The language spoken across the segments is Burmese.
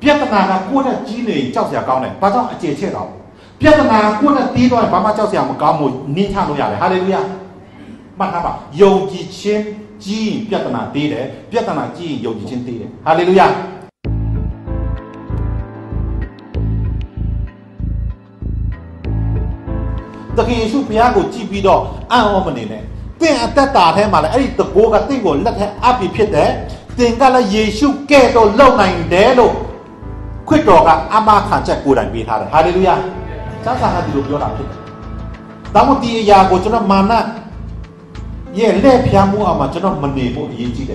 ပြဿနာကကိုယ့်နဲ့ကြီးနေကြောက်စရာကောင်းတယ်ဘာကြောင့်အခြေချက်တော့ပြဿနာကိုယ့်နဲ့တီးတော့ဘာမှကြောက်စရာမကောင်းဘူးနင်းချလို့ရတယ်ဟာလေလုယာမှတ်ထားပါယုံကြည်ခြင်းကြီးပြဿနာတီးတယ်ပြဿနာကြီးယုံကြည်ခြင်းတီးတယ်ဟာလေလုယာတခင်ယေရှုဘုရားကိုကြည်ပြီးတော့အံ့ဩမနေနဲ့သင်အသက်တာထဲမှာလည်းအဲ့ဒီတကိုးကတင့်ကိုလက်ထက်အပ်ပြီးဖြစ်တယ်သင်ကလည်းယေရှုကဲ့သို့လုံနိုင်တယ်လို့ခွတ်တော်ကအမခံချက်ကိုယ်တိုင်ပေးထားတယ်ဟာလေလုယာစသဟာဒီလိုပြောတာဖြစ်တယ်ဒါမှမဟုတ်ဒီအရာကိုကျွန်တော်မာနရဲ့လက်ဖျားမှုအောင်မှာကျွန်တော်မနေဖို့အရေးကြီးတယ်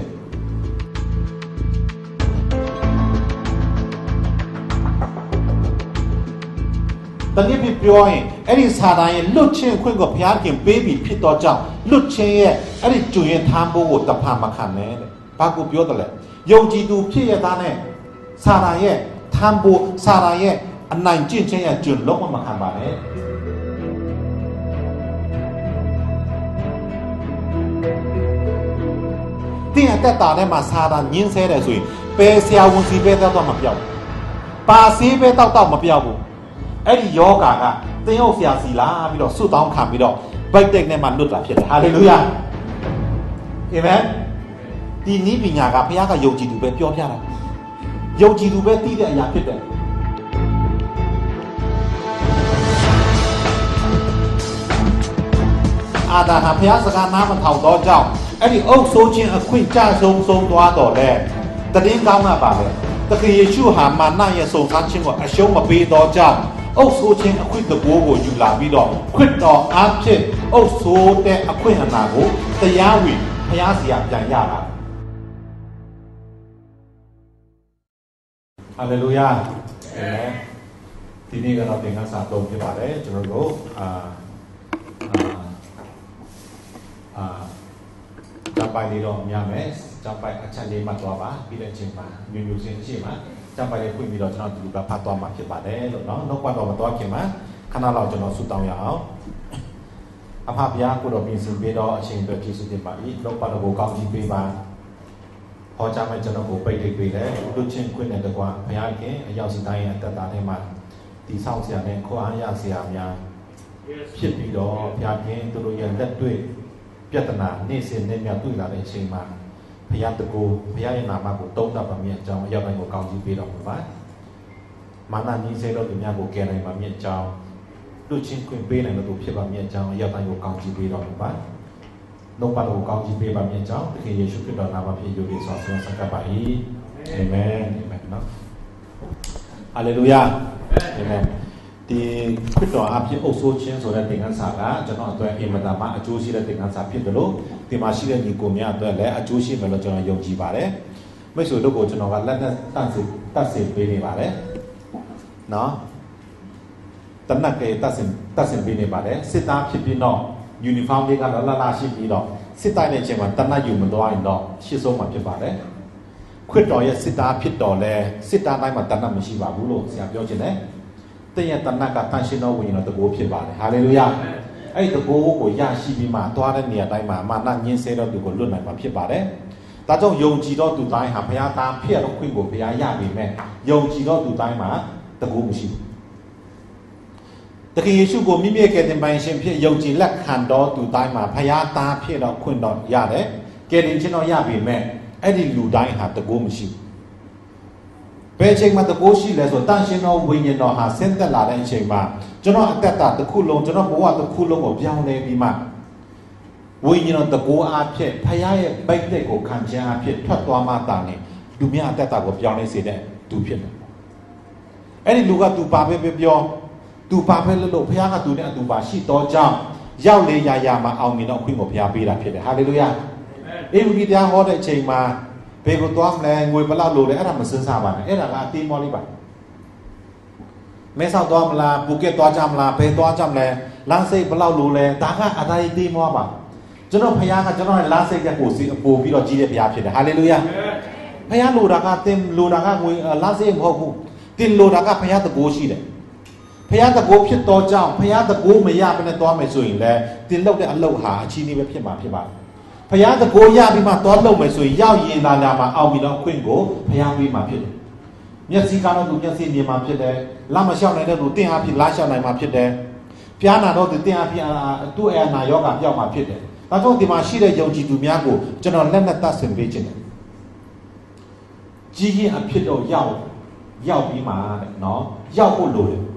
တကယ်ပြောရင်အဲ့ဒီစာတန်ရဲ့လွတ်ချင်းခွင့်ကိုဘုရားခင်ပေးပြီးဖြစ်တော့ကြောင့်လွတ်ချင်းရဲ့အဲ့ဒီကျွရင်ထမ်းဖို့ကိုတဖန်မခံနဲ့တဲ့ဘာကိုပြောတယ်လဲယုံကြည်သူဖြစ်ရသားနဲ့စာတန်ရဲ့ထမ်းဖို့စာတန်ရဲ့အနိုင်ကျင့်ခြင်းရဲ့ကျွလုံးမခံပါနဲ့တင်အသက်တာထဲမှာစာတန်ညှင်းဆဲတယ်ဆိုရင်ပယ်ဆရာဝန်စီပဲတော့မပြောက်ပါစေးပဲတော့မပြောက်ဘူးအဲ့ဒီယောဂါကသင်ဟုတ်ဆရာစီလာပြီးတော့စွတ်တောင်းခံပြီးတော့ဗိုက်တက်နဲ့မှလွတ်လာဖြစ်တယ်ဟာလေလုယာအာမင်ဒီနည်းပညာကဘုရားကယုံကြည်သူပဲပြောပြတာယုံကြည်သူပဲသိတဲ့အရာဖြစ်တယ်အာဒါဟာဘုရားစကားနားမထောင်တော့ကြောင့်အဲ့ဒီအုပ်ဆိုးခြင်းအခွင့်ကြဆုံးသွားတော့လေတည်င်းကောင်းတာပါပဲတခင်ယေရှုဟာမာနရဲ့စုံစမ်းခြင်းကိုအရှုံးမပေးတော့ကြောင့်အုပ်ဆိုးခြင်းအခွင့်တကိုးကိုယူလာပြီးတော့ခွင့်တော်အားဖြင့်အုပ်ဆိုးတဲ့အခွင့်အနာကိုတရားဝင်ဘုရားစီကပြန်ရတာဟာလေလုယာဒီနေ့ကတော့သင်ခန်းစာသုံးဖြစ်ပါတယ်ကျွန်တော်တို့ဂျပိုင်လေးတော့များမယ်ဂျပိုင်အချက်လေးမှတ်သွားပါပြီးတဲ့အချိန်မှာမျိုးစင်းရှိမှာဂျပိုင်လေးဖွင့်ပြီးတော့ကျွန်တော်ဒီလိုကဖတ်သွားမှာဖြစ်ပါတယ်လို့เนาะနောက်တော့မသွားခင်မှာခဏလောက်ကျွန်တော်ဆူတောင်းရအောင်အဖဘုရားကိုတော်ပြင်ဆင်ပေးတော့အချိန်အတွက်ကျေးဇူးတင်ပါ၏လောက်ပါတော့ကိုကောင်းကြီးပေးပါဟောကြားမဲ့ကျွန်တော်ကိုပိတ်ထိပ်ပေးတယ်လူချင်းခွင့်နဲ့တကွာဘုရားခင်အရောက်စီတိုင်းရဲ့အသက်တာထဲမှာဒီဆောင်ဆရာနဲ့ခွန်အားရဆရာများဖြစ်ပြီးတော့ဘုရားခင်သူတို့ရဲ့လက်တွေ့ပြဿနာနေ့စဉ်နဲ့မြတွေ့လာတဲ့အချိန်မှာဘုရားတကူဘုရားရဲ့နာမကိုတုံးတာပါမြတ်အကြောင်းအရောက်တိုင်းကိုကောင်းကြီးပေးတော်မူပါမာနကြီးစေတော့သူများကိုကယ်နိုင်ပါမြတ်အကြောင်းလူချင်းခွင့်ပေးနိုင်လို့ဖြစ်ပါမြတ်အကြောင်းအရောက်တိုင်းကိုကောင်းကြီးပေးတော်မူပါနှုတ်ပါတော်ကိုကောင်းကြီးပေးပါမြတ်အကြောင်းသခင်ယေရှုခရစ်တော်နာမဖြင့်ယုံကြည်စွာဆုတောင်းဆပ်ပါ၏အာမင်အာမင်နော်ဟာလေလုယာအာမင်ဒီခရစ်တော်အဖြစ်အုပ်ဆိုးခြင်းဆိုတဲ့သင်ခန်းစာကကျွန်တော်အတွက်အင်မတန်မှအကျိုးရှိတဲ့သင်ခန်းစာဖြစ်တယ်လို့ဒီမှာရှိတဲ့ညီကိုများအတွက်လည်းအကျိုးရှိမယ်လို့ကျွန်တော်ယုံကြည်ပါတယ်မိတ်ဆွေတို့ကိုကျွန်တော်ကလက်နဲ့တတ်ဆင်ပေးနေပါတယ်နော်တနက်ကတတ်ဆင်ပေးနေပါတယ်စစ်သားဖြစ်ပြီးတော့ယူနီဖောင်းလေးကလာရှိပြီးတော့စစ်တိုင်းတဲ့အချိန်မှာတနက်ယူမသွားရင်တော့ရှစ်ဆုံးမှာဖြစ်ပါတယ်ခရစ်တော်ရဲ့စစ်သားဖြစ်တော်လဲစစ်သားတိုင်းမှာတနက်မရှိပါဘူးလို့ဆရာပြောချင်တယ်တည့်ရတနက်ကတန်ရှင်းတော်ဝိညာဉ်တော်တကိုးဖြစ်ပါတယ်ဟာလေလုယာအဲ့ဒီတကိုးကိုရရှိပြီးမှသွားတဲ့နေရာတိုင်းမှာမာနညှင်းဆဲတော်သူကိုလွတ်နိုင်မှာဖြစ်ပါတယ်ဒါကြောင့်ယုံကြည်တော်သူတိုင်းဟာဘုရားသားဖြစ်တော်ခွင့်ကိုဘုရားရပြီမဲ့ယုံကြည်တော်သူတိုင်းမှာတကိုးမရှိဘူးတခင်ယေရှုကိုမိမိရဲ့ကယ်တင်ပိုင်ရှင်ဖြစ်ယုံကြည်လက်ခံတော်သူတိုင်းမှာဘုရားသားဖြစ်တော်ခွင့်တော်ရတယ်ကယ်တင်ခြင်းတော်ရပြီမဲ့အဲ့ဒီလူတိုင်းဟာတကိုးမရှိဘူးဘယ်အချိန်မှာတကိုးရှိလဲဆိုတန်ရှင်တော်ဝိညာဉ်တော်ဟာဆင်းသက်လာတဲ့အချိန်မှာကျွန်တော်အသက်တာတစ်ခုလုံးကျွန်တော်ဘဝတစ်ခုလုံးကိုပြောင်းလဲပြီးမှဝိညာဉ်တော်တကိုးအားဖြင့်ဖခင်ရဲ့ဗိတ်သက်ကိုခံခြင်းအားဖြင့်ထွက်သွားမှတာနဲ့လူများအသက်တာကိုပြောင်းလဲစေတဲ့သူဖြစ်တယ်အဲ့ဒီလူကသူပါပဲပြောသူပါပဲလို့ဖခင်ကသူနဲ့အတူပါရှိတော့ကြောင်းရောက်လေရာမှာအောင်မြင်တော့ခွင့်ကိုဖခင်ပေးတာဖြစ်တယ်ဟာလေလုယာအေဝံဂေလိတရားဟောတဲ့အချိန်မှာဘယ်ကိုသွားမလဲငွေဘလောက်လိုလဲအဲ့ဒါမစဉ်းစားပါနဲ့အဲ့ဒါကအတင်းမောလေးပါမဲဆောက်သွားမလားပူကက်သွားကြမလားဘယ်သွားကြမလဲလမ်းစိတ်ဘလောက်လိုလဲဒါကအတိုင်းတင်းမောပါကျွန်တော်ဖခင်ကကျွန်တော်ရဲ့လမ်းစိတ်ကကိုစီအပိုပြီးတော့ကြီးတဲ့ဖခင်ဖြစ်တယ်ဟာလေလုယာဖခင်လိုတာကတင်းလိုတာကငွေလမ်းစိတ်မဟုတ်ဘူးတင်းလိုတာကဖခင်တကိုးရှိတယ်ဖခင်တကိုးဖြစ်တော့ကြောင့်ဖခင်တကိုးမရဘဲနဲ့သွားမယ်ဆိုရင်လည်းတင်းလောက်တဲ့အလုပ်ဟာအချီးနှီးပဲဖြစ်မှာဖြစ်ပါတယ်ဖခင်တကိုးရပြီးမှသွားလုပ်မယ်ဆိုရင်ရောက်ရင်လာမှာအောင်ပြီးတော့ခွင့်ကိုဖခင်ပေးမှာဖြစ်တယ်မျက်စိကတော့သူမျက်စိမြင်မှဖြစ်တယ်လက်မလျှောက်နိုင်တဲ့သူတင်းအားဖြင့်လာလျှောက်နိုင်မှဖြစ်တယ်ဖျားနာတော့သူတင်းအားဖြင့်သူ့အနာယောဂပြောက်မှဖြစ်တယ်ဒါကြောင့်ဒီမှာရှိတဲ့ယုံကြည်သူများကိုကျွန်တော်လက်နဲ့သတ်ဆင်ပေးခြင်းတယ်ကြီးရင်အဖြစ်တော့ရောက်ပြီးမှတဲ့နော်ရောက်ဖို့လိုတယ်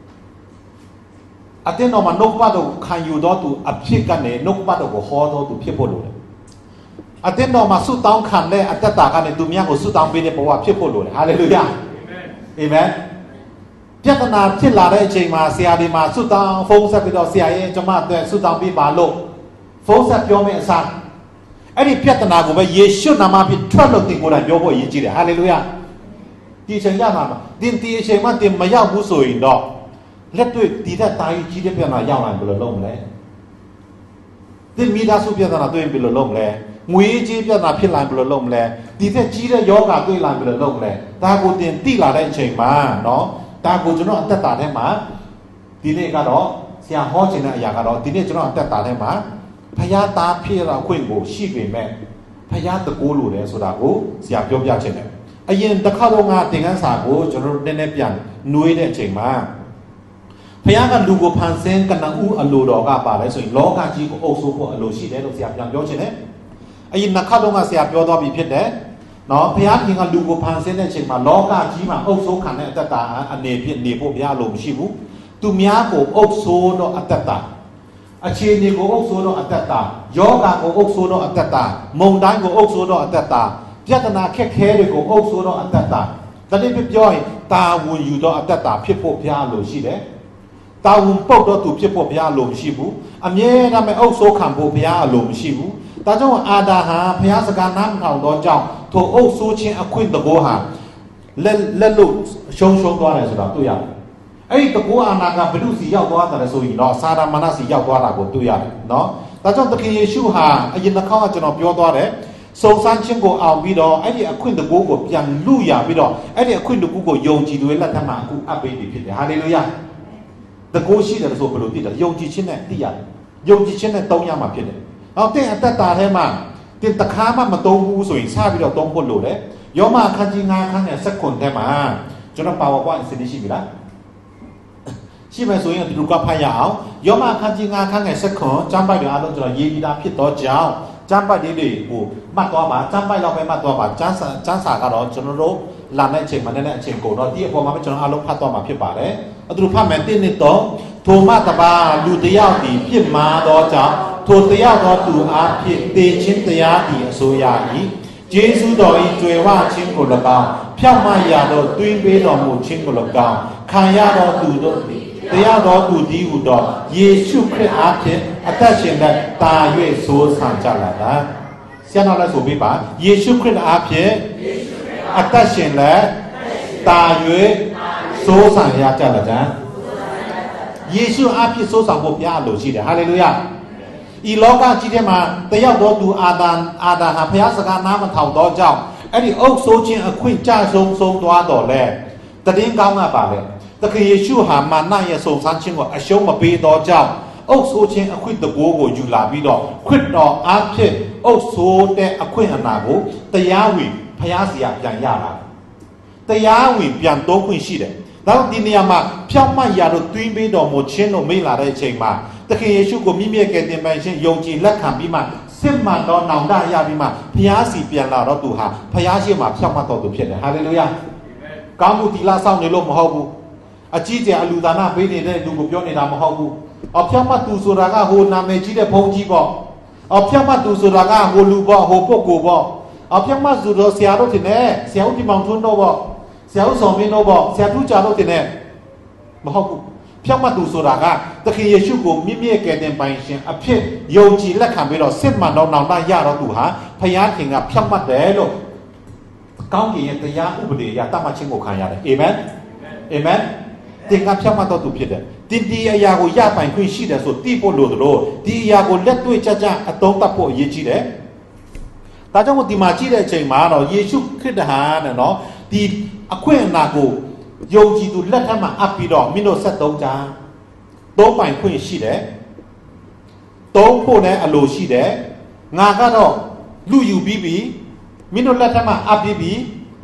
အတင်းတော့မှနှုတ်ပတ်တော့ခံယူတော့သူအဖြစ်ကနေနှုတ်ပတ်တော့ကိုဟောတော့သူဖြစ်ဖို့လိုတယ်အတင်းတော်မှာဆုတောင်းခံတဲ့အတ္တတာကနေသူများကိုဆုတောင်းပေးတဲ့ဘဝဖြစ်ဖို့လိုတယ်ဟာလေလုယာအာမင်ပြဿနာဖြစ်လာတဲ့အချိန်မှာဆရာဒီမှာဆုတောင်းဖုန်းဆက်ပြီးတော့ဆရာရဲ့ကျွန်မအတွက်ဆုတောင်းပေးပါလို့ဖုန်းဆက်ပြောမယ့်အစားအဲ့ဒီပြဿနာကိုပဲယေရှုနာမဖြင့်ထွက်လို့တင်ကိုယ်တိုင်ပြောဖို့အရေးကြီးတယ်ဟာလေလုယာဒီအချိန်ရမှာဒီအချိန်မှာတင်မရောက်ဘူးဆိုရင်တော့လက်တွေ့ဒီတဲ့တာကြီးတဲ့ပြဿနာရောက်လာဘယ်လိုလုပ်မလဲဒီမိသားစုပြဿနာတွေ့ရင်ဘယ်လိုလုပ်မလဲငွေကြီးပြဿနာဖြစ်လာဘယ်လိုလုပ်မလဲဒီတဲ့ကြီးတဲ့ယောဂတွေ့လာဘယ်လိုလုပ်မလဲဒါကိုတင်တိလာတဲ့အချိန်မှာနော်ဒါကိုကျွန်တော်အသက်တာထဲမှာဒီနေ့ကတော့ဆရာဟောခြင်းတဲ့အရာကတော့ဒီနေ့ကျွန်တော်အသက်တာထဲမှာဖယားသားဖြစ်ရခွင့်ကိုရှိပေမဲ့ဖယားတကူလို့တယ်ဆိုတာကိုဆရာပြောပြခြင်းတယ်အရင်တစ်ခါတော့ငါသင်ခန်းစာကိုကျွန်တော်တို့နည်းနည်းပြန်နှွေးတဲ့အချိန်မှာဖယားကလူကိုဖန်ဆင်းကနဦးအလိုတော်ကပါတယ်ဆိုရင်လောကကြီးကိုအုပ်စိုးဖို့အလိုရှိတယ်လို့ဆရာပြန်ပြောခြင်းတယ်အရင်နှစ်ခါတော့ငါဆရာပြောသွားပြီဖြစ်တယ်နော်ဘုရားခင်ကလူကိုဖန်ဆင်းတဲ့အချိန်မှာလောကကြီးမှာအုပ်စိုးခံတဲ့အတ္တတာအနေဖြင့်နေဖို့ဘုရားလိုမရှိဘူးသူများကိုအုပ်စိုးတော့အတ္တတာအခြေအနေကိုအုပ်စိုးတော့အတ္တတာယောဂကိုအုပ်စိုးတော့အတ္တတာမုန်တိုင်းကိုအုပ်စိုးတော့အတ္တတာပြဿနာခက်ခဲတွေကိုအုပ်စိုးတော့အတ္တတာဒါတိပြောရင်တာဝန်ယူတော့အတ္တတာဖြစ်ဖို့ဘုရားလိုရှိတယ်တာဝန်ပုတ်တော့သူဖြစ်ဖို့ဘုရားလိုမရှိဘူးအမြဲတမ်းအုပ်စိုးခံဖို့ဘုရားလိုမရှိဘူးဒါကြောင့်အာဒါဟာဘုရားစကားနားမထောင်တော့ကြောင့်ထိုအုပ်ဆိုးခြင်းအခွင့်တကောဟာလက်လို့ရှုံသွားတယ်ဆိုတာတွေ့ရတယ်။အဲ့ဒီတကောအာနာကဘုဒ္ဓစီရောက်သွားတယ်ဆိုရင်တော့စာရမဏစီရောက်သွားတာကိုတွေ့ရတယ်နော်။ဒါကြောင့်သခင်ယေရှုဟာအရင်တစ်ခါကကျွန်တော်ပြောသွားတယ်စုံစမ်းခြင်းကိုအောင်ပြီးတော့အဲ့ဒီအခွင့်တကောကိုပြန်လူရပြီးတော့အဲ့ဒီအခွင့်တကောကိုယုံကြည်သူရဲ့လက်ထက်မှာအခုအပ်ပေးပြီဖြစ်တယ်။ဟာလေလုယာ။တကောရှိတယ်ဆိုဘယ်လိုသိလဲယုံကြည်ခြင်းနဲ့သိရတယ်။ယုံကြည်ခြင်းနဲ့သုံးရမှာဖြစ်တယ်။အော်တဲ့အတ္တတာထဲမှာတင်တခါမှမသုံးဘူးဆိုရင်စပြီးတော့သုံးဖို့လိုတယ်ယောမအခန်းကြီး9ခန်းနဲ့7ခွန်ထဲမှာကျွန်တော် PowerPoint အစီအစဉ်ရှိပြီလားရှိမယ်ဆိုရင်ဒီလိုကဖတ်ရအောင်ယောမအခန်းကြီး9ခန်းနဲ့7ခွန်ကျမ်းပိုက်တွေအားလုံးကျွန်တော်ရေးပြီးသားဖြစ်တော့ကြောင်းကျမ်းပိုက်လေးတွေကိုမှတ်သွားပါကျမ်းပိုက်လောက်ပဲမှတ်သွားပါကျမ်းစာကတော့ကျွန်တော်တို့လာမယ့်အချိန်မှာလည်းအချိန်ကုန်တော့ဒီအပေါ်မှာပဲကျွန်တော်အားလုံးဖတ်သွားမှာဖြစ်ပါတယ်အတူတူဖတ်မယ်1 2 3ထိုမှတပါလူတယောက်ဒီပြစ်မှားသောကြောင့်ထိုတရားတော်သူအားဖြင့်တေခြင်းတရားဤအစိုးရ၏ဂျေဇုတော်ဤကျွယ်ဝခြင်းကို၎င်းဖြောင့်မတ်ရာတော်တွင်ပေးတော်မူခြင်းကို၎င်းခံရတော်သူတို့တရားတော်သူဒီဟုသောယေရှုခရစ်အားဖြင့်အသက်ရှင်တဲ့တာ၍ဆိုးဆံကြလာတာဆရာတော်လည်းဆိုပေးပါယေရှုခရစ်အားဖြင့်အသက်ရှင်တဲ့တာ၍ဆိုးဆံရကြလာတာယေရှုအားဖြင့်ဆိုးဆံဖို့ပြလို့ရှိတယ်ဟာလေလုယာဤလောကကြီးထဲမှာတယောက်တော့သူအာဒါဟာဘုရားစကားနားမထောင်တော့ကြောင့်အဲ့ဒီအုပ်ဆိုးခြင်းအခွင့်ကြဆုံးသွားတော့လေတည်င်းကောင်းကပါလေသခင်ယေရှုဟာမာနရဲ့စုံစမ်းခြင်းကိုအရှုံးမပေးတော့ကြောင့်အုပ်ဆိုးခြင်းအခွင့်တကိုးကိုယူလာပြီးတော့ခွင့်တော်အားဖြင့်အုပ်ဆိုးတဲ့အခွင့်အနာကိုတရားဝင်ဘုရားစီကပြန်ရတာတရားဝင်ပြန်သုံးခွင့်ရှိတယ်ဒါဒီနေရာမှာဖြောင့်မတ်ရာတို့တွင်းပေးတော်မူခြင်းတို့မိလာတဲ့အချိန်မှာသခင်ယေရှုကိုမြင့်မြတ်ကယ်တင်ပိုင်ခြင်းယုံကြည်လက်ခံပြီးမှစစ်မှန်သောနောင်တရပြီးမှဘုရားစီပြန်လာတော့သူဟာဘုရားရှိခိုးဖြောင့်မတ်တော်သူဖြစ်တယ်ဟာလေလုယာကောင်းမှုတီလာဆောင်နေလို့မဟုတ်ဘူးအကြီးကျယ်အလူဒါနပေးနေတဲ့လူကိုပြောနေတာမဟုတ်ဘူးအဖြောင့်မတ်သူဆိုတာကဟိုနာမည်ကြီးတဲ့ဘုန်းကြီးပေါ့အဖြောင့်မတ်သူဆိုတာကဟိုလူပေါ့ဟိုပုဂ္ဂိုလ်ပေါ့အဖြောင့်မတ်သူတို့ဆရာတို့တင်နေဆရာဦးဒီမောင်ထွန်းတို့ပေါ့ဆရာဦးဆောင်မင်းတို့ပေါ့ဆရာထူးကြတို့တင်နေမဟုတ်ဘူးဖြောင့်မတ်သူဆိုတာကသခင်ယေရှုကိုမြင့်မြတ်ကယ်တင်ပိုင်ရှင်အဖြစ်ယုံကြည်လက်ခံပြီးတော့စစ်မှန်သောနောင်တရတော့သူဟာဖယားခင်ကဖြောင့်မတ်တယ်လို့ကောင်းကင်ရဲ့တရားဥပဒေအရတတ်မှတ်ခြင်းကိုခံရတယ်အာမင်အာမင်တင်ကဖြောင့်မတ်တော်သူဖြစ်တယ်ဒီအရာကိုရပိုင်ခွင့်ရှိတယ်ဆိုသိဖို့လိုသလိုဒီအရာကိုလက်တွေ့ကြကြအသုံးသပ်ဖို့အရေးကြီးတယ်ဒါကြောင့်ဒီမှာကြည့်တဲ့အချိန်မှာတော့ယေရှုခရစ်တော်ဟာနော်ဒီအခွင့်အနာကိုယုံကြည်သူလက်ထက်မှာအပ်ပြီးတော့မင်းတို့73ကြာသုံးပိုင်ခွင့်ရှိတယ်သုံးဖို့လည်းအလိုရှိတယ်ငါကတော့လူယူပြီးပြီမင်းတို့လက်ထက်မှာအပ်ပြီးပြီ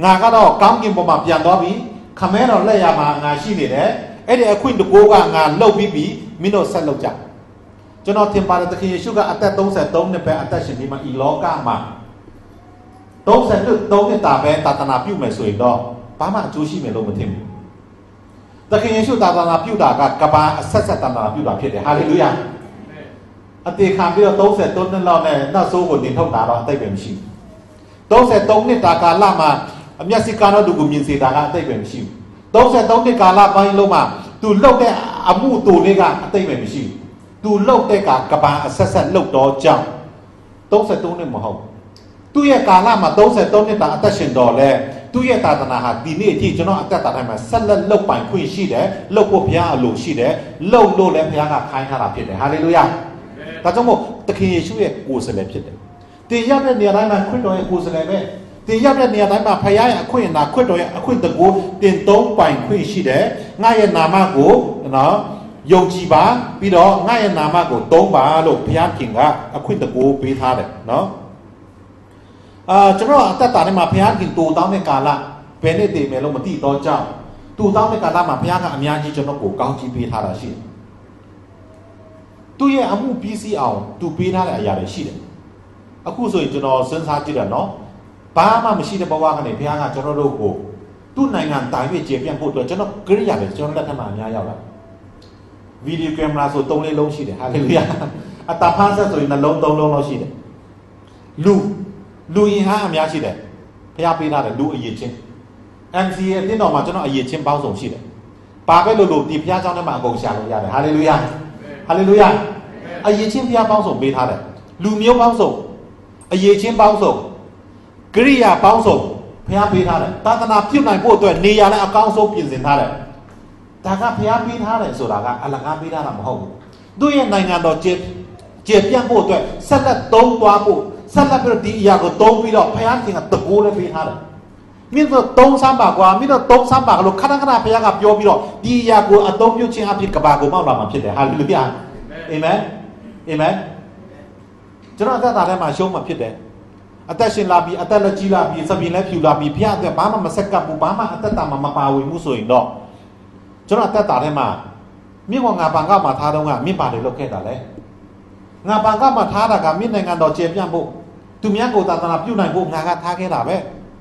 งาก็ดอกก้าวกินประมาณยันตัวบีขมิ้นเราเลยมางาชีนี่แหละไอ้เด็กคุยตะโกกงานเล่าบีมิโนเซลล์จักจนเราเทียมปาร์ตะคีชูก็อัตตงเสตงเนี่ยเป็นอัตตชินีมาอีล้อกามาตงเสตตงเนี่ยตาเป็นตาตนาพิวไม่สวยดอกป้ามาจูชีไม่ลงมาเทียมตะคีชูตาตนาพิวด่ากกบาเซตตาตนาพิวด่าเพียรฮาเลลูยาอติคำที่เราตงเสตงนั่นเราเนี่ยน่าสู้คนดินท่องด่าเราได้เป็นชิตงเสตงเนี่ยตาการล่ามาเมียสิการเราดูกุมินสีด่ากันได้เป็นชิตงเสตงเนี่ยการล่าไปลงมาตูเล่าได้อามูตูเนี่ยกันได้เป็นชิตูเล่าได้กับบ้าเสร็จเล่าต่อจังตงเสตงเนี่ยมั่วตูเยการล่ามาตงเสตงเนี่ยตาอัตชินดอเลยตูเยตาตนาหาดีนี่ที่จะน้องอัตตาให้มาเสร็จเล่าไปคุยชีเดเล่าพวกพยาลูชีเดเล่าโลเลยพยากับใครขนาดเพียรฮาเลลูยาแต่จังหวะตะคียชูเยกูเสเลเพียรตียับเนี่ยเนี่ยได้มาคุยโดยกูเสเลเบ้ตียับเนี่ยเนี่ยได้มาพยาคุยนาคุยโดยคุยตะกูตีนตงไปคุยชีเดง่ายนามากูเนาะยงจีบาปีดอง่ายนามากูตงบาลูกพยาขิงกะคุยตะกูปีท่าเด็เนาะจังหวะอัตตาเนี่ยมาพยาขิงตูตั้งในการละเป็นในตีเมลงมาตีต่อเจ้าตูตั้งในการละมาพยากับอเมียจีจังหวะกูก้าวจีปีท่าละชีตูเย่อามูปีซีเอาตูปีท่าละอย่างไรชีเด็အခုဆိုရင်ကျွန်တော်စဉ်းစားကြည့်တယ်နော်ဘာမှမရှိတဲ့ဘဝကနေဘုရားကကျွန်တော်တို့ကိုသူ့နိုင်ငံတာရွေ့ကျေပြန့်ဖို့အတွက်ကျွန်တော်ကြိရတယ်ကျွန်တော်လက်ထက်မှာအများရောက်လာဗီဒီယိုကင်မရာဆို3 4လုံးရှိတယ်ဟာလေလုယာအတာဖန်းဆက်ဆိုရင်နှလုံး3လုံးလောက်ရှိတယ်လူရင်အားအများရှိတယ်ဘုရားပေးထားတယ်လူအရေးချင်း MC ရဲ့အတင်းတော်မှာကျွန်တော်အရေးချင်းပေါင်းစုံရှိတယ်ဘာပဲလို့ဒီဘုရားကျောင်းထဲမှာအကုန်ရှာလို့ရတယ်ဟာလေလုယာဟာလေလုယာအရေးချင်းဘုရားပေါင်းစုံပေးထားတယ်လူမျိုးပေါင်းစုံအရေးချင်းပေါင်းစုံကရိယာပေါင်းစုံဘုရားပေးထားတယ်သာသနာပြုနိုင်ဖို့အတွက်နေရာနဲ့အကောင်းဆုံးပြင်ဆင်ထားတယ်ဒါကဘုရားပေးထားတယ်ဆိုတာကအလကားပေးထားတာမဟုတ်ဘူးသူ့ရဲ့နိုင်ငံတော်ကျေပြန့်ဖို့အတွက်ဆက်လက်သုံးသွားဖို့ဆက်လက်ပြီးဒီအရာကိုသုံးပြီးတော့ဘုရားရှင်ကတကူလည်းပေးထားတယ်မင်းတို့သုံးစမ်းပါကွာမင်းတို့သုံးစမ်းပါလို့ခဏခဏဘုရားကပြောပြီးတော့ဒီအရာကိုအသုံးပြုခြင်းအဖြစ်ကဘာကိုမောက်လာမှာဖြစ်တယ်ဟာလေလုယာအာမင်အာမင်ကျွန်တော်အသက်တာထဲမှာရှုံးမှဖြစ်တယ်အသက်ရှင်လာပြီးအသက်လက်ကြီးလာပြီးစပင်လက်ဖြူလာပြီးဘုရားအတွက်ဘာမှမဆက်ကပ်ဘူးဘာမှအသက်တာမှာမပါဝင်ဘူးဆိုရင်တော့ကျွန်တော်အသက်တာထဲမှာမြင့်ကငါပံကမှာထားတော့ကမြင့်ပါတယ်လောက်ခဲ့တာလေငါပံကမှာထားတာကမြင့်နိုင်ငံတော်ကျေပြန့်ဖို့သူများကိုသာသနာပြုနိုင်ဖို့ငါကထားခဲ့တာပဲ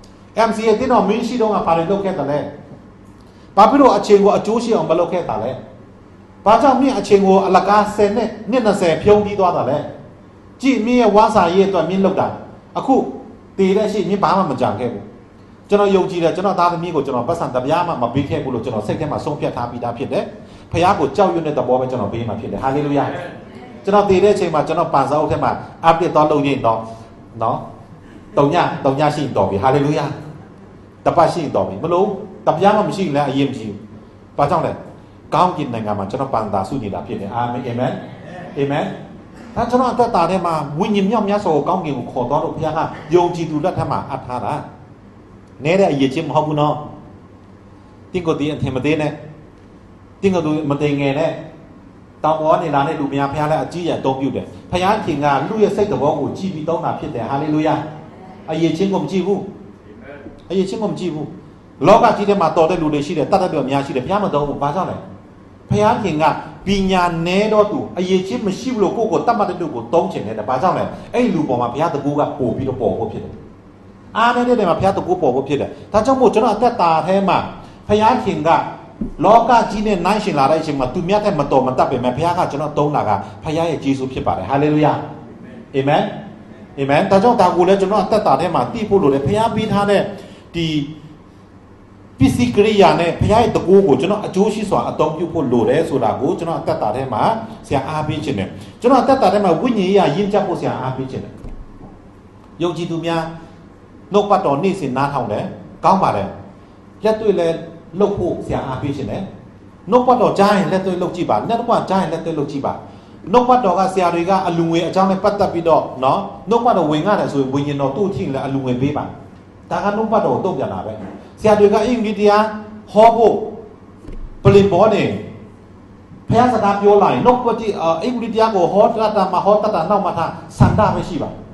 MC ရဲ့တင်းတော်မင်းရှိတော့ကပါတယ်လောက်ခဲ့တယ်လေဘာဖြစ်လို့အချိန်ကိုအကျိုးရှိအောင်မလုပ်ခဲ့တာလဲဘာကြောင့်မြင့်အချိန်ကိုအလကား10နှစ်20ဖြုံးပြီးသွားတာလဲကြည့်မင်းရဲ့ဝါစာရေးအတွက်မင်းလောက်တာအခုတည်တဲ့ရှိမင်းဘာမှမကြံခဲ့ဘူးကျွန်တော်ယုံကြည်တယ်ကျွန်တော်သားသမီးကိုကျွန်တော်ပတ်စံတပြားမှမပေးခဲ့ဘူးလို့ကျွန်တော်စိတ်ထဲမှာဆုံးဖြတ်ထားပြီးသားဖြစ်တယ်ဖခင်ကိုကြောက်ရွံ့တဲ့သဘောပဲကျွန်တော်ပေးမှဖြစ်တယ်ဟာလေလုယာကျွန်တော်တည်တဲ့အချိန်မှာကျွန်တော်ပန်စာအုပ်ထဲမှာအပ်တစ်တော့လုပ်ရင်တော့နော်တုံညရှိတော်ပြီဟာလေလုယာတပတ်ရှိတော်ပြီမလို့တပြားမှမရှိရင်လည်းအရင်မရှိဘူးဘာကြောင့်လဲကောင်းကင်နိုင်ငံမှာကျွန်တော်ပန်တာစုနေတာဖြစ်တယ်အာမင်အာမင်အာမင်ဒါကျွန်တော်အသက်တာထဲမှာဝိညာဉ်မြောက်များစွာကိုကောင်းကင်ကိုခေါ်သွားလို့ဘုရားကယုံကြည်သူလက်ထက်မှာအပ်ထားတာနဲတဲ့အရေးချင်းမဟုတ်ဘူးနော်တင်းကိုတည်းအထင်မသေးနဲ့တင်းကိုသူမသိငယ်နဲ့တောင်ပေါ်နေလာတဲ့လူများဘုရားလည်းအကြီးအကျယ်အသုံးပြုတယ်ဘုရားခင်ကလူရဲ့စိတ်တော်ကိုကြည်ပြီးတောင်းတာဖြစ်တယ်ဟာလေလုယာအရေးချင်းကိုမကြည့်ဘူးအရေးချင်းကိုမကြည့်ဘူးလောကကြီးထဲမှာတော်တဲ့လူတွေရှိတယ်တတ်တဲ့လူအများရှိတယ်ဘုရားမသုံးဘူးဘာကြောင့်လဲဘုရားခင်ကပညာနဲ့တော့သူအရေးချင်းမရှိဘူးလို့ကိုယ့်ကိုတတ်မှတ်တဲ့လူကိုတုံးချင်တယ်ဘာကြောင့်လဲအဲ့လူပေါ်မှာဘုရားတကူကပို့ပြီးတော့ပေါ်ဖို့ဖြစ်တယ်အားနေတဲ့နေရာမှာဘုရားတကူပေါ်ဖို့ဖြစ်တယ်ဒါကြောင့်မို့ကျွန်တော်အသက်တာထဲမှာဘုရားခင်ကလောကကြီးနဲ့နိုင်ရှင်လာတဲ့အချိန်မှာသူမြတ်တဲ့မတော်မတတ်ပေမဲ့ဘုရားကကျွန်တော်သုံးတာကဘုရားရဲ့ကျေးဇူးဖြစ်ပါတယ်ဟာလေလုယာအာမင်အာမင်ဒါကြောင့်ဒါကိုလည်းကျွန်တော်အသက်တာထဲမှာသိဖို့လိုတယ်ဘုရားပေးထားတဲ့ဒီပစ္စည်းကရိယာနဲ့ဘုရားရဲ့တကူကိုကျွန်တော်အကျိုးရှိစွာအသုံးပြုဖို့လိုတယ်ဆိုတာကိုကျွန်တော်အသက်တာထဲမှာဆရာအားပေးခြင်းတယ်ကျွန်တော်အသက်တာထဲမှာဝိညာဉ်ရေးရင်းချက်ဖို့ဆရာအားပေးခြင်းတယ်ယုံကြည်သူများနှုတ်ပတ်တော်နေ့စဉ်နားထောင်တယ်ကောင်းပါတယ်လက်တွေ့လဲလှုပ်ဖို့ဆရာအားပေးခြင်းတယ်နှုတ်ပတ်တော်ကြားရင်လက်တွေ့လှုပ်ကြည့်ပါလက်တော့ကြားရင်လက်တွေ့လှုပ်ကြည့်ပါနှုတ်ပတ်တော်ကဆရာတွေကအလူငွေအကြောင်းနဲ့ပတ်သက်ပြီးတော့နော်နှုတ်ပတ်တော်ဝင်ရတယ်ဆိုရင်ဝိညာဉ်တော်တို့ချင်းလည်းအလူငွေပေးပါဒါကနှုတ်ပတ်တော်ကိုတုံ့ပြန်တာပဲဆရာတွေကအင်္ဂလိပ်တရားဟောဖို့ပလင်ပေါ်နေဘုရားစကားပြောလိုက်နှုတ်ပတ်အင်္ဂလိပ်တရားကိုဟောတတ်တာမဟောတတ်တာနောက်မှထားစန္ဒမရှိပါတ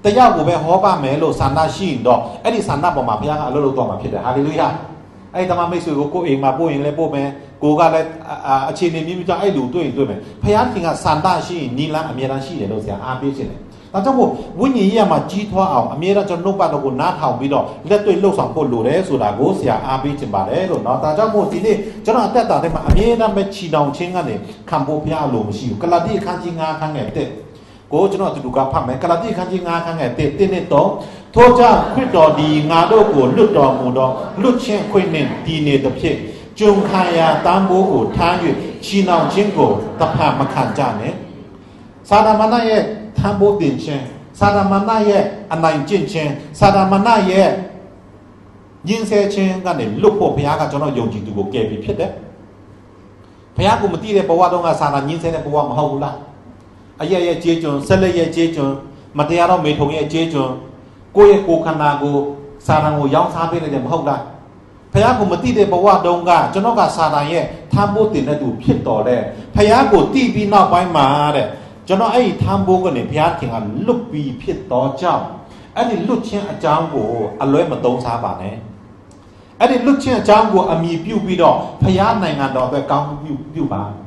แต่ยาวกูไปฮอป้าแม่โลสันนาชีนดอกไอ้ที่สันนาประมาพยาโลตัวมาผิดเลยฮาเลลูยาไอ้ธรรมะไม่สวยกูเองมาปูเองเลยปูแม่กูก็เลยเช่นนี้มีจะไอ้ดูด้วยไหมพยาธิงาสันนาชีนีละอเมริกันชีเนี่ยเราเสียอาเปียเช่นเลยแต่เจ้าพวกวิญญาณมาจีทัวเอาอเมริกันจะนุบาตะกูน้าเท่าบิดอเล็ดตัวโลกสองคนรู้เลยสุดากูเสียอาเปียจิบาเลยหรอเนาะแต่เจ้าพวกที่นี่จะน่าแต่แต่มาอเมริกันไม่ชีดาวเชิงกันเนี่ยคำพูดพยาลมชิวกระดิ่งขันจิงาขันเงเตกูจะน่าจะดูกับพังไหมกระดิ่งขันจิงาขันเงเตเนี่ยโตโทษจ้าคุยต่อดีงาโดกูลุดต่อมูดอลุดเช่นคุยเนี่ยดีเนี่ยตะเพียจงขายาตามโบกูทานอยู่ชีนาวเชิงกูตะพามาขันจานเนี่ยสาดามันนั่นเองทำโบดินเช่นสาดามันนั่นเองอันไหนจินเช่นสาดามันนั่นเองยินเสเช่นกันเนี่ยลูกพ่อพยากันจนเราโยงจิตดูกูเก็บไปพิษเด้พยากูมาตีเลยเพราะว่าตรงนั้นสาดายินเสเนี่ยเพราะว่ามาเอาละไอ้เย่เจจงเสลเย่เจจงมาเดียร์เราไม่ทงเย่เจจงกูเย่กูขนากูสาดากูย้อมซาไปเลยเดี๋ยวมาเอาละพยากูมาตีเลยเพราะว่าตรงกันจนเราก็สาดาเย่ทำโบดินเนี่ยดูพิษต่อเลยพยากูตีปีนอกไปมาเลยจนไอ้ทำโบกันเนี่ยพยาธิกันลุกปีพิษต่อเจ้าอันนี้ลุกเช่นอาจารย์กูอร่อยมาตรงซาบานเนี่ยอันนี้ลุกเช่นอาจารย์กูมีผิวปีดอกพยาในงานดอกแต่กางผิวบาง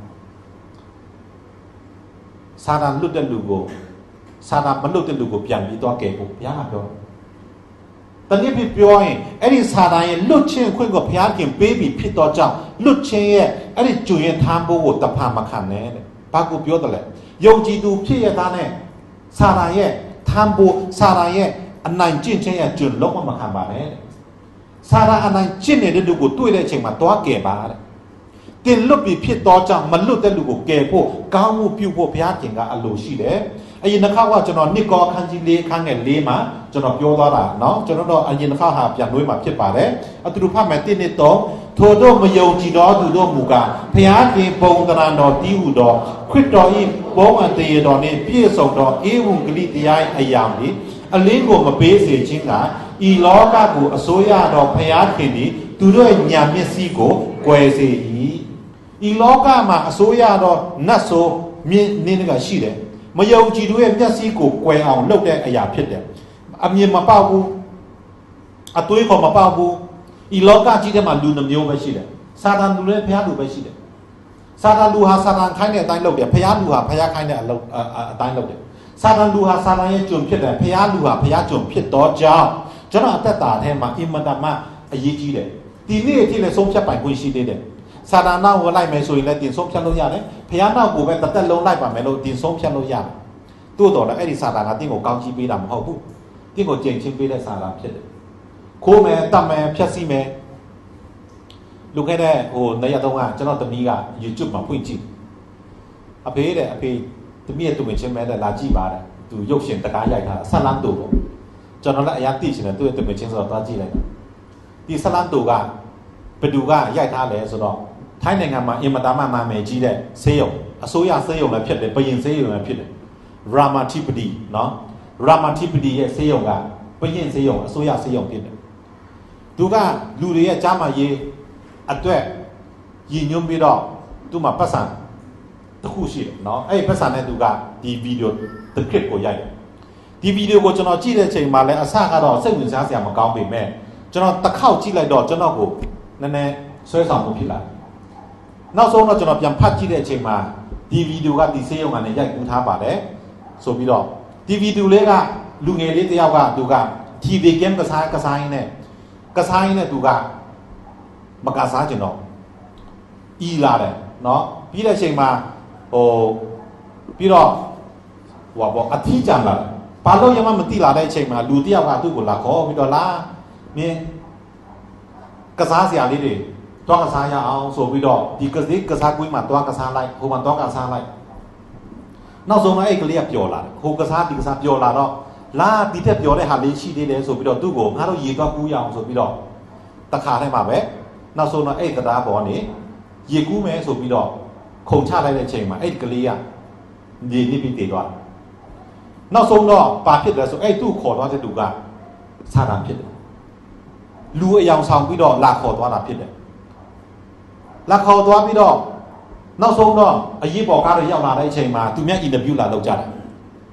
ซาดานลุกเดินลูกซาดานมันลุกเดินลูกเปลี่ยนปีตัวเก๋กูพยาเดียวตอนนี้พี่ပြောရင်အဲ့ဒီစာတိုင်းရဲ့လွတ်ချင်းခွင့်ကိုဘုရားခင်ပေးပြီးဖြစ်တော့ကြောင့်လွတ်ချင်းရဲ့အဲ့ဒီကျွရင်ထမ်းဖို့ကိုတဖန်မခံနဲ့တဲ့ဘာကိုပြောတယ်လဲယုံကြည်သူဖြစ်ရသားနဲ့စာတိုင်းရဲ့ထမ်းဖို့စာတိုင်းရဲ့အနိုင်ကျင့်ခြင်းရဲ့ကျွလုံးဝမခံပါနဲ့တဲ့စာတိုင်းအနိုင်ကျင့်နေတဲ့လူကိုတွေ့တဲ့အချိန်မှာတွားကယ်ပါတဲ့တင်လွတ်ပြီးဖြစ်တော့ကြောင့်မလွတ်တဲ့လူကိုကယ်ဖို့ကောင်းမှုပြုဖို့ဘုရားခင်ကအလိုရှိတယ်အရင်တစ်ခါကကျွန်တော်နှစ်ကောအခန်းကြီး၄ခန်းငယ်၄မှာကျွန်တော်ပြောသွားတာเนาะကျွန်တော်တို့အရင်တစ်ခါဟာပြန်နှွေးမှာဖြစ်ပါတယ်အတူတူဖတ်မယ်1 2 3ထိုတို့မယုံကြည်သောသူတို့မူကားဘုရားခင်ပုံသဏ္ဍာန်တော်တည်ဟူသောခရစ်တော်၏ဘုန်းအတရေတော်နှင့်ပြည့်စုံသောဧဝံဂေလိတရားအရာသည်အလင်းကိုမပေးစေခြင်းကဤလောကကိုအစိုးရတော်ဘုရားခင်သည်သူတို့ရဲ့ဉာဏ်မျက်စိကိုကွယ်စေ၏ဤလောကမှာအစိုးရတော်နတ်ဆိုမြင်းနင်းကရှိတယ်မယုံကြည်သူရဲ့မျက်စိကိုကွယ်အောင်လုပ်တဲ့အရာဖြစ်တယ်အမြင်မပေါက်ဘူးအသွေးခေါ်မပေါက်ဘူးဤလောကကြီးထဲမှာလူနှမျိုးပဲရှိတယ်စာတန်လူလည်းဘုရားလူပဲရှိတယ်စာတန်လူဟာစာတန်ခိုင်းတဲ့အတိုင်းလုပ်တယ်ဘုရားလူဟာဘုရားခိုင်းတဲ့အတိုင်းလုပ်တယ်စာတန်လူဟာစာတန်ရဲ့ကျွန်ဖြစ်တယ်ဘုရားလူဟာဘုရားကျွန်ဖြစ်တော့ကြောင်းကျွန်တော်အသက်တာထဲမှာအင်မတန်မှအရေးကြီးတယ်ဒီနေ့အထိလည်းဆုံးဖြတ်ပိုင်ခွင့်ရှိသေးတယ်စာတန်နောက်ကိုလိုက်မယ်ဆိုရင်လည်းတင်ဆုံးဖြတ်လို့ရတယ်ဘုရားနောက်ကိုပဲတစ်သက်လုံးလိုက်ပါမယ်လို့တင်ဆုံးဖြတ်လို့ရတယ်တိုးတော်လည်းအဲ့ဒီစာတန်ကတင်းကိုကောင်းချီးပေးတာမဟုတ်ဘူးတင်းကိုကြင်ချင်းပေးတဲ့စာတန်ဖြစ်တယ်ခိုးမယ်တတ်မယ်ဖြတ်စီးမယ်လူခဲ့တဲ့နေရာတုန်းကကျွန်တော်သမီးက YouTube မှာဖွင့်ကြည့်အဖေတဲ့အဖေသမီးရဲ့သူငယ်ချင်းမဲတဲ့လာကြည့်ပါတယ်သူရုပ်ရှင်တကားရိုက်ထားဆက်လန်းတူပေါ့ကျွန်တော်လည်းအရင်သိချင်တယ်သူ့ရဲ့သူငယ်ချင်းဆိုတော့သွားကြည့်လိုက်ဒီဆက်လန်းတူကဘယ်သူကရိုက်ထားလဲဆိုတော့ထိုင်းနိုင်ငံမှာအင်မတန်မှနာမည်ကြီးတဲ့ဆေးရုံအစိုးရဆေးရုံလည်းဖြစ်တယ်ဘယင်ဆေးရုံလည်းဖြစ်တယ်ရာမာတိပဒီနော်ရာမာတိပဒီရဲ့ဆေးရုံကဘယင်ဆေးရုံအစိုးရဆေးရုံဖြစ်တယ်သူကလူတွေရဲ့ကြားမှာရေးအတွက်ရည်ညွှန်းပြီးတော့သူ့မှာပတ်စံတစ်ခုရှိတယ်နော်အဲ့ဒီပတ်စံနဲ့သူကဒီဗီဒီယိုတစ်ခရစ်ကိုရိုက်တယ်ဒီဗီဒီယိုကိုကျွန်တော်ကြည့်တဲ့အချိန်မှာလည်းအစကတော့စိတ်ဝင်စားစရာမကောင်းပေမဲ့ကျွန်တော်တစ်ခေါက်ကြည့်လိုက်တော့ကျွန်တော်ကိုနည်းနည်းဆွဲဆောင်မှုဖြစ်လာနောက်ဆုံးတော့ကျွန်တော်ပြန်ဖတ်ကြည့်တဲ့အချိန်မှာဒီဗီဒီယိုကဒီဆေးရုံကနေရိုက်ကူးထားပါတယ်ဆိုပြီးတော့ဒီဗီဒီယိုလေးကလူငယ်လေးတယောက်ကသူက TV game ကစားရင်းနဲ့သူကမကစားကျင်တော့အီလာတယ်နော်ပြီးတဲ့အချိန်မှာပြီးတော့အထီးကြံလာဘာလို့ရမှမသိလာတဲ့အချိန်မှာလူတယောက်ကသူ့ကိုလာခေါ်ပြီးတော့လာမင်းကစားစရာလေးတွေတွားကစားရအောင်ဆိုပြီးတော့ဒီကစားကွင်းမှာတွားကစားလိုက်ဟိုမှာတွားကစားလိုက်နောက်ဆုံးတော့အဲ့ကလေးကပျော်လာတယ်ဟိုကစားဒီကစားပျော်လာတော့လာဒီတက်ပျော်တဲ့ဟာလေးရှိသေးတယ်ဆိုပြီးတော့သူ့ကိုငါတို့ရေတွားကူးရအောင်ဆိုပြီးတော့တခါထဲမှာပဲနောက်ဆုံးတော့အဲ့တရားပေါ်နေရေကူးမယ်ဆိုပြီးတော့ခုန်ချလိုက်တဲ့အချိန်မှာအဲ့ကလေးကနေနေပြီးတည်သွားနောက်ဆုံးတော့ဘာဖြစ်လဲဆိုအဲ့သူ့ခေါ်သွားတဲ့သူကစာတန်ဖြစ်တယ်လူအယောင်ဆောင်ပြီးတော့လာခေါ်သွားတာဖြစ်တယ်လာခေါ်သွားပြီးတော့နောက်ဆုံးတော့အရေးပေါ်ကားတွေရောက်လာတဲ့အချိန်မှာသူများအင်တာဗျူးလာလုပ်ကြတယ်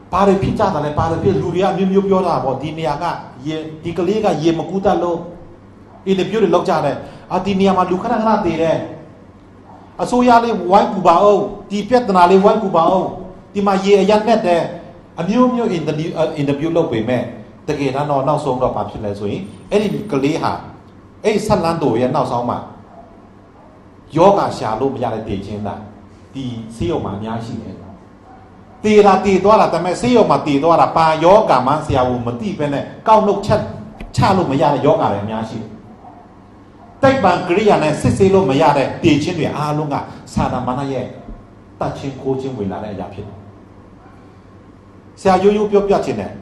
ဘာတွေဖြစ်ကြတာလဲဘာတွေဖြစ်လူတွေကမျိုးမျိုးပြောတာပေါ့ဒီနေရာကရေဒီကလေးကရေမကူးတတ်လို့အင်တာဗျူးတွေလုပ်ကြတယ်ဒီနေရာမှာလူခဏခဏတည်တယ်အစိုးရလေးဝိုင်းကူပါအောင်ဒီပြဿနာလေးဝိုင်းကူပါအောင်ဒီမှာရေအရနဲ့တဲ့အမျိုးမျိုးအင်တာဗျူးလုပ်ပေမဲ့တကယ်တော့နောက်ဆုံးတော့ဘာဖြစ်လဲဆိုရင်အဲ့ဒီကလေးဟာအဲ့ဆက်လန်းတို့ရဲ့နောက်ဆုံးမှာယောဂရှာလို့မရတဲ့တည်ခြင်းလားဒီဆေးရုံမှာအများရှိတယ်တည်သွားတာဒါပေမဲ့ဆေးရုံမှာတည်သွားတာပါယောဂမှဆရာဝန်မသိပဲနဲ့ကောက်နှုတ်ချလို့မရတဲ့ယောဂတွေအများရှိတယ်တိတ်ပံကရိယာနဲ့စစ်ဆေးလို့မရတဲ့တည်ခြင်းတွေအားလုံးကစာတမဏေရဲ့တတ်ချင်းကိုချင်းဝင်လာတဲ့အရာဖြစ်တယ်ဆရာရိုးရိုးပြောပြခြင်းနဲ့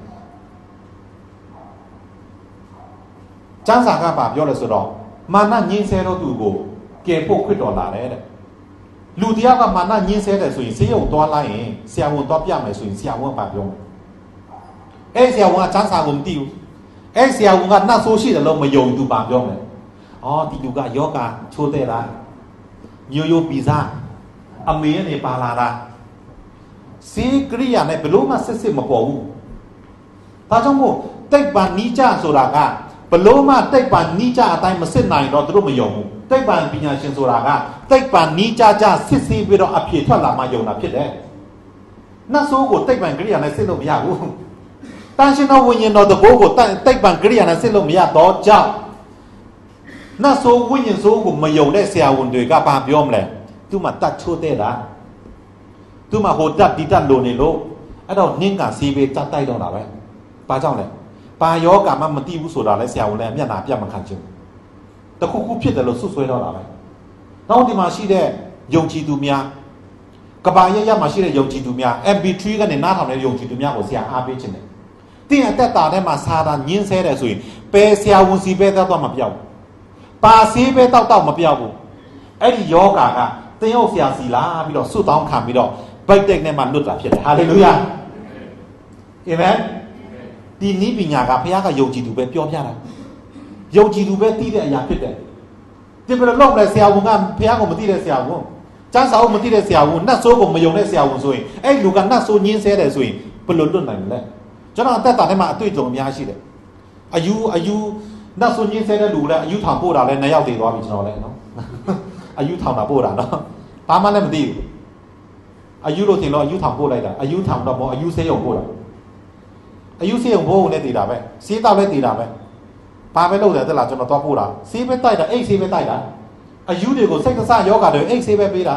ကျမ်းစာကပါပြောလို့ဆိုတော့မာနညင်းဆဲတော့သူကိုကယ်ဖို့ခွင့်တော်လာတယ်တဲ့လူတရားကမာနညင်းဆဲတယ်ဆိုရင်ဆေးရုံသွားလိုက်ရင်ဆရာဝန်သွားပြမယ်ဆိုရင်ဆရာဝန်ကပြောမယ်အဲ့ဆရာဝန်ကကျမ်းစာကိုမသိဘူးအဲ့ဆရာဝန်ကနှက်ဆိုးရှိတယ်လို့မယုံသူပါပြောမယ်ဒီလူကယောဂချိုးတဲ့လားမျိုးရိုးပီဇာအမေနဲ့ပါလာတာစေကရိယာနဲ့ဘလို့မှစစ်မပေါ်ဘူးဒါကြောင့်မို့တိတ်ပံနီးကြဆိုတာကဘလို့မှတိတ်ပံနီးကြအတိုင်းမစစ်နိုင်တော့သူတို့မယုံဘူးတိတ်ပံပညာရှင်ဆိုတာကတိတ်ပံနီးကြစစ်ဆေးပြီးတော့အဖြေထွက်လာမှယုံတာဖြစ်တယ်နတ်ဆိုးကိုတိတ်ပံကရိယာနဲ့စစ်လို့မရဘူးတန်ရှင်တော်ဝိညာဉ်တော်တဘိုးကိုတိတ်ပံကရိယာနဲ့စစ်လို့မရတော့ကြောင့်နတ်ဆိုးဝိညာဉ်ဆိုးကိုမယုံတဲ့ဆရာဝန်တွေကဘာပြောမလဲသူမှတတ်ချိုးတဲ့လားသူမှဟိုတက်ဒီတက်လို့နေလို့အဲ့တော့နင်းကစီးပေးတတ်တိုက်တော့တာပဲဘာကြောင့်လဲပါယောဂမှမတိဘူးဆိုတာလဲဆရာဝန်လည်းမျက်နှာပြတ်မခံချင်တခုခုဖြစ်တယ်လို့ဆွဆွဲတော့တာပဲနောက်ဒီမှာရှိတဲ့ယုံကြည်သူများကဘာရရမှာရှိတဲ့ယုံကြည်သူများ MP3 ကနေနားထောင်တဲ့ယုံကြည်သူများကိုဆရာအားပေးခြင်းတယ်တင်းအသက်တာထဲမှာစာတာညင်းဆဲတယ်ဆိုရင်ပယ်ဆရာဝန်စီပဲတော့မပြောက်ပါစေးပဲတောက်မပြောက်ဘူးအဲ့ဒီယောဂါကတင်းရောက်ဆရာစီလာပြီးတော့စွတ်တောင်းခံပြီးတော့ဗိတ်တက်နဲ့မှလွတ်တာဖြစ်တယ်ဟာလေလုယာအာမင်ဒီနိပညာကဘုရားကယုံကြည်သူပဲပြောပြတာယုံကြည်သူပဲသိတဲ့အရာဖြစ်တယ်ဒီဘယ်လိုလုပ်လဲဆရာဝန်ကဘုရားကိုမသိတဲ့ဆရာဝန်ကျမ်းစာကိုမသိတဲ့ဆရာဝန်နတ်ဆိုးကိုမယုံတဲ့ဆရာဝန်ဆိုရင်အဲ့လူကနတ်ဆိုးညင်းဆဲတယ်ဆိုရင်ဘယ်လိုလွတ်နိုင်မလဲကျွန်တော်အသက်တာထဲမှာအတွေ့အကြုံအများရှိတယ်အယူနတ်ဆိုးညင်းဆဲတဲ့လူလည်းအယူထောင်ပို့တာလည်းနှစ်ယောက်တည်သွားပြီကျွန်တော်လည်းနော်အယူထောင်တာပို့တာနော်ဘာမှလည်းမသိဘူးအယူလို့ထင်လို့အယူထောင်ပို့လိုက်တာအယူထောင်တော့ဘောအယူဆေးရုံပို့တာအယူဆေးရုံဘိုးနဲ့တည်တာပဲစေးတောက်လည်းတည်တာပဲဘာပဲလုပ်တယ်တက်လာကျွန်တော်သွားပို့တာဆေးပဲတိုက်တာအိတ်ဆေးပဲတိုက်တာအယူတွေကိုစိတ်ကစားယောဂါတွေအိတ်ဆေးပဲပေးတာ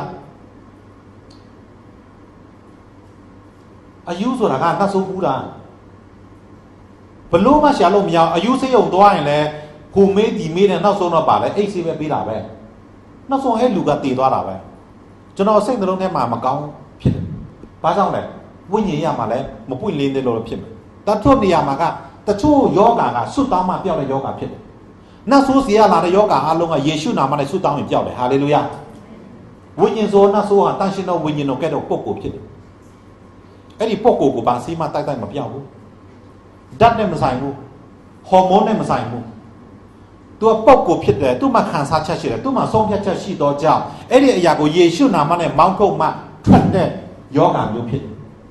အယူဆိုတာကနှတ်ဆိုးပူးတာဘလို့မှရှာလို့မရအယူဆေးရုံသွားရင်လည်းကိုမေးဒီမေးနဲ့နောက်ဆုံးတော့ပါလဲအိတ်ဆေးပဲပေးတာပဲနောက်ဆုံးအဲ့လူကတည်သွားတာပဲကျွန်တော်စိတ်နှလုံးထဲမှာမကောင်းဖြစ်တယ်ဘာကြောင့်လဲဝိညာဉ်ရမှာလဲမပွင့်လင်းတယ်လို့ဖြစ်မယ်တချို့နေရာမှာကတချို့ယောဂါကစွတ်တောင်းမှပြောက်တဲ့ယောဂါဖြစ်တယ်နတ်ဆိုးစီရလာတဲ့ယောဂါအလုံးကယေရှုနာမနဲ့စွတ်တောင်းရင်ပြောက်တယ်ဟာလေလုယာဝိညာဉ်ဆိုနတ်ဆိုးဟာတန်ရှင်သောဝိညာဉ်တော်ကဲ့သို့ပုဂ္ဂိုလ်ဖြစ်တယ်အဲ့ဒီပုဂ္ဂိုလ်ကိုဘာစီးမှတိုက်မပြောက်ဘူးဓာတ်နဲ့မဆိုင်ဘူးဟော်မုန်းနဲ့မဆိုင်ဘူးသူကပုဂ္ဂိုလ်ဖြစ်တယ်သူမှခံစားချက်ရှိတယ်သူမှဆုံးဖြတ်ချက်ရှိတော့ကြောင့်အဲ့ဒီအရာကိုယေရှုနာမနဲ့မောင်းထုတ်မှထွက်တဲ့ယောဂါမျိုးဖြစ်တယ်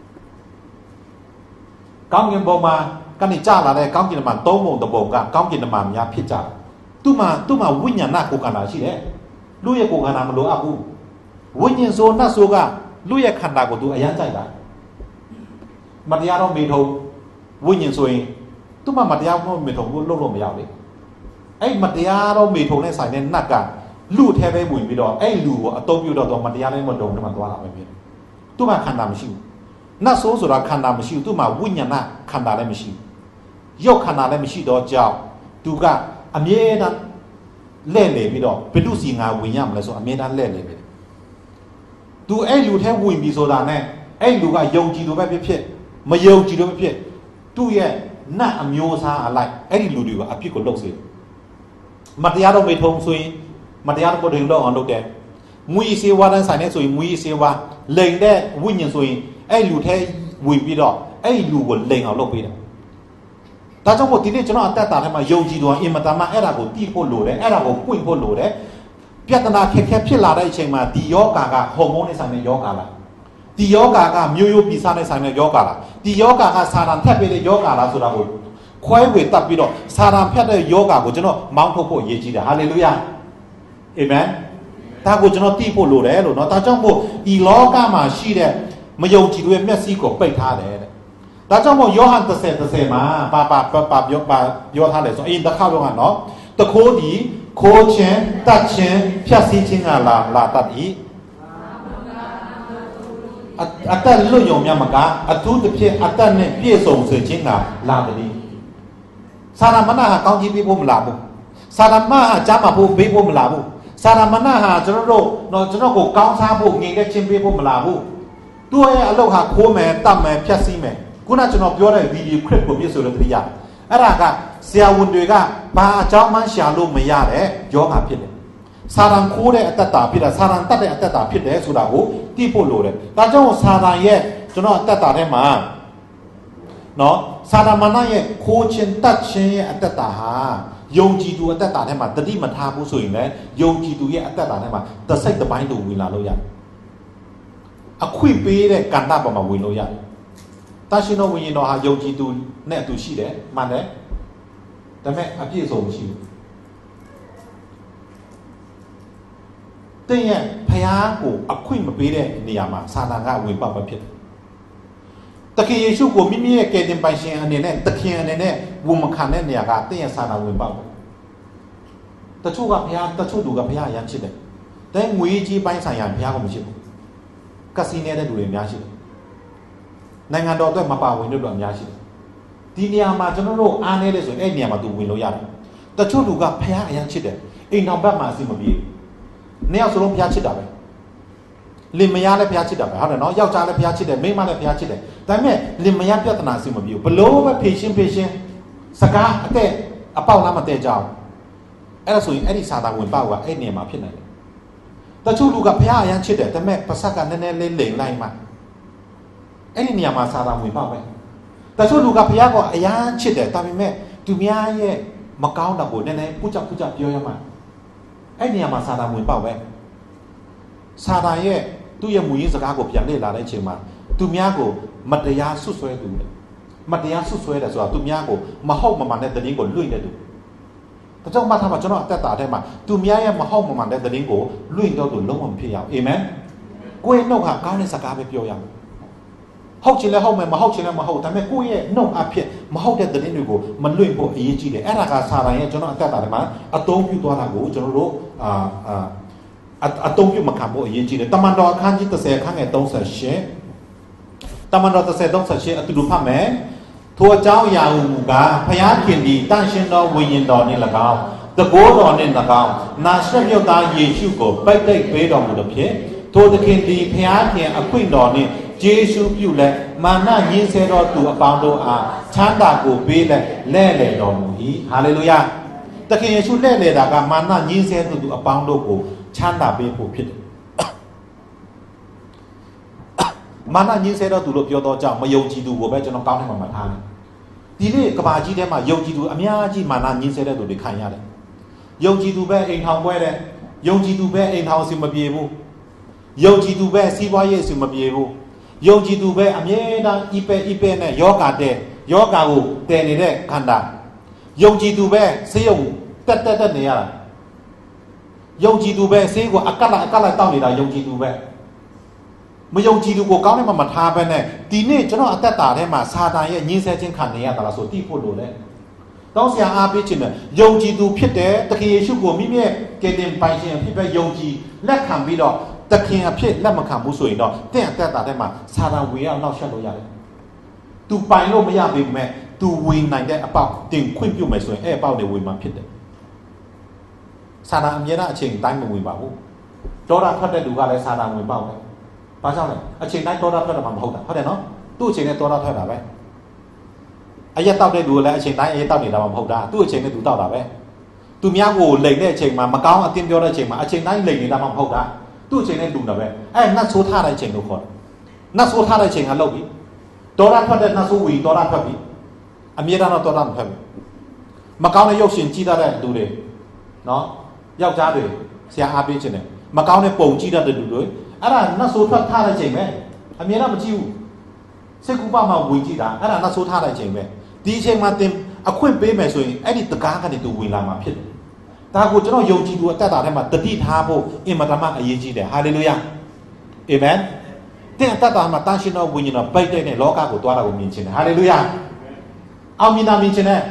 ကောင်းကင်ဘုံမှာကနေကြလာတဲ့ကောင်းကင်မှာသုံးပုံတစ်ပုံကကောင်းကင်မှာများဖြစ်ကြတယ်သူမှဝိညာဏကိုယ်ခန္ဓာရှိတယ်လူရဲ့ကိုယ်ခန္ဓာမလိုအပ်ဘူးဝိညာဉ်ဆိုနတ်ဆိုကလူရဲ့ခန္ဓာကိုသူအယမ်းကြိုက်တာမတရားတော့မေထုံဝိညာဉ်ဆိုရင်သူမှမတရားတော့မေထုံကိုလုပ်လို့မရဘူးလေအဲ့မတရားတော့မေထုံနဲ့ဆိုင်တဲ့နတ်ကလူအထဲပဲဝင်ပြီးတော့အဲ့လူကိုအတုံးပြတော့မတရားလည်းမတုံနဲ့မှသွားတာပဲဖြစ်သူမှခန္ဓာမရှိဘူးနတ်ဆိုးဆိုတာခန္ဓာမရှိဘူးသူမှဝိညာဏခန္ဓာလည်းမရှိဘူးရုပ်ခန္ဓာလည်းမရှိတော့ကြောင့်သူကအမြဲတမ်းလဲ့လေပြီးတော့ဘယ်သူစီငါဝင်ရမလဲဆိုအမြဲတမ်းလဲ့လေပဲသူအဲ့လူထဲဝင်ပြီဆိုတာနဲ့အဲ့လူကယုံကြည်လို့ပဲဖြစ်မယုံကြည်လို့ပဲဖြစ်သူ့ရဲ့နတ်အမျိုးအစားအလိုက်အဲ့ဒီလူတွေကအပြစ်ကိုလုပ်စေမတရားတော့မေထုံဆိုရင်မတရားတော့တွေလောက်အောင်လုပ်တယ်မွေးစေဝါတန်းဆိုင်နေဆိုရင်မွေးစေဝါလိန်တဲ့ဝိညာဉ်ဆိုရင်အဲ့လူထဲဝင်ပြီးတော့အဲ့လူကိုလိန်အောင်လုပ်ပေးတယ်ဒါကြောင့်မို့ဒီနေ့ကျွန်တော်အသက်တာထဲမှာယုံကြည်တော်အင်မတန်မှအဲ့ဒါကိုတီးဖို့လိုတယ်အဲ့ဒါကိုပွင့်ဖို့လိုတယ်ပြဿနာခက်ခဲဖြစ်လာတဲ့အချိန်မှာဒီယောဂါကဟော်မုန်းနဲ့ဆိုင်တဲ့ယောဂါလားဒီယောဂါကမျိုးရိုးပြီးစားနေဆိုင်တဲ့ယောဂါလားဒီယောဂါကစာရန်ထက်ပေးတဲ့ယောဂါလားဆိုတာကိုခွဲဝေတတ်ပြီးတော့စာရန်ဖြတ်တဲ့ယောဂါကိုကျွန်တော်မောင်းထုတ်ဖို့အရေးကြီးတယ်ဟာလေလုယာအာမင်ဒါကိုကျွန်တော်သိဖို့လိုတယ်လို့เนาะဒါကြောင့်မို့ဒီလောကမှာရှိတဲ့မယုံကြည်သူရဲ့မျက်စိကိုပိတ်ထားတယ်တဲ့ဒါကြောင့်မို့ယောဟန်30မှာပါပြောထားတယ်ဆိုအရင်တစ်ခါတော့ကเนาะတခိုးဒီခိုးခြင်းတတ်ခြင်းဖြတ်စည်းခြင်းကလာတတ်၏အတက်လွတ်ယုံမြတ်မကအထူးတစ်ဖြစ်အတက်နဲ့ပြည့်စုံစေခြင်းကလာတယ်စာရမဏဟာကောင်းကြီးပေးဖို့မလာဘူးစာရမဏဟာကြားမှာဖို့ပေးဖို့မလာဘူးစာရမဏဟာကျွန်တော်ကိုကောင်းစားဖို့ငြိမ်သက်ခြင်းပေးဖို့မလာဘူးသူ့ရဲ့အလုပ်ဟာခိုးမယ်တတ်မယ်ဖြတ်စည်းမယ်ခုနကျွန်တော်ပြောတဲ့ဗီဒီယိုခရစ်ကိုပြည့်စုံတဲ့တရားအဲ့ဒါကဆရာဝန်တွေကဘာအကြောင်းမှရှာလို့မရတဲ့ယောဂဖြစ်တယ်စာရန်ခိုးတဲ့အတ္တတာဖြစ်တယ်စာရန်တတ်တဲ့အတ္တတာဖြစ်တယ်ဆိုတာကိုသိဖို့လိုတယ်ဒါကြောင့်စာရန်ရဲ့ကျွန်တော်အတ္တတာထဲမှာနော်စာရမဏရဲ့ခိုးခြင်းတတ်ခြင်းရဲ့အတ္တတာဟာယုံကြည်သူအတ္တတာထဲမှာတတိမထားဘူးဆိုရင်လည်းယုံကြည်သူရဲ့အတ္တတာထဲမှာတစိတ်တစ်ပိုင်းတူဝင်လာလို့ရတယ်အခွင့်ပေးတဲ့ကဏ္ဍပေါ်မှာဝင်လို့ရတယ်တာရှင်တော်ဝိညာဉ်တော်ဟာယုံကြည်သူနဲ့အတူရှိတယ်မှန်တယ်ဒါပေမဲ့အပြည့်အစုံမရှိဘူးတဲ့ရဲ့ဖျားကိုအခွင့်မပေးတဲ့နေရာမှာစာနာကဝင်ပေါက်ပဲဖြစ်တယ်တခင်ယေရှုကိုမိမိရဲ့ကယ်တင်ပိုင်ရှင်အနေနဲ့တခင်အနေနဲ့ဝန်မခံတဲ့နေရာကတဲ့ရဲ့စာနာဝင်ပေါက်တယ်တချို့ကဖျားတချို့သူကဖျားရမ်းချစ်တယ်แต่ငွေကြီးပိုင်းဆိုင်ရာဖျားကိုမချစ်ဘူးကစီနေတဲ့လူတွေအများရှိတယ်နိုင်ငံတော်အတွက်မပါဝင်လို့တော့အများရှိတယ်ဒီနေရာမှာကျွန်တော်တို့အားနေတယ်ဆိုရင်အဲ့နေရာမှာသူဝင်လို့ရတယ်တချို့လူကဖျားအရမ်းချစ်တယ်အိမ်တော်ဘက်မှာအစီမပြေနှစ်ယောက်စလုံးဖျားချစ်တာပဲလင်မယားလည်းဖျားချစ်တာပဲဟုတ်တယ်နော်ယောက်ျားလည်းဖျားချစ်တယ်မိန်းမလည်းဖျားချစ်တယ်ဒါပေမဲ့လင်မယားပြဿနာအစီမပြေဘူးဘလို့ပဲဖေရှင်းစကားအတဲ့အပေါက်လားမတည့်ကြအောင်အဲ့ဒါဆိုရင်အဲ့ဒီစာသားဝင်ပေါက်ကအဲ့နေရာမှာဖြစ်နေတယ်တချို့လူကဖျားအရမ်းချစ်တယ်ဒါပေမဲ့ပါစက်ကနည်းနည်းလေးလိမ်လိုက်မှအဲ့ဒီနေရာမှာစာသားဝင်ပေါက်ပဲတချို့လူကဖျားကအရမ်းချစ်တယ်ဒါပေမဲ့သူများရဲ့မကောင်းတာကိုနည်းနည်းပူချပြောရမှအဲ့နေရာမှာစာသားဝင်ပေါက်ပဲစာသားရဲ့သူ့ရဲ့မူရင်းစကားကိုပြန်လေ့လာတဲ့အချိန်မှာသူများကိုမတရားဆွဆွဲသူမတရားဆွဆွဲတယ်ဆိုတာသူများကိုမဟုတ်မမှန်တဲ့သတင်းကိုလွှင့်တဲ့သူဒါကြောင့်မှထားမှာကျွန်တော်အသက်တာထဲမှာသူများရဲ့မဟုတ်မမှန်တဲ့သတင်းကိုလွှင့်တော့သူလုံးဝမဖြစ်ရအောင်အာမင်ကိုယ့်ရဲ့နှုတ်ဟာကောင်းတဲ့စကားပဲပြောရမယ်ဟုတ်ချင်လဲဟုတ်မယ်မဟုတ်ချင်လဲမဟုတ်ဒါပေမဲ့ကိုယ့်ရဲ့နှုတ်အဖြစ်မဟုတ်တဲ့သတင်းတွေကိုမလွှင့်ဖို့အရေးကြီးတယ်အဲ့ဒါကစာတန်ရဲ့ကျွန်တော်အသက်တာထဲမှာအသုံးပြုသွားတာကိုကျွန်တော်တို့အသုံးပြုမခံဖို့အရေးကြီးတယ်တမန်တော်အခန်းကြီး30အခန်းငယ်38တမန်တော်30:38အတူတူဖတ်မယ်ထိုအကြောင်းအရာဟူမူကားဖျားခင်သည်တန်ရှင်သောဝိညာဉ်တော်နှင့်၎င်းတကိုးတော်နှင့်၎င်းနာရှရက်မြတ်သားယေရှုကိုပိတ်သိပ်ပေးတော်မူသဖြင့်ထိုသခင်သည်ဖျားခင်အခွင့်တော်နှင့်ယေရှုပြုလက်မာနညင်းဆဲသောသူအပေါင်းတို့အားချမ်းသာကိုပေးလက်လဲ့လေတော်မူ၏ဟာလေလုယာသခင်ယေရှုလဲ့လေတာကမာနညင်းဆဲသောသူအပေါင်းတို့ကိုချမ်းသာပေးဖို့ဖြစ်တယ်မာနညင်းဆဲတော့သူလို့ပြောတော့ကြောင့်မယုံကြည်သူကိုပဲကျွန်တော်ကောင်းထဲမှာမှတ်ထားတယ်ဒီနေ့ကဘာကြီးထဲမှာယုံကြည်သူအများကြီးမာနညင်းဆဲတဲ့သူတွေခံရတယ်ယုံကြည်သူပဲအိမ်ထောင်ပွဲတဲ့ယုံကြည်သူပဲအိမ်ထောင်အစီမပြေဘူးယုံကြည်သူပဲစီးပွားရေးအစီမပြေဘူးယုံကြည်သူပဲအမြဲတမ်းဤပဲနဲ့ယောဂကိုတည်နေတဲ့ခန္ဓာယုံကြည်သူပဲဆေးရုံတက်နေရတာယုံကြည်သူပဲဆေးကိုအကလိုက်တောက်နေတာယုံကြည်သူပဲမယုံကြည်သူကိုကောင်းတဲ့မှာမထားဘဲနဲ့ဒီနေ့ကျွန်တော်အသက်တာထဲမှာစာတန်ရဲ့ညှင်းဆဲခြင်းခံနေရတာလားဆိုသိဖို့လိုတယ်တောင်းဆရာအားပေးခြင်းနဲ့ယုံကြည်သူဖြစ်တဲ့သခင်ယေရှုကိုမိမိရဲ့ကယ်တင်ပိုင်ရှင်အဖြစ်ပဲယုံကြည်လက်ခံပြီးတော့သခင်အဖြစ်လက်မခံဘူးဆိုရင်တော့တင့်အသက်တာထဲမှာစာတန်ဝင်ရောက်နောက်ဆက်လို့ရတယ်။ तू ပိုင်လို့မရပေမဲ့ तू ဝင်နိုင်တဲ့အပေါက်တင်ခွင့်ပြုမယ်ဆိုရင်အဲ့အပေါက်တွေဝင်မှာဖြစ်တယ်။စာတန်အမြဲတမ်းအချိန်တိုင်းမဝင်ပါဘူး။ဒေါသထွက်တဲ့လူကလည်းစာတန်ဝင်ပေါက်တယ်။ဘာကြောင့်လဲအချိန်တိုင်းဒေါသထွက်တာမှမဟုတ်တာဟုတ်တယ်နော်။သူ့အချိန်နဲ့ဒေါသထွက်တာပဲ။အရက်တောက်တဲ့လူကလည်းအချိန်တိုင်းအရက်တောက်နေတာမှမဟုတ်တာ။သူ့အချိန်နဲ့ तू တောက်တာပဲ။ तू များကိုလိန်တဲ့အချိန်မှာမကောင်းအတင်းပြောတဲ့အချိန်မှာအချိန်တိုင်းလိန်နေတာမှမဟုတ်တာ။သူ့အချိန်နဲ့လူတာပဲအဲ့နတ်ဆိုးထားတဲ့အချိန်လို့ခေါ်တယ်နတ်ဆိုးထားတဲ့အချိန်ကလောက်ပြီဒေါသထွက်တဲ့နတ်ဆိုးဝီဒေါသထွက်ပြီအမြဲတမ်းတော့ဒေါသမထွက်ဘူးမကောင်းတဲ့ရုပ်ရှင်ကြည့်တတ်တဲ့လူတွေနော်ယောက်ျားတွေဆရာအားပေးခြင်းတယ်မကောင်းတဲ့ပုံကြည့်တတ်တဲ့လူတွေအဲ့ဒါနတ်ဆိုးထွက်ထားတဲ့အချိန်ပဲအမြဲတမ်းမကြည့်ဘူးစိတ်ကူးပါမှဝင်ကြည့်တာအဲ့ဒါနောက်ဆိုးထားတဲ့အချိန်ပဲဒီအချိန်မှာတင်အခွင့်ပေးမယ်ဆိုရင်အဲ့ဒီတကားကနေသူဝင်လာမှာဖြစ်တယ်ဒါကိုကျွန်တော်ယုံကြည်သူအသက်တာထဲမှာတတိထားဖို့အင်မတန်မှအရေးကြီးတယ်ဟာလေလုယာအာမင်တဲ့အသက်တာမှာတန်ရှင်တော်ဝိညာဉ်တော်ပိတ်တဲ့နဲ့လောကကိုသွားတာကိုမြင်ချင်တယ်ဟာလေလုယာအောင်မြင်တာမြင်ချင်တယ်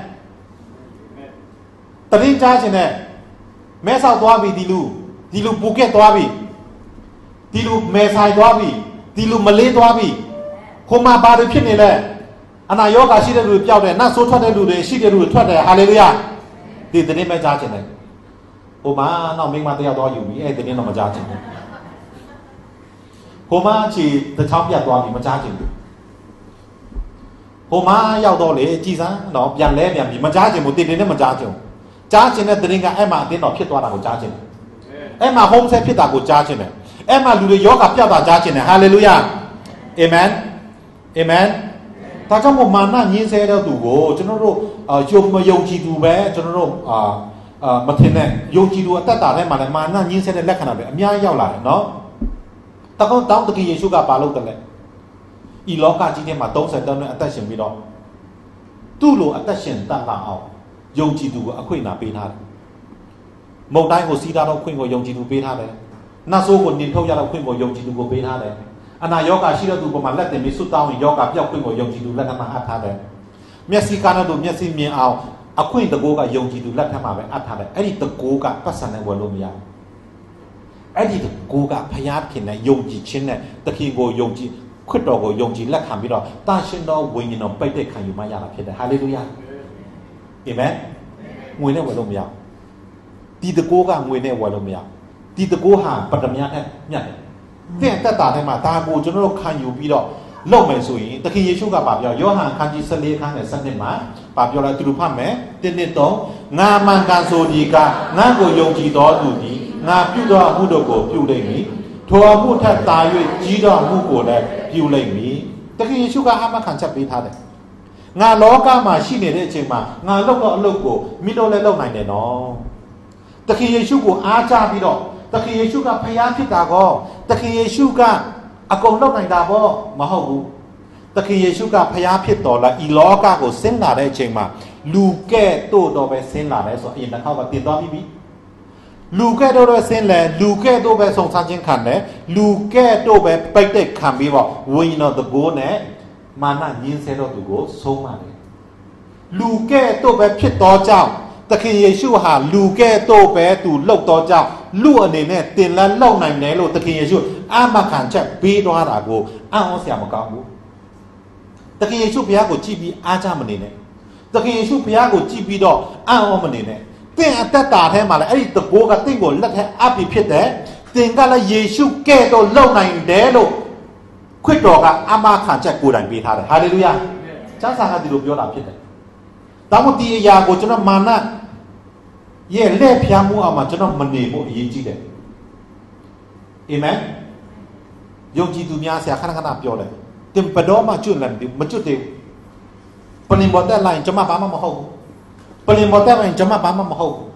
တတိကြားချင်တယ်မဲဆောက်သွားပြီဒီလူပူကက်သွားပြီဒီလူမဲဆိုင်သွားပြီဒီလူမလေးသွားပြီဟိုမှာဘာတွေဖြစ်နေလဲအနာယောဂါရှိတဲ့လူတွေပျောက်တယ်နတ်ဆိုးထွက်တဲ့လူတွေရှိတဲ့လူတွေထွက်တယ်ဟာလေလုယာဒီတနေ့မှကြားချင်တယ်ဟိုမှာနောက်မိန်းမတယောက်သွားယူပြီအဲ့ဒီနေ့တော့မကြားချင်ဘူးဟိုမှာခြေတစ်ချောင်းပြတ်သွားပြီမကြားချင်ဘူးဟိုမှာရောက်တော့လေကြည်စမ်းတော့ပြန်လဲပြန်ပြီမကြားချင်ဘူးတင်နဲ့မကြားချင်ဘူးကြားချင်တဲ့တရင်ကအဲ့မှာအတင်းတော်ဖြစ်သွားတာကိုကြားချင်တယ်အဲ့မှာ home set ဖြစ်တာကိုကြားချင်တယ်အဲ့မှာလူတွေယောဂပြတ်တာကြားချင်တယ်ဟာလေလုယာအာမင်အာမင်ဒါကြောင့်မို့မာနညင်းဆဲတဲ့သူကိုကျွန်တော်တို့ယုံမယုံကြည်သူပဲကျွန်တော်တို့မထင်နဲ့ယုံကြည်သူအသက်တာထဲမှာလည်းမာနညင်းဆဲတဲ့လက္ခဏာပဲအများကြီးရောက်လာတယ်နော်တောင်းတကယ်ယေရှုကဘာလုပ်တယ်လဲဤလောကကြီးထဲမှာ33နှစ်အသက်ရှင်ပြီးတော့သူ့လိုအသက်ရှင်တတ်လာအောင်ယုံကြည်သူကိုအခွင့်အရေးပေးထားတယ်မုတ်တိုင်းကိုစီးတာတော့ခွင့်ကိုယုံကြည်သူပေးထားတယ်နတ်ဆိုးကိုနင်ထုတ်ရတော့ခွင့်ကိုယုံကြည်သူကိုပေးထားတယ်အနာယောဂရှိတဲ့သူပေါ်မှာလက်တင်ပြီးဆွတ်တောင်းရင်ယောဂပြောက်ခွင့်ကိုယုံကြည်သူလက်ထက်မှာအပ်ထားတယ်မျက်စိကားနဲ့သူမျက်စိမြင်အောင်အခွင့်တကိုးကယုံကြည်သူလက်ထက်မှာပဲအပ်ထားတယ်အဲ့ဒီတကိုးကပတ်စံနဲ့ဝယ်လို့မရဘူးအဲ့ဒီတကိုးကဖျားခင်နဲ့ယုံကြည်ခြင်းနဲ့တခင်ကိုယုံကြည်ခွတ်တော်ကိုယုံကြည်လက်ခံပြီးတော့တာရှင်တော်ဝိညာဉ်တော်ပိတ်တဲ့ခံယူမှရတာဖြစ်တယ်ဟာလေလုယာအာမင်ငွေနဲ့ဝယ်လို့မရဘူးဒီတကိုးကငွေနဲ့ဝယ်လို့မရဘူးဒီတကိုးဟာပတ္တမြတ်နဲ့မြတ်တယ်တဲ့တက်တာထဲမှာဒါကိုကျွန်တော်တို့ခံယူပြီးတော့လုပ်မယ်ဆိုရင်တခင်ယေရှုကပြောယောဟန်ခန်းကြီး14ခန်းနဲ့7မှာပြောလိုက်သူတို့ဖတ်မယ်1:3ငါမှန်ကန်ဆိုဒီကငါကိုယုံကြည်တော်သူသည်ငါပြုသောအမှုတို့ကိုပြုလိမ့်မည်ထိုအမှုထက်သာ၍ကြီးသောအမှုကိုလည်းပြုလိမ့်မည်တခင်ယေရှုကအမှန်ခံချက်ပေးထားတယ်ငါလောကမှာရှိနေတဲ့အချိန်မှာငါလုပ်တော့အလုပ်ကိုမိတို့လည်းလုပ်နိုင်တယ်နော်တခင်ယေရှုကိုအားကြပြီးတော့တခင်ယေရှုကဖျားဖြစ်တာကောတခင်ယေရှုကအကုန်လုပ်နိုင်တာပေါ့မဟုတ်ဘူးတခင်ယေရှုကဖျားဖြစ်တော်လားဤလောကကိုဆင်းလာတဲ့အချိန်မှာလူကဲ့သို့တော့ပဲဆင်းလာတယ်ဆိုအရင်တစ်ခါကတင်သွားပြီးပြီလူကဲ့သို့တော့ဆင်းလဲလူကဲ့သို့ပဲဆုံစားခြင်းခံတယ်လူကဲ့သို့ပဲပိတ်တဲ့ခံပြီးတော့ဝိညာဉ်တော်တကိုးနဲ့မာနညင်းဆဲတော်သူကိုဆုံးမတယ်လူကဲ့သို့ပဲဖြစ်တော်ကြောင့်သခင်ယေရှုဟာလူကဲ့သို့ပဲသူလှုပ်တော်ကြောင့်လူအနေနဲ့တင်လန်းလောက်နိုင်တယ်လို့သခင်ယေရှုအာမခံချက်ပေးသွားတာကိုအံ့ဩစရာမကောင်းဘူးသခင်ယေရှုဘုရားကိုကြည်ပြီးအားကြမနေနဲ့သခင်ယေရှုဘုရားကိုကြည်ပြီးတော့အံ့ဩမနေနဲ့သင်အသက်တာထဲမှာလည်းအဲ့ဒီတကိုးကသင်ကိုလက်ထက်အပ်ပြီးဖြစ်တယ်သင်ကလည်းယေရှုကဲ့သို့လှုပ်နိုင်တယ်လို့ခွတ်တော်ကအာမခံချက်ကိုယ်တိုင်ပေးထားတယ်ဟာလေလုယာကျမ်းစာကဒီလိုပြောတာဖြစ်တယ်ဒါမှမဟုတ်ဒီအရာကိုကျွန်တော်မာနရဲ့လက်ဖျားမှုအောင်မှာကျွန်တော်မနေဖို့အရေးကြီးတယ်အာမင်ယုံကြည်သူများဆရာခဏခဏပြောတယ်တင်ပတော်မှကျွတ်လန်မကျွတ်သေးပလင်ဘော်တက်လိုက်ကျွန်မဘာမှမဟုတ်ဘူးပလင်ဘော်တက်လိုက်ကျွန်မဘာမှမဟုတ်ဘူး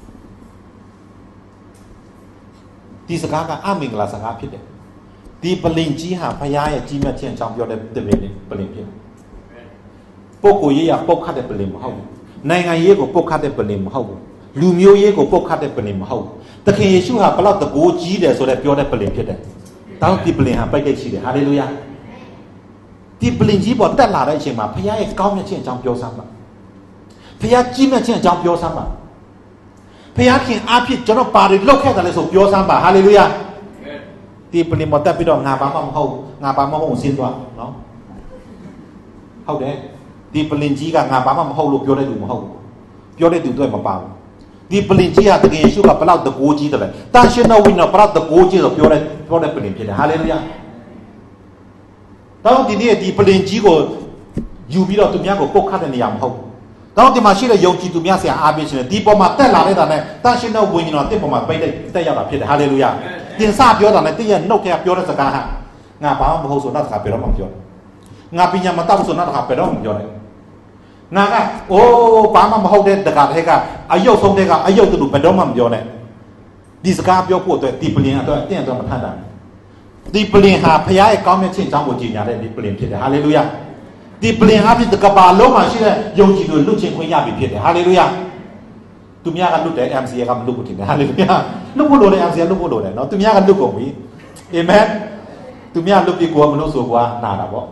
ဒီစကားကအမင်္ဂလာစကားဖြစ်တယ်ဒီပလင်ကြီးဟာဖခင်ရဲ့ကြီးမြတ်ခြင်းအကြောင်းပြောတဲ့ပလင်ဖြစ်ပုဂ္ဂိုလ်ရေးရပုတ်ခတ်တဲ့ပလင်မဟုတ်ဘူးနိုင်ငံရေးကိုပုတ်ခတ်တဲ့ပလင်မဟုတ်ဘူးလူမျိုးရေးကိုပုတ်ခတ်တဲ့ပလင်မဟုတ်ဘူးသခင်ယေရှုဟာဘလောက်တကိုးကြီးတယ်ဆိုတဲ့ပြောတဲ့ပလင်ဖြစ်တယ်တောင်းဒီပလင်ဟာပိတ်တိတ်ရှိတယ်ဟာလေလုယာဒီပလင်ကြီးပေါ်တက်လာတဲ့အချိန်မှာဖခင်ရဲ့ကောင်းမြတ်ခြင်းအကြောင်းပြောစမ်းပါဖခင်ကြီးမြတ်ခြင်းအကြောင်းပြောစမ်းပါဖခင်ခင်အားဖြင့်ကျွန်တော်ပါရီလောက်ခဲ့တယ်လဲဆိုပြောစမ်းပါဟာလေလုယာဒီပလင်ပေါ်တက်ပြီးတော့ငါဘာမှမဟုတ်ငါဘာမှမဟုတ်ဆင်းသွားနော်ဟုတ်တယ်ဒီပလင်ကြီးကငါဘာမှမဟုတ်လို့ပြောတဲ့လူမဟုတ်ဘူးပြောတဲ့သူတွေမပါဘူးဒီပလင်ကြီးဟာတကယ်ယေရှုကဘလောက်တကိုးကြီးတယ်လဲတာရှင်တော်ဝိညာဉ်ဘလောက်တကိုးကြီးဆိုပြောတဲ့ပလင်ဖြစ်တယ်ဟာလေလုယာတော့ဒီနေ့ဒီပလင်ကြီးကိုယူပြီးတော့သူများကိုပုတ်ခတ်တဲ့နေရာမဟုတ်ဘူးတော့ဒီမှာရှိတဲ့ယုံကြည်သူများဆရာအားပေးရှင်ဒီပေါ်မှာတက်လာတဲ့တာနဲ့တာရှင်တော်ဝိညာဉ်တော်တစ်ပေါ်မှာပိတ်တက်ရောက်တာဖြစ်တယ်ဟာလေလုယာတင်စပြောတာနဲ့တည့်ရဲ့နှုတ်ထဲပြောတဲ့စကားဟာငါဘာမှမဟုတ်ဆိုတော့တခါပြောတော့မှပြောတယ်ငါပညာမတတ်ဘူးဆိုတော့တခါပြောတော့မှပြောတယ်ငါကအိုးဘာမှမဟုတ်တဲ့တခါတည်းကအယုတ်ဆုံးတဲ့ကအယုတ်တူဘယ်တော့မှမပြောနဲ့ဒီစကားပြောဖို့အတွက်ဒီပလင်အတွက်အတင်းအတွက်မထမ်းတာဒီပလင်ဟာဖရားရဲ့ကောင်းမြတ်ခြင်းအကြောင်းကိုကြီးညာတဲ့ဒီပလင်ဖြစ်တယ်ဟာလေလုယာဒီပလင်ဟာဒီကဘာလုံးမှာရှိတဲ့ယုံကြည်သူလွတ်ခြင်းခွင့်ရပြီဖြစ်တယ်ဟာလေလုယာသူများကလွတ်တယ် MCA ကမလွတ်ဘူးတင်တယ်ဟာလေလုယာလွတ်ဖို့လိုတယ် MCA လွတ်ဖို့လိုတယ်နော်သူများကလွတ်ကုန်ပြီအာမင်သူများလွတ်ပြီးကိုယ်ကမလွတ်ဆိုကွာနာတာပေါ့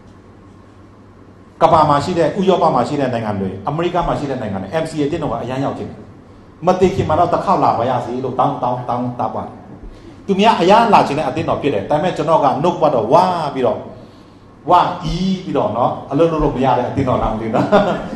ကဘာမှာရှိတဲ့ဥရောပမှာရှိတဲ့နိုင်ငံတွေအမေရိကမှာရှိတဲ့နိုင်ငံတွေ MCA တင်းတော့ကအရန်ရောက်ခြင်းမသိခင်မှာတော့တစ်ခေါက်လာပါရစေလို့တောင်းတာပါသူများအရန်လာခြင်းနဲ့အတင်းတော်ဖြစ်တယ်ဒါပေမဲ့ကျွန်တော်ကနှုတ်ပတ်တော့ဝါပြီးတော့ဝါအီးပြီးတော့နော်အလုံးလုံးလို့မရတဲ့အတင်းတော်လာမသိဘူး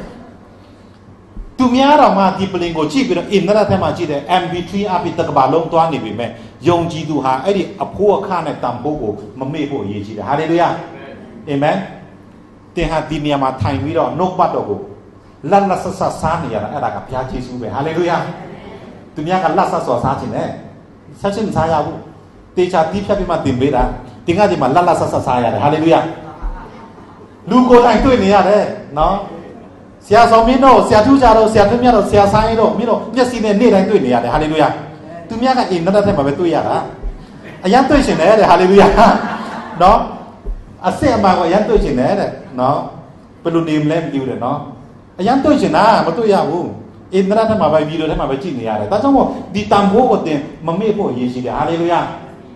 သူများတော်မှဒီပလင်ကိုကြည့်ပြီးတော့အင်တာနက်ထဲမှာကြည့်တဲ့ MP3 အပိတကဘာလုံးသွားနေပြီမဲ့ယုံကြည်သူဟာအဲ့ဒီအဖို့အခနဲ့တန်ဖို့ကိုမမေ့ဖို့အရေးကြီးတယ်ဟာလေလုယာအာမင်တင်ဟာဒီနေရာမှာထိုင်ပြီးတော့နှုတ်ပတ်တော်ကိုလတ်ဆဆစားနေရတာအဲ့ဒါကဘုရားယေရှုပဲဟာလေလုယာသူများကလတ်ဆဆောစားခြင်းနဲ့ဆက်ချင်းမစားရဘူးတေချာတီးဖြတ်ပြီးမှတင်ပေးတာတင်ကဒီမှာလတ်ဆဆစားရတယ်ဟာလေလုယာလူကိုယ်တိုင်တွေ့နေရတယ်နော်ဆရာဆောင်မင်းတို့ဆရာထူးကြတော့ဆရာထွန်းမြတ်တော့ဆရာဆိုင်တော့မင်းတို့မျက်စိနဲ့နေ့တိုင်းတွေ့နေရတယ်ဟာလေလုယာသူများကအင်တာနက်ထဲမှာပဲတွေ့ရတာအရန်တွေ့ရှင်တယ်တဲ့ဟာလေလုယာနော်အစစ်အမှန်ကိုအရန်တွေ့ရှင်တယ်တဲ့နော်ဘယ်လိုနေမလဲမသိဘူးတဲ့နော်အရန်တွေ့ရှင်တာမတွေ့ရဘူးအင်တာနက်ထဲမှာပဲဗီဒီယိုထဲမှာပဲကြည့်နေရတယ်ဒါကြောင့်မို့ဒီတန်ဖိုးကိုတင်မမေ့ဖို့အရေးကြီးတယ်ဟာလေလုယာ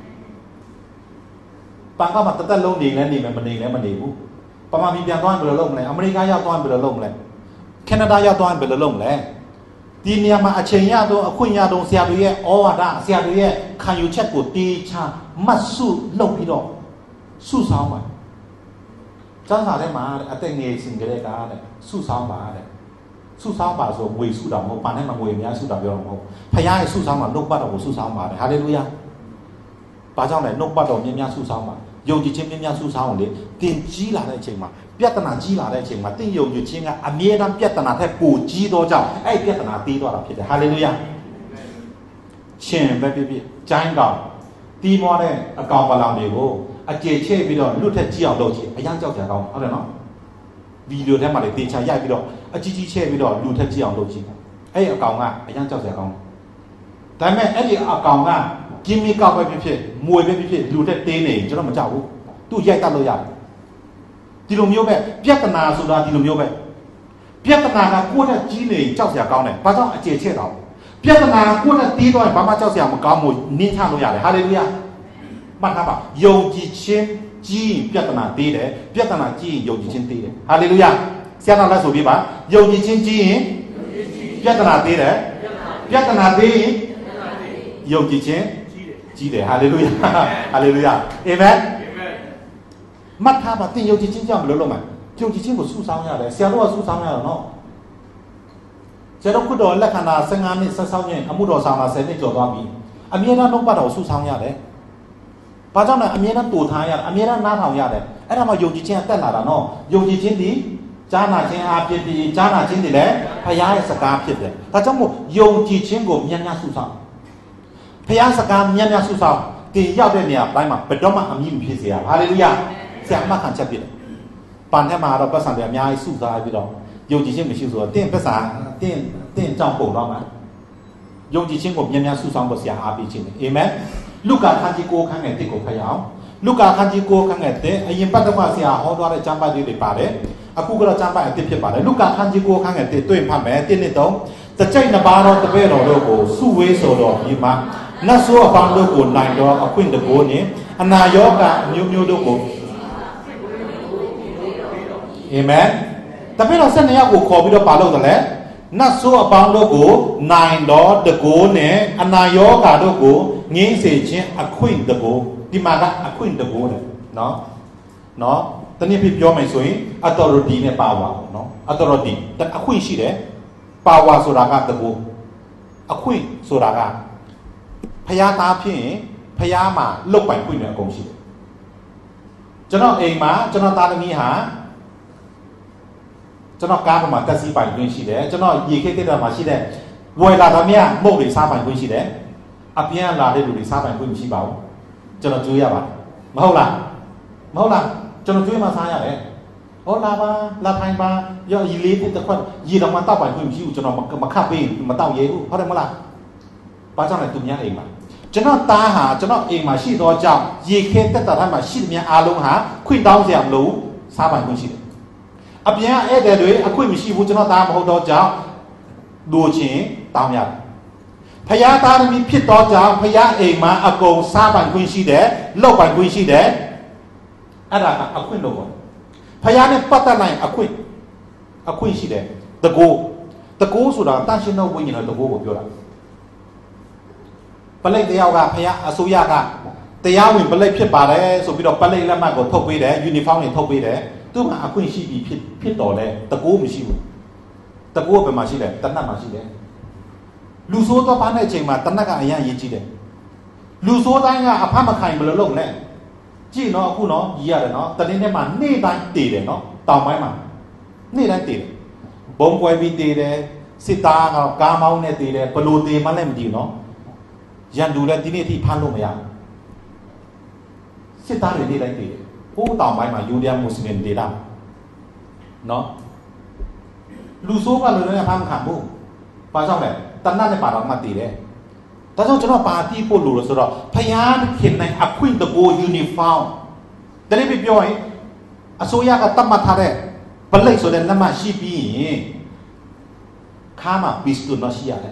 ပန်ကမှာတက်လုံးနေလဲနေမယ်မနေလဲမနေဘူးပမာပြည်ပြန်သွားရင်ဘယ်လိုလုပ်မလဲအမေရိကရောက်သွားရင်ဘယ်လိုလုပ်မလဲကနေဒါရောက်သွားရင်ဘယ်လိုလုပ်မလဲဒီနေရာမှာအချိန်ရတော့အခွင့်ရတော့ဆရာတွေရဲ့ဩဝါဒဆရာတွေရဲ့ခံယူချက်ကိုတေချာမှတ်စုလုပ်ပြီးတော့စုဆောင်ပါကျမ်းစာထဲမှာအသက်ငယ်စဉ်ကလေးကတဲ့စုဆောင်ပါတဲ့စုဆောင်ပါဆိုငွေစုတာမဟုတ်ပါနဲ့မငွေအများစုတာပြောတော့မဟုတ်ဖခင်ရဲ့စုဆောင်မှာနှုတ်ပတ်တော်ကိုစုဆောင်ပါတယ်ဟာလေလုယာဘာကြောင့်လဲနှုတ်ပတ်တော်မြင်များစုဆောင်ပါယုံကြည်ခြင်းမြင်များစုဆောင်အောင်လေတင်ကြီးလာတဲ့အချိန်မှာပြဿနာကြီးလာတဲ့အချိန်မှာတင်ယုံကြည်ခြင်းကအမြဲတမ်းပြဿနာထက်ပိုကြီးသောကြောင့်အဲ့ပြဿနာသေးသွားတာဖြစ်တယ်ဟာလေလုယာရှင်ပဲပြကျိုင်းကောင်တီးမွားတဲ့အကောင်ပလောင်တွေကိုအကျေချဲ့ပြီးတော့လွတ်ထက်ကြီးအောင်လုပ်ချင်အရန်ကြောက်ကြကောင်းဟုတ်တယ်နော်ဗီဒီယိုထဲမှာလေတေချာရိုက်ပြီးတော့အကြီးကြီးချဲ့ပြီးတော့လူထက်ကြီးအောင်လုပ်ချင်အဲ့အကောင်ကအရန်ကြောက်ကြကောင်းဒါပေမဲ့အဲ့ဒီအကောင်ကกินมีကောက်ပဲဖြစ်ဖြစ်မွေပဲဖြစ်ဖြစ်လူတက်တင်းနေကျွန်တော်မကြောက်ဘူးသူ့ရိုက်တတ်လို့ရတယ်ဒီလိုမျိုးပဲပြဿနာဆိုတာဒီလိုမျိုးပဲပြဿနာကကိုယ့်တက်ကြီးနေကြောက်စရာကောင်းတယ်ဘာကြောင့်အကျေချက်တော့ပြဿနာကိုယ့်တက်တီးတော့ဘာမှကြောက်စရာမကောင်းဘူးနင်းချလို့ရတယ်ဟာလေလုယာမှတ်ထားပါယုံကြည်ခြင်းကြီးပြဿနာသေးတယ်ပြဿနာကြီးယုံကြည်ခြင်းသေးတယ်ဟာလေလုယာဆရာတော်လည်းဆိုပြပါယုံကြည်ခြင်းကြီးရင်ပြဿနာသေးတယ်ပြဿနာသေးရင်ယုံကြည်ခြင်းကြီးတယ်ဟာလေလုယာဟာလေလုယာအာမင်မှတ်ထားပါတင်ယုံကြည်ခြင်းကြောင့်ဘယ်လိုလုပ်မှာယုံကြည်ခြင်းကိုစုဆောင်းရတယ်ဆရာတော်ကစုဆောင်းရတော့နော်ဆရာတော်ခုတော်လက်ခဏာ15နှစ်ဆက်ဆောင်းရင်အမှုတော်ဆောင်မှာ10နှစ်ကျော်သွားပြီအမြဲတမ်းနှုတ်ပတ်တော်စုဆောင်းရတယ်ဘာကြောင့်လဲအမြဲတမ်းတူထားရတယ်အမြဲတမ်းနားထောင်ရတယ်အဲ့ဒါမှယုံကြည်ခြင်းအသက်လာတာနော်ယုံကြည်ခြင်းဒီကြားနာခြင်းအဖြစ်ဒီကြားနာခြင်းဒီလည်းဘုရားရဲ့စကားဖြစ်တယ်ဒါကြောင့်မို့ယုံကြည်ခြင်းကိုမြန်မြန်စုဆောင်းဘုရားစကားမြန်မြန်စုဆောင်တင်ရောက်တဲ့နေရာတိုင်းမှာဘယ်တော့မှအမြင့်မဖြစ်စေရဟာလေလုယာဆရာအမှတ်ခံချက်ဖြစ်တယ်ပန်ထဲမှာတော့ပတ်စံတွေအများကြီးစုစားပြီးတော့ယုံကြည်ခြင်းမရှိဆိုတော့တင်ပတ်စံတင်ကြောင့်ပုံတော့မှာယုံကြည်ခြင်းကိုမြန်မြန်စုဆောင်ဖို့ဆရာအားပေးခြင်းတယ်အာမင်လုကာခန်းကြီးကိုခန်းငယ်တစ်ကိုဖတ်ရအောင်လုကာခန်းကြီးကိုခန်းငယ်တဲ့အရင်ပတ်တော့ဆရာဟောသွားတဲ့ကျမ်းပိုက်လေးတွေပါတယ်အခုကတော့ကျမ်းပိုက်အစ်ဖြစ်ပါတယ်လုကာခန်းကြီးကိုခန်းငယ်တစ်တွေ့ဖတ်မယ်1နှစ်တော့တကြိတ်နှစ်ပါးတော့တပည့်တော်တို့ကိုစုဝေးဆိုတော့ဒီမှာနတ်ဆိုးအပေါင်းတို့ကိုနိုင်တော့အခွင့်တကိုးနဲ့အနာရောဂါအမျိုးမျိုးတို့ကိုအာမင်တပည့်တော်12ယောက်ကိုခေါ်ပြီးတော့ပါလို့တယ်လေနတ်ဆိုးအပေါင်းတို့ကိုနိုင်တော့တကိုးနဲ့အနာရောဂါတို့ကိုငြိမ်းစေခြင်းအခွင့်တကိုးဒီမှာကအခွင့်တကိုးတယ်နော်တနည်းပြပြောမယ်ဆိုရင် authority နဲ့ power နော် authority အခွင့်ရှိတယ် power ဆိုတာကတကိုးအခွင့်ဆိုတာကဖျားသားဖြစ်ရင်ဖျားမှာလုတ်ပိုင်ခွင့်နဲ့အကုန်ရှိတယ်ကျွန်တော်အိမ်မှာကျွန်တော်သားသမီးဟာကျွန်တော်ကားပေါ်မှာတက်စီပိုင်ခွင့်ရှိတယ်ကျွန်တော်ရေခဲတက်တာမှာရှိတဲ့ဝယ်လာသမီးကမုတ်တွေစားပိုင်ခွင့်ရှိတယ်အပြန်လာတဲ့လူတွေစားပိုင်ခွင့်မရှိပါဘူးကျွန်တော်ကြွေးရပါတယ်မဟုတ်လားကျွန်တော်ကြွေးမှစားရတယ်ဟောလာပါလာထိုင်ပါရောရေလေးတစ်ခွက်ရေတော့မှတောက်ပိုင်ခွင့်မရှိဘူးကျွန်တော်မခတ်ပေးမတောက်ရဲဘူးဟုတ်တယ်မလားဘာကြောင့်လဲသူများအိမ်မှာကျွန်တော်သားဟာကျွန်တော်အိမ်မှာရှိသောကြောင့်ရေခဲတက်တာထားမှာရှိတဲ့များအားလုံးဟာခွင့်တောင်းစရာမလိုစားပိုင်ခွင့်ရှိတယ်အပြင်ဧည့်သည်တွေအခွင့်မရှိဘူးကျွန်တော်သားမဟုတ်တော့ကြောင့်လူချင်းတောင်းရတယ်ဖယားသားသမီးဖြစ်သောကြောင့်ဖယားအိမ်မှာအကုန်စားပိုင်ခွင့်ရှိတယ်လောက်ပိုင်ခွင့်ရှိတယ်အဲ့ဒါကအခွင့်လို့ပေါ့ဖယားနဲ့ပတ်သက်နိုင်အခွင့်ရှိတယ်တကိုးဆိုတာတန်ရှင်းသောဝိညာဉ်တော်တကိုးကိုပြောတာပလိတ်တယောက်ကဖယားအစိုးရကတရားဝင်ပလိတ်ဖြစ်ပါတယ်ဆိုပြီးတော့ပလိတ်လက်မှတ်ကိုထုတ်ပေးတယ်ယူနီဖောင်းတွေထုတ်ပေးတယ်သူ့မှာအခွင့်ရှိပြီးဖြစ်တော်လဲတကိုးမရှိဘူးတကိုးဘယ်မှာရှိလဲတနတ်မှာရှိတယ်လူဆိုးတော့ပါတဲ့အချိန်မှာတနတ်ကအရင်ရေးကြည့်တယ်လူဆိုးတိုင်းကအဖမခိုင်ဘယ်လိုလုပ်လဲကြည့်နော်အခုနော်ရေးရတယ်နော်တနေ့နဲ့မှနေ့တိုင်းတည်တယ်နော်တောင်ပိုင်းမှာနေ့တိုင်းတည်တယ်ဘုံကွဲပြီးတည်တယ်စစ်သားကကားမောင်းနဲ့တည်တယ်ဘလို့တည်မှလည်းမကြည့်နော်ရန်သူလည်းဒီနေ့အထိဖမ်းလို့မရစစ်သားတွေနေ့တိုင်းတည်တယ်ဟိုးတောင်ပိုင်းမှာယူဒယားမွတ်စလင်ဒေသနော်လူဆိုးကလည်းလည်းဖမ်းမခံဘူးဘာကြောင့်လဲတနတ်နဲ့ပါတော့မှတည်တယ်ဒါကြောင့်ကျွန်တော်ပါတီးဖို့လို့ဆိုတော့ဖယားခင်နိုင်အခွင့်တကိုယူနီဖောင်းတနေ့ပြပြောရင်အစိုးရကတတ်မှတ်ထားတဲ့ပလိတ်ဆိုတဲ့လက်မှတ်ရှိပြီးရင်ခါမှာပစ္စတိုတော့ရှိရတယ်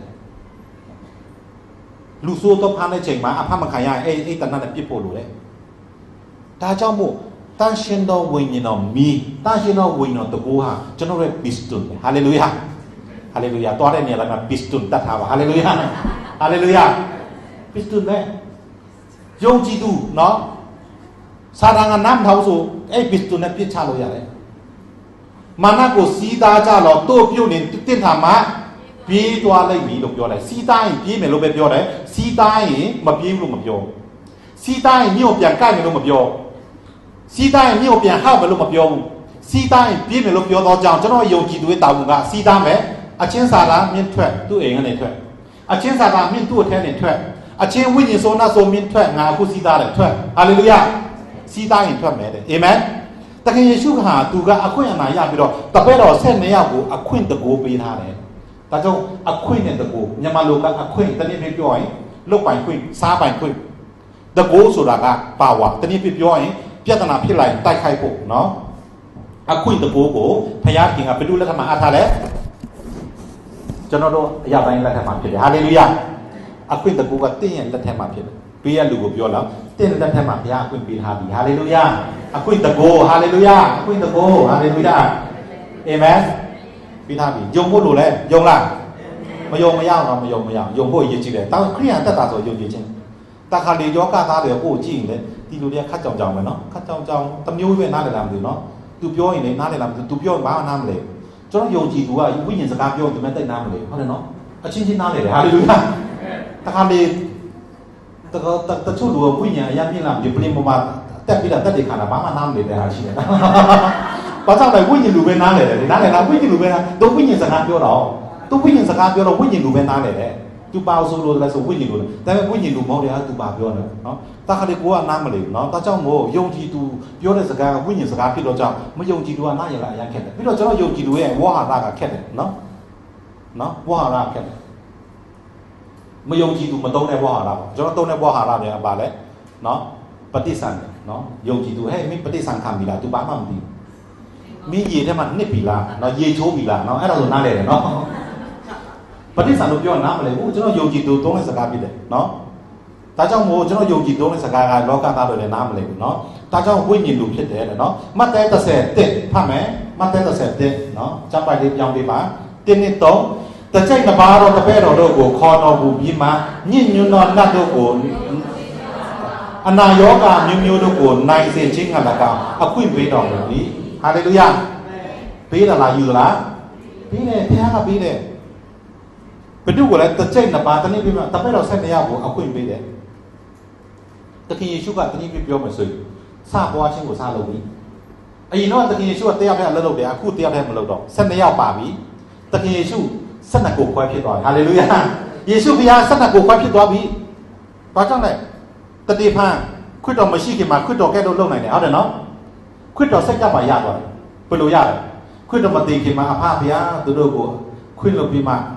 လူဆိုးတော့ဖမ်းတဲ့ချိန်မှာအဖမခံရရင်အဲ့တနတ်နဲ့ပြစ်ဖို့လို့လေဒါကြောင့်မို့တန်ရှင်တော်ဝိညာဉ်တော်မီတန်ရှင်တော်ဝိညာဉ်တော်တကိုးဟာကျွန်တော်ရဲ့ပစ္စတိုဟာလေလုယာဟာလေလုယာတော်တဲ့နေရာမှာပစ္စတိုတတ်ထားပါဟာလေလုယာဟာလေလုယာပစ္စတိုနဲ့ယုံကြည်သူနော်စာရန်ကနမ်းထောက်ဆိုအဲ့ပစ္စတိုနဲ့ပြစ်ချလို့ရတယ်မာနကိုစီးသားကြတော့တို့ပြုတ်နေတင့်ထာမှာပြေးသွားလိုက်ပြီလို့ပြောတယ်စီးသားရင်ပြေးမယ်လို့ပဲပြောတယ်စီးသားရင်မပြေးဘူးလို့မပြောစီးသားရင်မြို့ပြန်ကိုက်မယ်လို့မပြောစီးသားရင်မြို့ပြန်ဟောက်မယ်လို့မပြောဘူးစီးသားရင်ပြေးမယ်လို့ပြောတော့ကြောင့်ကျွန်တော်ယုံကြည်သူရဲ့တာဝန်ကစီးသားမယ်အချင်းစာလားမြင့်ထွက်သူ့အိမ်ကနေထွက်အချင်းစာလားမြင့်သူ့အထဲနေထွက်အချင်းဝိညာဉ်ဆိုနာဆိုမြင့်ထွက်ငါအခုစီးသားတယ်ထွက်ဟာလေလုယာစီးသားရင်ထွက်မယ်တဲ့အာမင်တခင်ယေရှုဟာသူကအခွင့်အနာရပြီးတော့တပည့်တော်12ယောက်ကိုအခွင့်တကိုးပေးထားတယ်ဒါကြောင့်အခွင့်နဲ့တကိုးမြန်မာလိုကအခွင့်တနည်းပြောရင်လုတ်ပိုင်ခွင့်စားပိုင်ခွင့်တကိုးဆိုတာကပါဝါတနည်းပြောရင်ပြဿနာဖြစ်လာရင်တိုက်ခိုက်ဖို့နော်အခွင့်တကိုးကိုဘုရားခင်ကဘယ်လိုလက်ထက်မှာအားထားလဲကျွန်တော်တို့အရာတိုင်းလက်ထက်မှာဖြစ်တယ်ဟာလေလုယာအခွင့်တကူကတင့်ရဲ့လက်ထက်မှာဖြစ်တယ်ဘေးကလူကိုပြောလာတင့်လက်ထက်မှာဘုရားအခွင့်ပေးထားပြီဟာလေလုယာအခွင့်တကူဟာလေလုယာအခွင့်တကူဟာလေလုယာအာမင်ပေးထားပြီယုံဖို့လို့လဲယုံလားမယုံမရအောင်မယုံမရအောင်ယုံဖို့အရေးကြီးတယ်တောင်းခရိယန်တက်တာဆိုယုံကြည်ခြင်းတခါလေယောဂသားတွေကိုကြည့်ရင်လေဒီလူတွေကခတ်ကြောင်ကြောင်ပဲနော်ခတ်ကြောင်ကြောင်တမျိုးပဲနားလည်လားမသိဘူးနော်သူပြောရင်လည်းနားလည်လားမသိဘူးသူပြောရင်ဘာမှနားမလဲကျွန်တော်ယုံကြည်သူကဝိညာဉ်စကားပြောရင်ဒီမဲ့တိတ်နားမလဲဟုတ်တယ်နော်အချင်းချင်းနားလေတယ်ဟာလေလုယာတခါလေတချို့လူကဝိညာဉ်အရင်ပြင်လာဒီပလင်ပေါ်မှာတက်ပြီးတော့တက်တယ်ခါတာဘာမှနားမလဲတဲ့ဟာရှိတယ်ဘာကြောင့်လဲဝိညာဉ်လူပဲနားလေတယ်နားလေလားဝိညာဉ်လူပဲနားတော့ဝိညာဉ်စကားပြောတော့သူဝိညာဉ်စကားပြောတော့ဝိညာဉ်လူပဲနားလေတယ်သူပါဆိုလို့လည်းဆိုဝိညာဉ်လူဒါပေမဲ့ဝိညာဉ်လူမဟုတ်တယ်ဟာသူပါပြောတယ်နော်တခါလေကိုကနားမလဲဘူးနော်ဒါကြောင့်မို့ယုံကြည်သူပြောတဲ့စကားကဝိညာဉ်စကားဖြစ်တော့ကြောင့်မယုံကြည်သူကနားရလာအရင်ခက်တယ်ပြီးတော့ကျွန်တော်ယုံကြည်သူရဲ့ဝါဟာရကခက်တယ်နော်ဝါဟာရခက်တယ်မယုံကြည်သူမတုံးတဲ့ဝါဟာရပေါ့ကျွန်တော်တုံးတဲ့ဝါဟာရပြန်ပါလဲနော်ပฏิสันနော်ယုံကြည်သူဟဲ့မင်းပฏิสันခံပြီလား तू ဘာမှမသိဘူးမင်းရေထဲမှာနှစ်ပြီလားနော်ရေချိုးပြီလားနော်အဲ့ဒါဆိုနားလဲတယ်နော်ပฏิสันလို့ပြောနားမလဲဘူးကျွန်တော်ယုံကြည်သူတုံးတဲ့စကားဖြစ်တယ်နော်ဒါကြောင့်မို့ကျွန်တော်ယုံကြည်တုံးတဲ့စကားကလောကသားတွေလည်းနားမလဲဘူးနော်ဒါကြောင့်ဝိညာဉ်လူဖြစ်တယ်တဲ့နော်မဿဲ30ဖတ်မယ်မဿဲ30နော်စံပိုက်လေးပြောင်းပေးပါ1နှစ်3တကြိတ်တစ်ပါးတော့တပည့်တော်တို့ကိုခေါ်တော်မူပြီးမှညဉ့်ညွန်းသောနတ်တို့ကိုအနာယောဂမျိုးမျိုးတို့ကိုနိုင်စေခြင်းကလည်းအခွင့်ပေးတော်မူပြီဟာလေလုယာပေးတယ်လားယူလားပေးတယ်ဘုရားကပေးတယ်ဘယ်သူကိုလဲတကြိတ်နှစ်ပါးတနည်းပြမှာတပည့်တော်12ယောက်ကိုအခွင့်ပေးတယ်တခင်ယေရှုကတနည်းပြပြောမယ်ဆိုရင်စပွားခြင်းကိုစလုပ်ပြီအရင်တော့တခင်ယေရှုကတရားဖက်အလုပ်လုပ်တယ်အခုတရားဖက်မလုပ်တော့12ယောက်ပါပြီတခင်ယေရှု12ကိုခွဲဖြစ်သွားပြီဟာလေလုယာယေရှုဘုရား12ကိုခွဲဖြစ်သွားပြီဘာကြောင့်လဲတတိဖန်ခွတ်တော်မရှိခင်မှာခွတ်တော်ကဲတော့လုံနိုင်တယ်ဟုတ်တယ်နော်ခွတ်တော်စိတ်ကပ်ပါရသွားတယ်ဘယ်လိုရလဲခွတ်တော်မသိခင်မှာအဖဘုရားသူတို့ကိုခွင့်လုပ်ပြီးမှနော်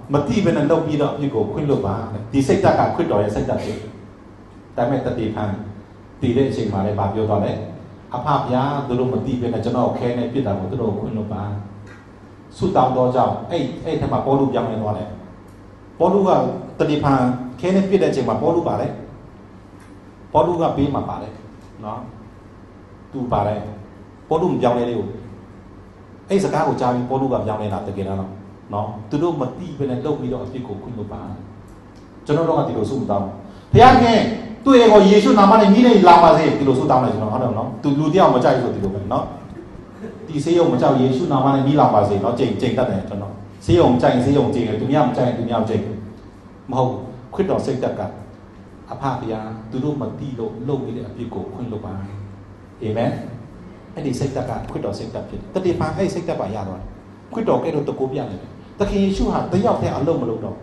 မတိပဲနဲ့လုပ်ပြီးတော့အဖြစ်ကိုခွင့်လွတ်ပါဒီစိတ်ဓာတ်ကခွင့်တော်ရဲ့စိတ်ဓာတ်ဖြစ်ဒါပေမဲ့တတိဖန်တည်တဲ့အချိန်မှာလည်းပြောတော့လေအဖဗျာသူတို့မတိပဲနဲ့ကျွန်တော်ခဲနေပြစ်တာကိုသူတို့ခွင့်လွတ်ပါဆုတောင်းတော့ကြောင့်အဲ့ထက်မှပေါလုပြောင်းနေသွားတယ်ပေါလုကတတိဖန်ခဲနေပြစ်တဲ့အချိန်မှာပေါလုပါတယ်ပေါလုကပေးမှာပါတယ်နော်သူပါတယ်ပေါလုမပြောင်းလဲလေကိုအဲ့စကားကိုကြားပြီးပေါလုကပြောင်းနေတာတကယ်တော့နော်သူတို့မတိပဲနဲ့လုပ်ပြီးတော့အဖြစ်ကိုခွင့်လွတ်ပါကျွန်တော်တို့ကဒီလိုဆုတောင်းဘုရားခင်တွေ့ရကိုယေရှုနာမနဲ့မိနေလာပါစေဒီလိုဆုတောင်းလိုက်ကျွန်တော်ဟုတ်တယ်နော်သူလူတယောက်မကြိုက်ဆိုဒီလိုပဲနော်ဒီဆေးရုံမကြောက်ယေရှုနာမနဲ့မိလာပါစေနော်ကြိမ်တတ်တယ်ကျွန်တော်ဆေးရုံကြိုက်ဆေးရုံကြိမ်တယ်သူများမကြိုက်သူများမကြိုက်မဟုတ်ခွင့်တော်စိတ်တက်ကအဖဘုရားသူတို့မတိလို့လုပ်နေတဲ့အဖြစ်ကိုခွင့်လွတ်ပါအာမင်အဲ့ဒီစိတ်တက်ကခွင့်တော်စိတ်တက်ဖြစ်တယ်တတိပံအဲ့စိတ်တက်ပါရတော့ခွင့်တော်ကဲတော့တကူပြနေတယ်သခင်ယေရှုဟာတယောက်တည်းအလုံးမလုံးတော့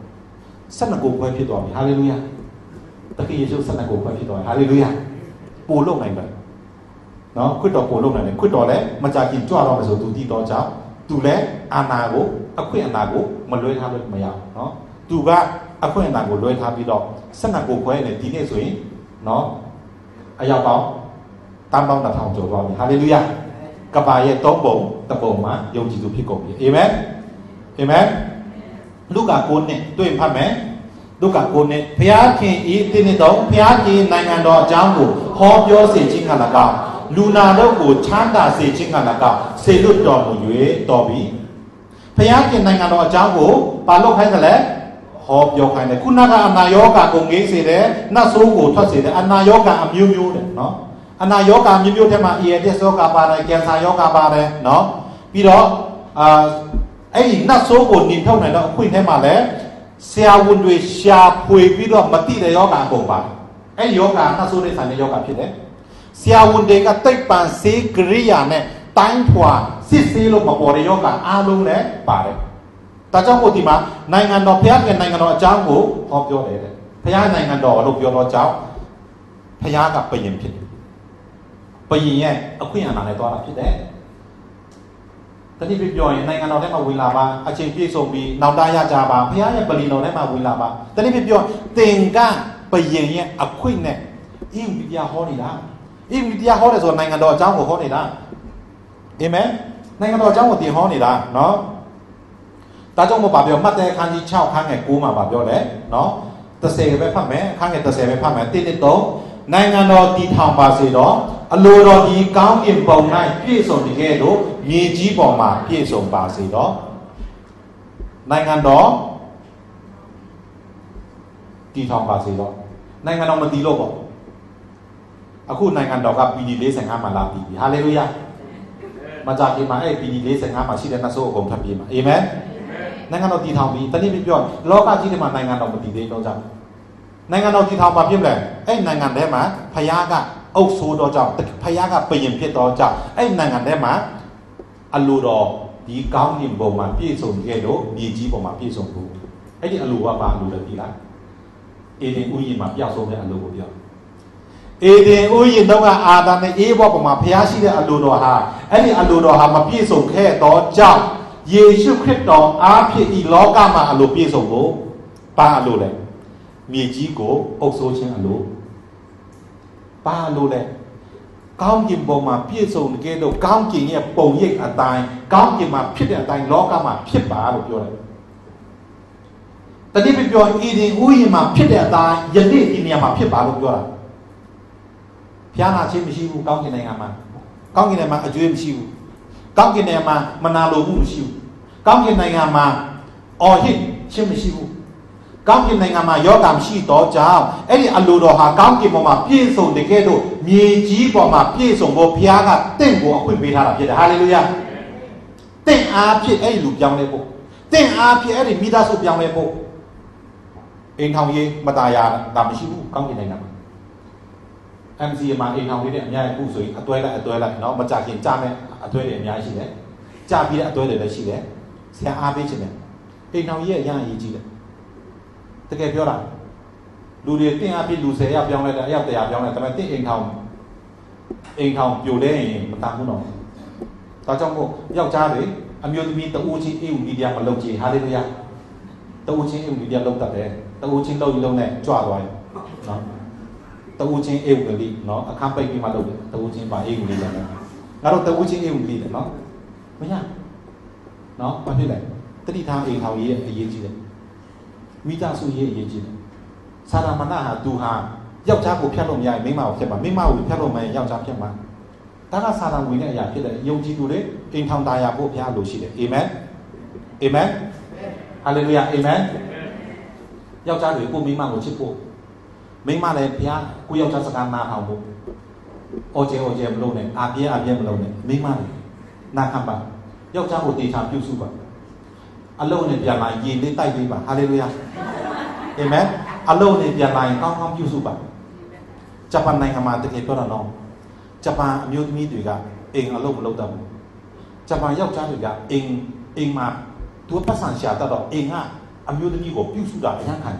12ကိုခွဲဖြစ်သွားပြီဟာလေလုယာသခင်ယေရှု12ကိုခွဲဖြစ်သွားပြီဟာလေလုယာပို့လုံနိုင်တယ်နော်ခွင့်တော်ပို့လုံနိုင်တယ်ခွင့်တော်လည်းမကြခင်ကြွတော့မယ်ဆိုသူတည်တော့ကြောင့်သူလည်းအာနာကိုအခွင့်အာဏာကိုမလွှဲထားလို့မရဘူးနော်သူကအခွင့်အာဏာကိုလွှဲထားပြီးတော့12ကိုခွဲနေဒီနေ့ဆိုရင်နော်အရောက်ပေါင်းတန်ပေါင်း1000ကျော်သွားပြီဟာလေလုယာကပါရဲ့3ပုံတပုံမှာယုံကြည်သူဖြစ်ကုန်ပြီအာမင်အာမင်လူကာ9နဲ့တွေ့ဖတ်မယ်လူကာ9နဲ့ဘုရားခင်ဤတင်းနှစ်တော်ဘုရားခင်နိုင်ငံတော်အကြောင်းကိုဟောပြောစေခြင်းက၎င်းလူနာတို့ကိုချမ်းသာစေခြင်းက၎င်းစေလွတ်တော်မူ၍တော်ပြီဘုရားခင်နိုင်ငံတော်အကြောင်းကိုပါလို့ခိုင်းတယ်လေဟောပြောခိုင်းတယ်ခုနကအနာယောဂါကိုငေးစေတယ်နတ်ဆိုးကိုထွက်စေတယ်အနာယောဂါအမျိုးမျိုးတယ်နော်အနာယောဂါမျိုးမျိုးထဲမှာ AIDS ယောဂါပါတယ်ကင်ဆာယောဂါပါတယ်နော်ပြီးတော့အဲ့ဒီနတ်ဆိုးကိုနှင်ထုတ်နိုင်တော့အခွင့်ထဲမှာလည်းဆရာဝန်တွေရှာဖွေပြီးတော့မတိတဲ့ယောဂါအကုန်ပါတယ်အဲ့ဒီယောဂါနတ်ဆိုးနဲ့ဆိုင်တဲ့ယောဂါဖြစ်တယ်ဆရာဝန်တွေကတိတ်ပံဆေးကရိယာနဲ့တိုင်းထွာစစ်ဆေးလို့မပေါ်တဲ့ယောဂါအားလုံးလည်းပါတယ်ဒါကြောင့်မို့ဒီမှာနိုင်ငံတော်ဘုရားရဲ့နိုင်ငံတော်အကြောင်းကိုဟောပြောတယ်တဲ့ဘုရားနိုင်ငံတော်လို့ပြောတော့ကြောင့်ဘုရားကဘယင်ဖြစ်တယ်ဘယင်ရဲ့အခွင့်အာဏာနဲ့တွားတာဖြစ်တယ်တတိပြပြောရင်နိုင်ငံတော်ထဲမှာဝင်လာပါအချိန်ပြည့်စုံပြီးနောက်တားရကြပါဘုရားရဲ့ပလီတော်ထဲမှာဝင်လာပါတတိပြပြောသင်ကဘယင်ရဲ့အခွင့်နဲ့ဣဝိတရားဟောနေတာဣဝိတရားဟောတယ်ဆိုတော့နိုင်ငံတော်အကြောင်းကိုဟောနေတာအာမင်နိုင်ငံတော်အကြောင်းကိုသင်ဟောနေတာနော်ဒါကြောင့်မို့ပါပြောမှတ်တဲ့အခန်းကြီး6ခန်းငယ်9မှာပါပြောတယ်နော်30ပဲဖတ်မယ်အခန်းငယ်30ပဲဖတ်မယ်1 2 3နိုင်ငံတော်တည်ထောင်ပါစေတော့အလိုတော်ဒီကောင်းကင်ဘုံ၌ပြည့်စုံတကယ်လို့မြေကြီးပေါ်မှာပြည့်စုံပါစေတော့နိုင်ငံတော်တည်ထောင်ပါစေတော့နိုင်ငံတော်မတည်လို့ပေါ့အခုနိုင်ငံတော်က PD 45မှာလာပြီဟာလေလုယာမကြခင်မှာအဲ့ PD 45မှာရှိတဲ့နတ်ဆိုးအကုန်ထပ်ပြေးမှာအာမင်နိုင်ငံတော်တည်ထောင်ပြီးတနည်းပြောလောကကြီးထဲမှာနိုင်ငံတော်မတည်သေးတော့ကြောင့်နိုင်ငံတော်တည်ထောင်ပါဖြစ်လဲအဲ့နိုင်ငံထဲမှာဖယားကအုပ်ဆိုးတော့ကြောင့်ဖယားကဘယင်ဖြစ်တော့ကြောင့်အဲ့နိုင်ငံထဲမှာအလိုတော်ဒီကောင်းကင်ဘုံမှာပြည့်စုံခဲ့လို့မြေကြီးပေါ်မှာပြည့်စုံဖို့အဲ့ဒီအလိုကဘာအလိုလဲဒီလားအေဒင်ဥယျာဉ်မှာပျောက်ဆုံးတဲ့အလိုကိုပြောအေဒင်ဥယျာဉ်တော့ကအာဒံနဲ့အေးဘောပေါ်မှာဖယားရှိတဲ့အလိုတော်ဟာအဲ့ဒီအလိုတော်ဟာမပြည့်စုံခဲ့တော့ကြောင့်ယေရှုခရစ်တော်အားဖြင့်ဒီလောကမှာအလိုပြည့်စုံဖို့ဘာအလိုလဲမြေကြီးကိုအုပ်ဆိုးခြင်းအလိုဘာအလိုလဲကောင်းကင်ဘုံမှာပြည့်စုံကြလို့ကောင်းကင်ရဲ့ပုံရိပ်အတိုင်းကောင်းကင်မှာဖြစ်တဲ့အတိုင်းလောကမှာဖြစ်ပါလို့ပြောတယ်တတိပြပြောအေဒင်ဥယျာဉ်မှာဖြစ်တဲ့အတိုင်းယနေ့ဒီနေရာမှာဖြစ်ပါလို့ပြောတာဖျားနာခြင်းမရှိဘူးကောင်းကင်နိုင်ငံမှာကောင်းကင်နိုင်ငံမှာအကျွေးမရှိဘူးကောင်းကင်နိုင်ငံမှာမနာလိုမှုမရှိဘူးကောင်းကင်နိုင်ငံမှာအော်ဟစ်ခြင်းမရှိဘူးကောင်းကင်နိုင်ငံမှာယောဂမရှိတော့ကြောင့်အဲ့ဒီအလိုတော်ဟာကောင်းကင်ပေါ်မှာပြည့်စုံတကယ်လို့မြေကြီးပေါ်မှာပြည့်စုံဖို့ဘုရားကတင့်ကိုအခွင့်ပေးထားတာဖြစ်တယ်ဟာလေလုယာတင့်အားဖြင့်အဲ့ဒီလူပြောင်းလဲဖို့တင့်အားဖြင့်အဲ့ဒီမိသားစုပြောင်းလဲဖို့အိမ်ထောင်ရေးမตายာတာမရှိဘူးကောင်းကင်နိုင်ငံမှာ MC မှာအိမ်ထောင်ရေးနဲ့အများကြီးခုဆိုရင်အတွဲလိုက်เนาะမကြခင်ကြားမဲ့အတွဲတွေအများကြီးရှိတယ်ကြားပြီးတဲ့အအတွဲတွေလည်းရှိတယ်ဆရာအားပေးခြင်းတယ်အိမ်ထောင်ရေးအရင်အရေးကြီးတယ်တကယ်ပြောတာလူတွေတင့်အားဖြင့်လူ10ယောက်ပြောင်းလိုက်တယ်အယောက်100ပြောင်းလိုက်တယ်ဒါပေမဲ့တင့်အိမ်ထောင်ပြိုလဲရင်မတန်ဘူးတော့ဒါကြောင့်မို့ယောက်ျားတွေအမျိုးသမီးတဦးချင်းအေးဦးမီဒီယာမလုပ်ကြဟာလေလုယာ tàu chiến yêu người đi lâu tập đấy tàu chiến lâu này chọa rồi nó tàu chiến yêu người đi nó khám bay khi mà lâu tàu chiến và yêu người đi là nó tàu chiến yêu người đi nó mấy nhá nó bao nhiêu này tất đi tham yêu thảo gì gì đấy mi ta suy gì gì đấy sa ra mana hà tu hà giao cha của phe lồng dài mấy màu phe của phe lồng mày giao cha phe mà ta là sa ra người này giả phe đấy yêu chi tu đấy in thằng ta giả bộ phe đồ xí đấy amen amen hallelujah amen giao cha để cô mấy màu của chiếc bộ mấy màu này phe cô giao cha sạc na hào bộ ô chế lâu này à bia lâu này mấy màu này na khăm bà giao cha của tỷ tham tiêu su bà à lâu này phe lại gì lên tay đi bà hallelujah amen à lâu này phe lại không tiêu su bà Japan này mà thực hiện đó là nó Japan nhiều thứ gì cả anh ở lâu tầm Japan giao cha gì cả anh mà tôi phát sản xả ta đó anh à nhiều thứ gì của tiêu su đã nhang hành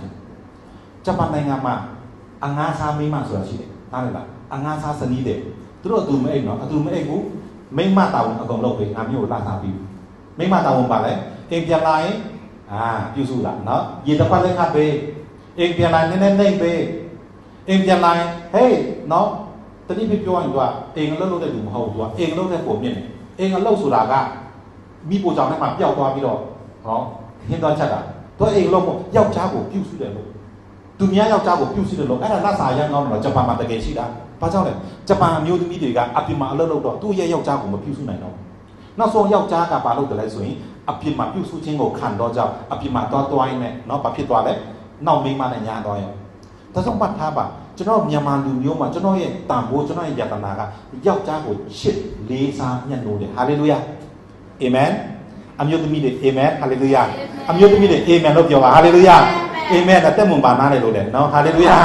Japan này mà anh sa mấy mà sửa gì đấy ta này là anh sa sân đi đấy tôi là từ mấy anh nó từ mấy anh cũng mấy mà tàu ở còn lâu thì nhiều là sao biểu mấy mà tàu bà đấy anh phe lại tiêu su đã nó gì ta quan lên khác về anh phe lại nên về em giờ này hey nó tao đi biết cho anh qua em lâu đây đủ hậu qua em lâu đây của mình em lâu sủa cả mi bộ chồng này mà giao qua đi đó đó hiện tại chắc à tôi em lâu một giao cha của tiêu su được luôn tụi nhá giao cha của tiêu su được luôn cái là nó xài ngon mà Japan mà cái gì đã bao nhiêu này Japan nhiều thứ gì cả áp mà lâu đó tôi giao cha của một tiêu su này nó số giao cha cả bà lâu từ lại rồi áp mà tiêu su trên ngồi khăn đó giao áp mà toa này nó bà phía toa đấy nó mình mà này nhà đó ta xong bắt tha bà cho nó nhà mà lưu nhiều mà cho nó tạm bố cho nó giả tàn cả giao cha của chết lý sa nhân đồ để hallelujah amen am yêu tụi mình để amen hallelujah am yêu tụi mình để amen đâu kiểu hallelujah amen là tên mùng bà na này đồ để nó hallelujah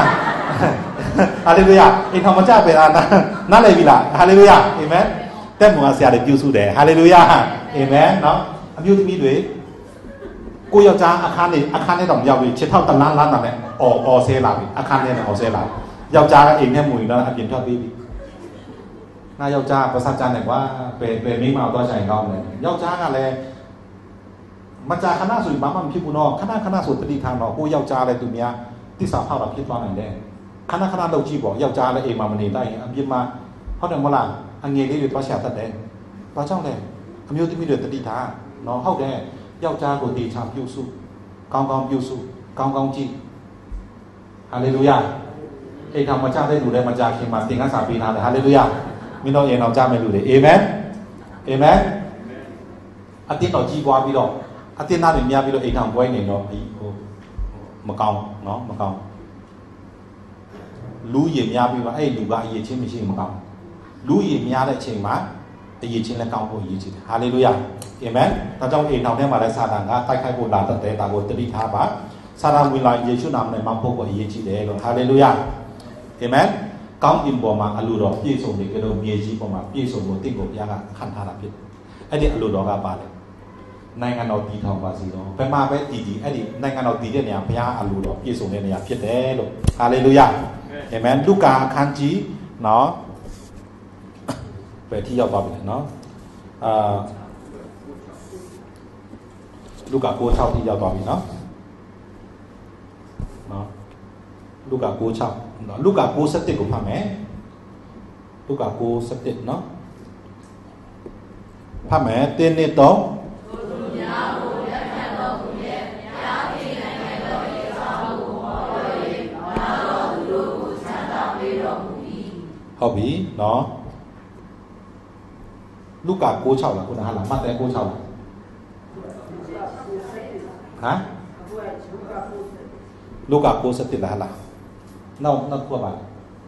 hallelujah anh không có cha về là nó lại bị là hallelujah amen tên mùng asia để tiêu su để hallelujah amen nó am yêu tụi mình để cô giao chaอาคารnày đồng giàu vì chết thâu tận lan này ở xe lạiอาคารnày là ở xe lại giao cha các anh em mùi nó ăn cho đi na giao chaภาษาจานเนี่ยว่าเป็นมีมาตัวใหญ่งอมเลยgiao chaอะไรมันจะคณะสุดบ้ามันพิบูนอคณะสุดตรีทางเนาะกูgiao chaอะไรตัวเนี้ยที่สาวเผาเราพิจารณาได้คณะเราจีบอกgiao chaอะไรเองมามันนี่ได้อันยิมมาเขาเดินมาหลังอันเงี้ยที่อยู่ตัวแฉะตัดแดงตัวเจ้าเลยอันมีที่มีเดือดตรีทางเนาะเขาได้giao cha của tỷ tham tiêu su công chi hallelujahไอ้ทำมาจ้าได้ดูได้มาจ้าเขียนมาติงกัน3 ปีนานเลย hallelujah มีน้องเองน้องจ้าไม่ดูเลย amen amen อาทิตย์ต่อจีกว่าพี่ดอกอาทิตย์หน้าหนึ่งมีพี่ดอกไอ้ทำไว้เนี่ยเนาะไอ้มาเกาเนาะมาเการู้เยี่ยมยาพี่ว่าไอ้ลูกไอ้เยี่ยชิ้นไม่ใช่มาเการู้เยี่ยมยาได้เชิงมาไอ้เยี่ยชิ้นแล้วเกาโอ้เยี่ยชิ้น hallelujah amen ตอนเจ้าเองทำเนี่ยมาได้ซาดานก็ใต้ใครโบราณตั้งแต่ตาโบตรีท้าบะซาดานวิลาเยซูนามในมังพกว่าเยี่ยชิ้นเด้ก็ hallelujah amen ก้าวอินบอมาอลูดอกพี่ส่งเด็กก็โดนเมียจีบอมาพี่ส่งโบติ้งโบยากะขันธาราพิษไอ้เด็กอลูดอกก็บาเลยในงานเราตีทองภาษีเนาะไปมาไปตีไอ้ดิในงานเราตีเนี่ยพยาอลูดอกพี่ส่งเนี่ยพิษเด้ลูก hallelujah amen ลูกาคันจีเนาะไปที่ยอดบาบิเนาะลูกาโกเช่าที่ยอดบาบิเนาะลูกาโกเช่าลูกาโกสติกุพาแม่ลูกาโกสติเนาะพาแม่เต้นเนี่ยต้องဟုတ်ပြီเนาะลูกาโกเช่าล่ะคุณอาหลังมาแต่โกเช่าฮะลูกาโกสติล่ะล่ะนอกทั่วไป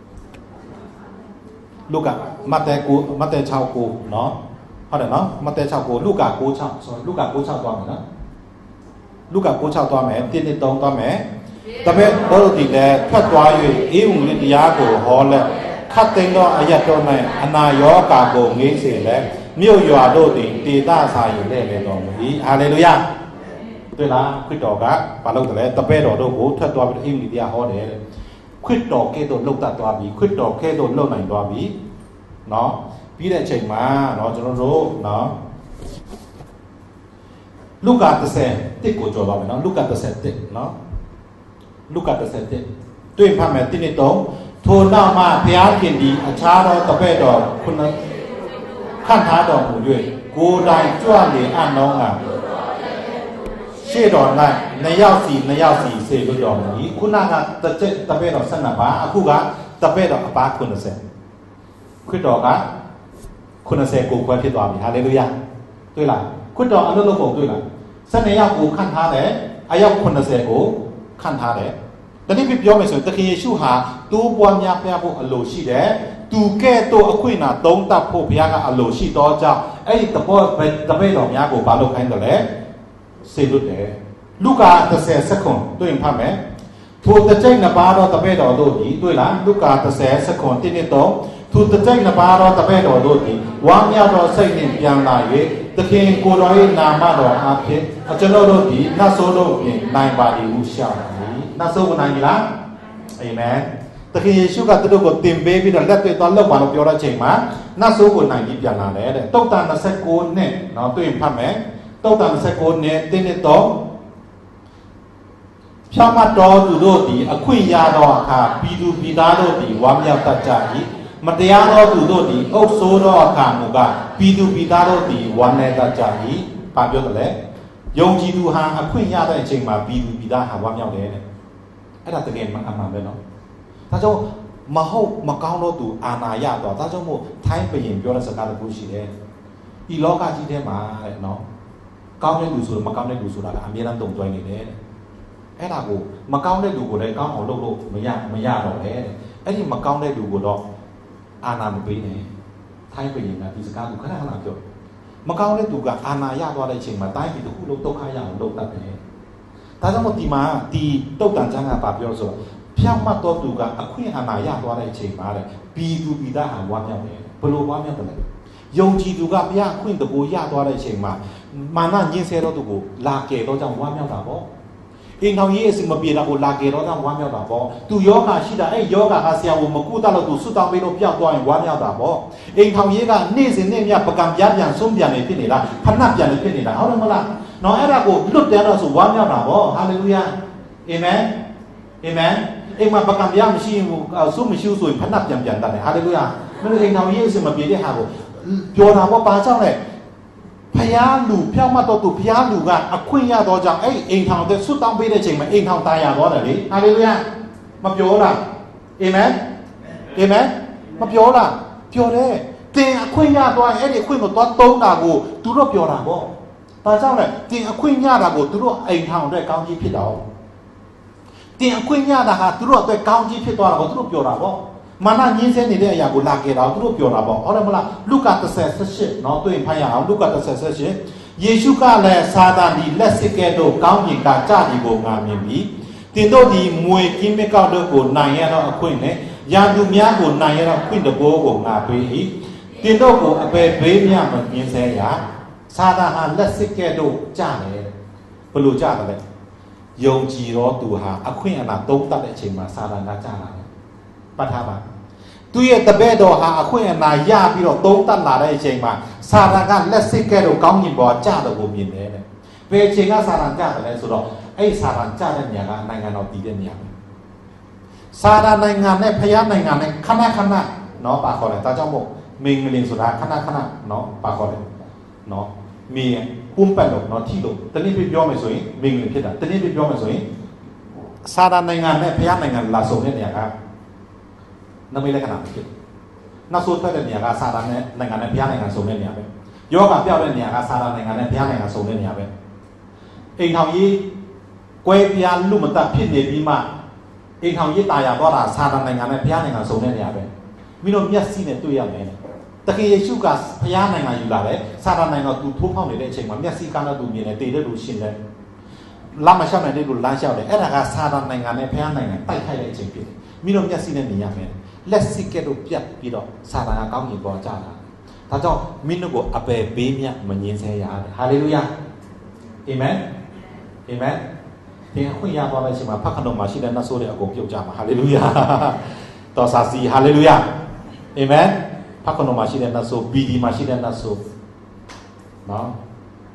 ลูกามาแต่ชาวโกเนาะဟုတ်တယ်เนาะมาแต่ชาวโกลูกาโกเช่า sorry ลูกาโกเช่าသွားမယ်နော်ลูกาโกเช่าသွားမယ်တင်းတင်းတုံးသွားမယ်တပည့်ဘောတိလည်းထွက်သွား၍အေးဥင္လိတရားကိုဟောလက်ခတ်သိမ်းသောအယတ်တော်၌အနာယောဂါကိုငိမ့်စေလက်မြို့ရွာတို့သည်တေတစာယူလဲလေတော်မူ၏ဟာလေလုယာတွေ့လားခရစ်တော်ကဘာလုပ်တယ်လဲတပည့်တော်တို့ကိုထွက်သွားပြီးအေးဥင္လိတရားဟောတယ်ခရစ်တော်ကဲ့သို့လှုပ်တတ်သွားပြီခရစ်တော်ကဲ့သို့လှုပ်နိုင်သွားပြီเนาะပြီးတဲ့အချိန်မှာเนาะကျွန်တော်တို့เนาะลูกกาตะเซติโกจอบ้าไหมเนาะลูกกาตะเซติเนาะลูกกาตะเซติตัวเองพาแม่ตินิตงโทน่ามาพยากินดีอาชาเราตะเปดอกคุณขั้นท้าดอกหมูด้วยกูได้จ้วงเลยอ่านน้องอ่ะเชื่อดอนได้ในยาวสีเสกดอกนี้คุณน่าจะตะเปดอกสนับบ้าคู่กะตะเปดอกป้าคุณเสคุณดอกอ่ะคุณเสกูควรที่ตัวมีฮาเลลูยาด้วยล่ะคุณดอกอันนั้นเราบอกด้วยล่ะเสนยากูขั้นท้าเลยอายาคุณเสกูขั้นท้าเลยแต่นี่พี่ย้อนไปส่วนตะกี้เยซูหาตัวบวมยาพยาบุอโลชีเดตูแก่ตัวอคุยนาตรงตับผู้พยากอโลชีต่อจากไอ้ตะปอเป็นตะเปดอกยากูบาโลขันตัวเลยเสดุเดลูกาตะเสสักคนตัวเองพาแม่ทูตะใจนบาร์ตะเปดอกโดดีด้วยล่ะลูกาตะเสสักคนที่นี่โตทูตะใจนบาร์ตะเปดอกโดดีวางยาดอกใส่เนี่ยยังลายเวตะเคียนกูร้อยนามาดอกอาเพอาจารย์โดดีน่าโซโดเป็นนายบาลีอุชาน่าโซกุนายละเอเมนตะเคียนเยซูก็ตัวก็เต็มเบบี้แล้วตัวตอนเลิกวันเราเปียวเราเฉยมาน่าโซกุนายดีပြန်လာတယ်တုတ်တန်29နဲ့เนาะတွေ့ရင်ဖတ်မယ်တုတ်တန်29နဲ့တင်းနဲ့တော့ဖြောင်းမတော်သူတို့သည်အခွင့်ရသောအခါပြည်သူပြည်သားတို့သည်ဝမ်းမြောက်တတ်ကြ၏မတရားသောသူတို့သည်အုပ်ဆိုးသောအခါမူကားပြည်သူပြည်သားတို့သည်ဝမ်းနည်းတတ်ကြ၏။ဘာပြောတယ်လဲ။ယုံကြည်သူဟာအခွင့်ရတဲ့အချိန်မှာပြည်သူပြည်သားဟာဝမ်းမြောက်တယ်တဲ့။အဲ့ဒါတကယ်မှအမှန်ပဲနော်။ဒါကြောင့်မဟုတ်မကောင်းသောသူအာနာရတော့ဒါကြောင့်မို့ထိုင်းဘယင်ပြောတဲ့စကားတစ်ခုရှိတယ်။ဒီလောကကြီးထဲမှာတဲ့နော်။ကောင်းတဲ့လူဆိုတော့မကောင်းတဲ့လူဆိုတာကအမြဲတမ်းတုံ့တွိုင်းနေတယ်တဲ့။အဲ့ဒါကိုမကောင်းတဲ့လူကိုလည်းကောင်းအောင်လုပ်လို့မရတော့လေတဲ့။အဲ့ဒီမကောင်းတဲ့လူကိုတော့အာနာမပေးနဲ့ထိုင်းပြည်ကဒီစကားကိုခဏပြောမကောင်းတဲ့သူကအာနာရသွားတဲ့အချိန်မှာတိုင်းပြည်တစ်ခုလုံးဒုက္ခရအောင်လုပ်တတ်တယ်။ဒါကြောင့်မို့ဒီမှာဒီတုတ်တန်ချမ်းကပြောဆိုဖြောင့်မတ်တော်သူကအခွင့်အာဏာရသွားတဲ့အချိန်မှာတဲ့ပြည်သူပြည်သားဟာဝမ်းမြောက်တယ်ဘလို့ဝမ်းမြောက်တယ်လဲယုံကြည်သူကဘုရားခွင့်တကူရသွားတဲ့အချိန်မှာမာနညှင်းဆဲတော်သူကိုလာကယ်တော့ကြောင့်ဝမ်းမြောက်တာပေါ့အင်းတော်ကြီးအစမပြေတာကိုလာကယ်တော့ကြောင့်ဝမ်းမြောက်တာပေါ့သူယောဂရှိတာအဲ့ယောဂကဆရာကိုမကုသလို့သူဆွတ်တောင်းပေးလို့ပျောက်သွားရင်ဝမ်းမြောက်တာပေါ့အင်းတော်ကြီးကနေ့စဉ်နေ့မြပကံပြပြန်ဆုံးပြန်နေဖြစ်နေတာဖဏပြန်နေဖြစ်နေတာဟုတ်တယ်မလားနော်အဲ့ဒါကိုလွတ်တယ်တော့ဆိုဝမ်းမြောက်တာပေါ့ဟာလေလုယာအာမင်အာမင်အိမ်မှာပကံပြမရှိဘူးဆုမရှိဘူးဆိုရင်ဖဏပြန်တတ်တယ်ဟာလေလုယာမင်းတို့အိမ်တော်ကြီးအစမပြေတဲ့ဟာကိုပြောတာပေါ့ပါကြောင့်လေဖယားလူဖြောက်မှတ်တော့သူဖယားလူကအခွင့်ရတော့ကြောင့်အဲ့အိမ်ထောင်တဲ့ဆွတ်တောင်းပေးတဲ့ချိန်မှာအိမ်ထောင်ตายရတော့တယ်လေဟာလေလုယာမပြောလားအာမင်အာမင်မပြောလားပြောတယ်တင်အခွင့်ရတော့အဲ့ဒီအခွင့်ကိုသွားတုံးတာကိုသူတို့ပြောတာပေါ့ဘာကြောင့်လဲတင်အခွင့်ရတာကိုသူတို့အိမ်ထောင်အတွက်ကောင်းကြီးဖြစ်တော့တင်အခွင့်ရတာဟာသူတို့အတွက်ကောင်းကြီးဖြစ်သွားတာကိုသူတို့ပြောတာပေါ့မာနညင်းဆဲနေတဲ့အရာကိုလာကြတာသူတို့ပြောတာပေါ့ဟုတ်တယ်မလားလုကာ30:18เนาะတွေ့ဖိုင်ရအောင်လုကာ30:18ယေရှုကလည်းစာတန်ဒီလက်စစ်ကဲ့သို့ကောင်းကင်ကကြည်ကိုငါမြင်ပြီတင်တို့ဒီမွေကင်းမကောက်တို့ကိုနိုင်ရတော့အခွင့်နဲ့ရာသူများကိုနိုင်ရတော့ခွင့်တဘောကိုငါပေး၏တင်တို့ကိုအပေဘေးမြမမြင်ဆဲရစာတန်ဟာလက်စစ်ကဲ့သို့ကြတယ်ဘယ်လိုကြတယ်လဲယုံကြည်တော့သူဟာအခွင့်အရေးသုံးတတ်တဲ့အချိန်မှာစာတန်ကကြလာတယ်ပတ်ထားပါသူရဲ့တပည့်တော်ဟာအခွင့်အရေးရပြီးတော့သုံးတတ်လာတဲ့အချိန်မှာစာတန်ကလက်စစ်ကဲတော့ကောင်းကင်ဘောကြတော့ကိုမြင်တယ်တဲ့ဘယ်အချိန်ကစာတန်ကြတယ်လဲဆိုတော့အဲ့စာတန်ကြတဲ့နေရာကနိုင်ငံတော်တည်တဲ့နေရာပဲစာတန်နိုင်ငံနဲ့ဖျားနိုင်ငံနဲ့ခဏเนาะပါခေါ်တယ်ဒါကြောင့်မို့မင်းငလင်ဆိုတာခဏเนาะပါခေါ်တယ်เนาะမင်းပုံပတ်လို့เนาะထီလို့တနည်းပြပြောမယ်ဆိုရင်မင်းငလင်ဖြစ်တာတနည်းပြပြောမယ်ဆိုရင်စာတန်နိုင်ငံနဲ့ဖျားနိုင်ငံလာဆုံတဲ့နေရာကနမိတ်လက္ခဏာဖြစ်နောက်ဆုံးထွက်တဲ့နေရာကစာတန်နဲ့နိုင်ငံနဲ့ဘုရားနိုင်ငံဆုံတဲ့နေရာပဲယောဂပြောက်တဲ့နေရာကစာတန်နိုင်ငံနဲ့ဘုရားနိုင်ငံဆုံတဲ့နေရာပဲအိမ်ထောင်ကြီးကွဲပြားလူမတတ်ဖြစ်နေပြီးမှအိမ်ထောင်ကြီးတာယာသွားတာစာတန်နိုင်ငံနဲ့ဘုရားနိုင်ငံဆုံတဲ့နေရာပဲမင်းတို့မျက်စိနဲ့တွေ့ရမယ်တကယ်ယေရှုကဘုရားနိုင်ငံယူလာတယ်စာတန်နိုင်ငံကသူထိုးဖောက်နေတဲ့အချိန်မှာမျက်စိကန်းတော့သူမြင်တယ်တေတဲ့လူရှင်တယ်လမ်းမလျှောက်နိုင်တဲ့လူလမ်းလျှောက်တယ်အဲ့ဒါကစာတန်နိုင်ငံနဲ့ဘုရားနိုင်ငံတိုက်ခိုက်တဲ့အချိန်ဖြစ်တယ်မင်းတို့မျက်စိနဲ့မြင်ရမယ်လက်စစ်ကဲ့သို့ပြတ်ပြီးတော့စာတန်ကကောင်းကင်ပေါ်ကြတာဒါကြောင့်မင်းတို့ကိုအပယ်ဘေးမြတ်မငြင်းဆဲရတယ်ဟာလေလုယာအာမင်အာမင်ဒီအခွင့်ရသွားတဲ့အချိန်မှာဖခင်တော်မှာရှိတဲ့နတ်ဆိုးတွေအကုန်ပြုတ်ကြမှာဟာလေလုယာတော်စာစီဟာလေလုယာအာမင်ဖခင်တော်မှာရှိတဲ့နတ်ဆိုးဘီဒီမှာရှိတဲ့နတ်ဆိုးနော်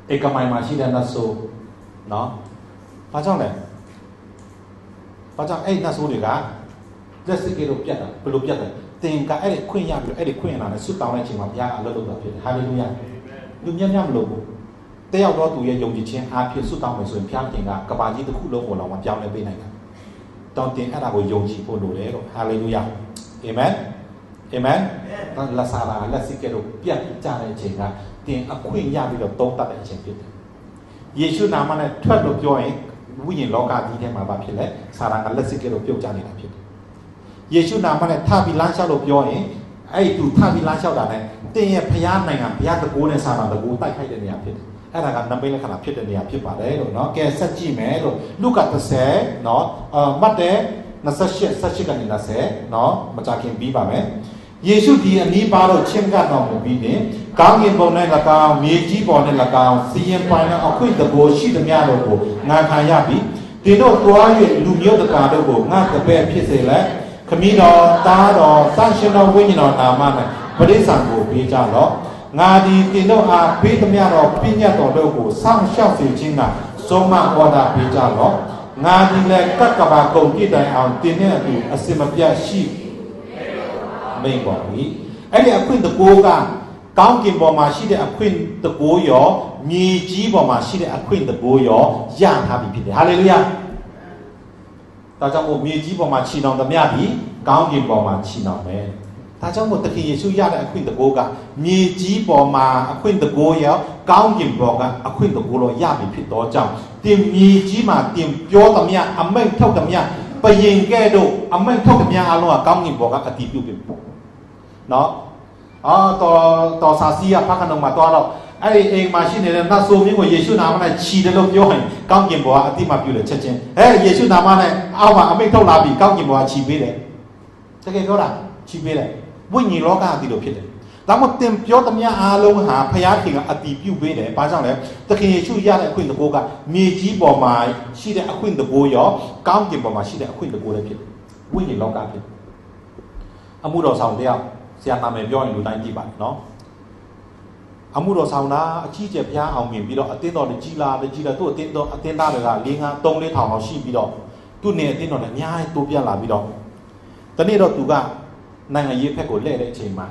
เอกมัยมาชีเดนัสโซเนาะพระเจ้าเลยพระเจ้าไอ้นัสโซเด็กอะเรื่องสิ่งที่เราเปลี่ยนเป็นรูปเปลี่ยนเต็มกับไอ้เด็กคุยยามอยู่ไอ้เด็กคุยนานสุดท้ายจริงๆพระเราเราเปลี่ยนฮาเลลูยาดูย่ำๆโลกแต่เอาเราตัวยังยงจิตเชี่ยอาเพียสุดท้ายไม่ส่วนพระจริงอะกับอาจิตคู่โลกเรามันเปลี่ยนไปไหนกันตอนเต็มไอ้เราก็ยงจิตพูดดูเลยฮาเลลูยาเอเมนเอเมนตอนละสาระละสิ่งที่เราเปลี่ยนจานจริงอะเต็มเอาคุยยามอยู่ตรงตัดจริงๆเยซูนามันเนี่ยทวดเราจ่อยวิญญาณโลกาดีแท้มาบ้าผิดแล้วสาระกันละสิ่งที่เราเปลี่ยนจานนี่ผิดเยซูนามันเนี่ยถ้าวิลาเช่าเราจ่อยไอ้ดูถ้าวิลาเช่าด่าเนี่ยเตี้ยพยานในงานพยานตะกูในสาระตะกูใต้ไข่เดียร์ผิดไอ้ทางการนำไปเลยขนาดผิดเดียร์ผิดป่ะได้หรอเนาะแกสัจจีแม่หรอลูกกัดเสเนาะมัดเดนัสเชกันนี่นัสเนาะมาจากเขียนบีป่ะไหมเยซูดีอันนี้ปาเราเชื่อมกันน้องมุบีเนี่ยกางเงินบอลในละกาวมีจีบอลในละกาวซีเอ็มไปนะเอาคุยตะโกชีตะเมียเราโกงานขายาบีตีโน่ตัวอยู่ลูกเยอะตะการเราโกงานตะเป๊ะพิเศษแล้วขมิ้นตาดอตั้งเชนเราวิญญาณนามาเนี่ยประเดี๋ยวสั่งโกปีจ้าหรองานดีตีโน่อาปีตะเมียเราปีเนี้ยต่อเราโกสร้างเช่าสิ่งจริงอ่ะสมมาอวดาปีจ้าหรองานดีแลกัดกบากงที่ได้เอาตีเนี้ยดูอาศิมาเปียชีไม่บอกนี้ไอ้เนี่ยคุณตะโกกันก้าวกินบ่มาชีเดอคุณตะโกยอมีจีบ่มาชีเดอคุณตะโกยอย่างทำผิดฮาเลลูยา大家我มีจีบ่มาชีนองตะเมียบีก้าวกินบ่มาชีนองแม่大家我ตะกี้เยซูยาได้คุณตะโกกันมีจีบ่มาคุณตะโกยอก้าวกินบ่กันคุณตะโกโลยาบีผิดต่อจังเตรียมมีจีมาเตรียมเปียวตะเมียอำไม่เท่าตะเมียไปยิงแก่ดูอำไม่เท่าตะเมียอาลงก้าวกินบ่กันอติปิวเป็นเนาะต่อซาซีอะพักกันออกมาตัวเราไอ้เองมาชิเนี่ยน่าสู้มิ่งกว่าเยซูนามันเนี่ยชีเดลบย่อยก้าวกินบ่อติมาปิวเลยเช่นเฮ้ยเยซูนามันเนี่ยเอามาไม่เท่าลาบีก้าวกินบ่ชีไปเลยจะเกี่ยวกับชีไปเลยวิญญาณโลกาติโลผิดเลยแต่หมดเต็มเปียวตะเมียอาลงหาพยาธิงอติปิวไปเลยป้าจังเลยตะกี้เยซูยาได้คุยตะโกกันมีจีบ่มาชีเดอคุยตะโกยอก้าวกินบ่มาชีเดอคุยตะโกเลยผิดวิญญาณโลกาผิดอมูดอสองเดียวเสียนามันย่อยอยู่ในที่บ้านเนาะอามุโรสาวนาชี้เจ็บยาเอาเงินပြီးတော့အတင်းတော်ကြီးလာသူ့အတင်းတော်အတင်းသားတွေက၄၅၃၄ထောင်လောက်ရှိပြီးတော့သူ့နေအတင်းတော်လည်းအများကြီးတိုးပြလာပြီးတော့တနေ့တော့သူကနိုင်ငံရေးဖက်ကိုလှည့်တဲ့အချိန်မှာ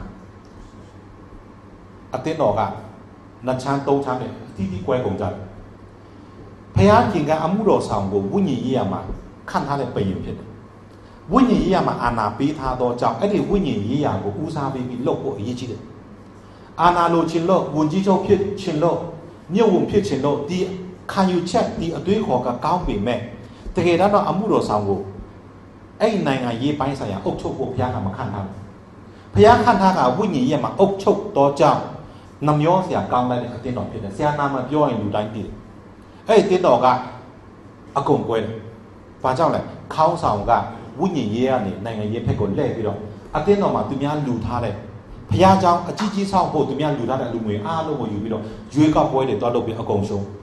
အတင်းတော်ကနှစ်ချမ်းသုံးချမ်းနဲ့အတီးတီးကွဲကုန်ကြတယ်ဖယားခင်ကအမှုတော်ဆောင်ကိုဝိညာဉ်ရေးရမှာခန့်ထားတဲ့ပယင်ဖြစ်တယ်ဝိညာဉ်ရေးရမှာအာနာပေးထားသောကြောင့်အဲ့ဒီဝိညာဉ်ရေးရကိုဦးစားပေးပြီးလုပ်ဖို့အရေးကြီးတယ်အာနာလိုချင်လို့ဝန်ကြီးချုပ်ဖြစ်ချင်လို့မြို့ဝန်ဖြစ်ချင်လို့ဒီခံယူချက်ဒီအတွေးခေါ်ကကောင်းပေမဲ့တကယ်တော့အမှုတော်ဆောင်ကိုအဲ့နိုင်ငံရေးပိုင်းဆိုင်ရာအုပ်ချုပ်ဖို့ဘုရားကမခံထားဘူးဘုရားခံထားကဝိညာဉ်ရေးမှာအုပ်ချုပ်သောကြောင့်နှမျောစရာကောင်းတဲ့အတင်းတော်ဖြစ်တယ်ဆရာနာမပြောရင်လူတိုင်းသိတယ်အဲ့ဒီတင်းတော်ကအကုန်ကွဲတယ်ဘာကြောင့်လဲခေါင်းဆောင်ကဝိညာဉ်ရေးကနေနိုင်ငံရေးဖက်ကိုလှည့်ပြီးတော့အတင်းတော်မှာသူများလူထားတဲ့ဘုရားကြောင့်အကြီးကြီးဆောင်ဖို့သူများလူထားတဲ့လူငွေအားလုံးကိုယူပြီးတော့ရွေးကောက်ပွဲတွေတွားလုပ်ပြီးအကုန်ရှုံး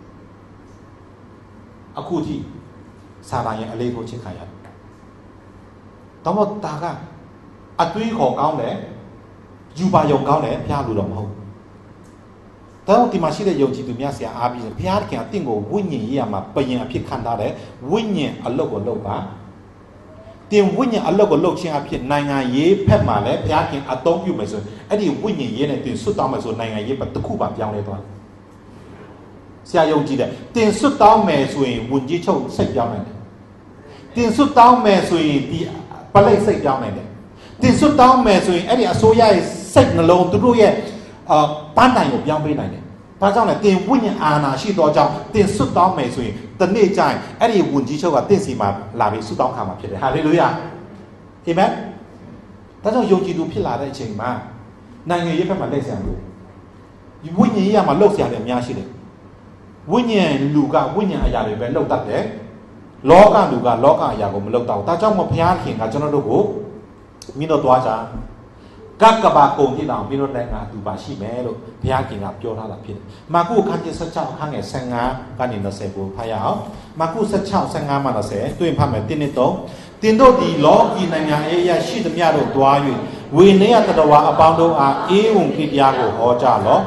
အခုထိစာတန်ရဲ့အလေးကိုချစ်ခံရတယ်။တော့တာကအတွေးခေါ်ကောင်းတယ်ယူပါယုံကောင်းတယ်ဘုရားလူတော်မဟုတ်ဘူး။တော့ဒီမှာရှိတဲ့ယုံကြည်သူများဆရာအားပြီးဘုရားခင်အတင့်ကိုဝိညာဉ်ရေးရမှာပယင်အဖြစ်ခံထားတယ်ဝိညာဉ်အလုပ်ကိုလုပ်ပါတင်ဝိညာဉ်အလုပ်ကိုလုပ်ခြင်းအဖြစ်နိုင်ငံရေးဖက်မှာလည်းဘုရားခင်အသုံးပြုမယ်ဆိုရင်အဲ့ဒီဝိညာဉ်ရေးနဲ့တင်ဆွတ်တောင်းမယ်ဆိုနိုင်ငံရေးတစ်ခုပါပြောင်းလဲသွားတယ်ဆရာယုံကြည်တယ်တင်ဆွတ်တောင်းမယ်ဆိုရင်ဝန်ကြီးချုပ်စိတ်ပြောင်းနိုင်တယ်တင်ဆွတ်တောင်းမယ်ဆိုရင်ဒီပလိတ်စိတ်ပြောင်းနိုင်တယ်တင်ဆွတ်တောင်းမယ်ဆိုရင်အဲ့ဒီအစိုးရရဲ့စိတ်နှလုံးသူတို့ရဲ့ပန်းတိုင်ကိုပြောင်းပေးနိုင်တယ်ဘာကြောင့်လဲတင်ဝိညာဉ်အာဏာရှိသောကြောင့်တင်ဆွတ်တောင်းမယ်ဆိုရင်တနေ့ကျရင်အဲ့ဒီဝန်ကြီးချုပ်ကတင့်စီမှာလာပြီးဆွတ်တောင်းခံမှာဖြစ်တယ်ဟာလေလုယာအာမင်ဒါကြောင့်ယုံကြည်သူဖြစ်လာတဲ့အချိန်မှာနိုင်ငံရေးဘက်မှာလက်ဆံလို့ဝိညာဉ်ရေးမှာလှုပ်ရှားတယ်အများရှိတယ်ဝိညာဉ်လူကဝိညာဉ်အရာတွေပဲလှုပ်တတ်တယ်လောကလူကလောကအရာကိုမလှုပ်တော့ဒါကြောင့်မဘုရားခင်ကကျွန်တော်တို့ကိုမင်းတို့သွားကြကကဘာကုန်ที่เราမင်းတို့လည်းငါသူပါရှိမယ်လို့ဘုရားခင်ကပြောထားတာဖြစ်တယ်။မာကုအခန်းကြီး16အခန်းငယ်15ကနေ20ကိုဖတ်ရအောင်။မာကု16 15မှ20တွေ့ဖတ်မယ်တင်းနဲ့တော့တင်တို့ဒီလောကီနိုင်ငံရဲ့ရရှိသမျှတို့တွား၍ဝေနေရတတော်အပေါင်းတို့အားအေးဝံကိတရားကိုဟောကြလော့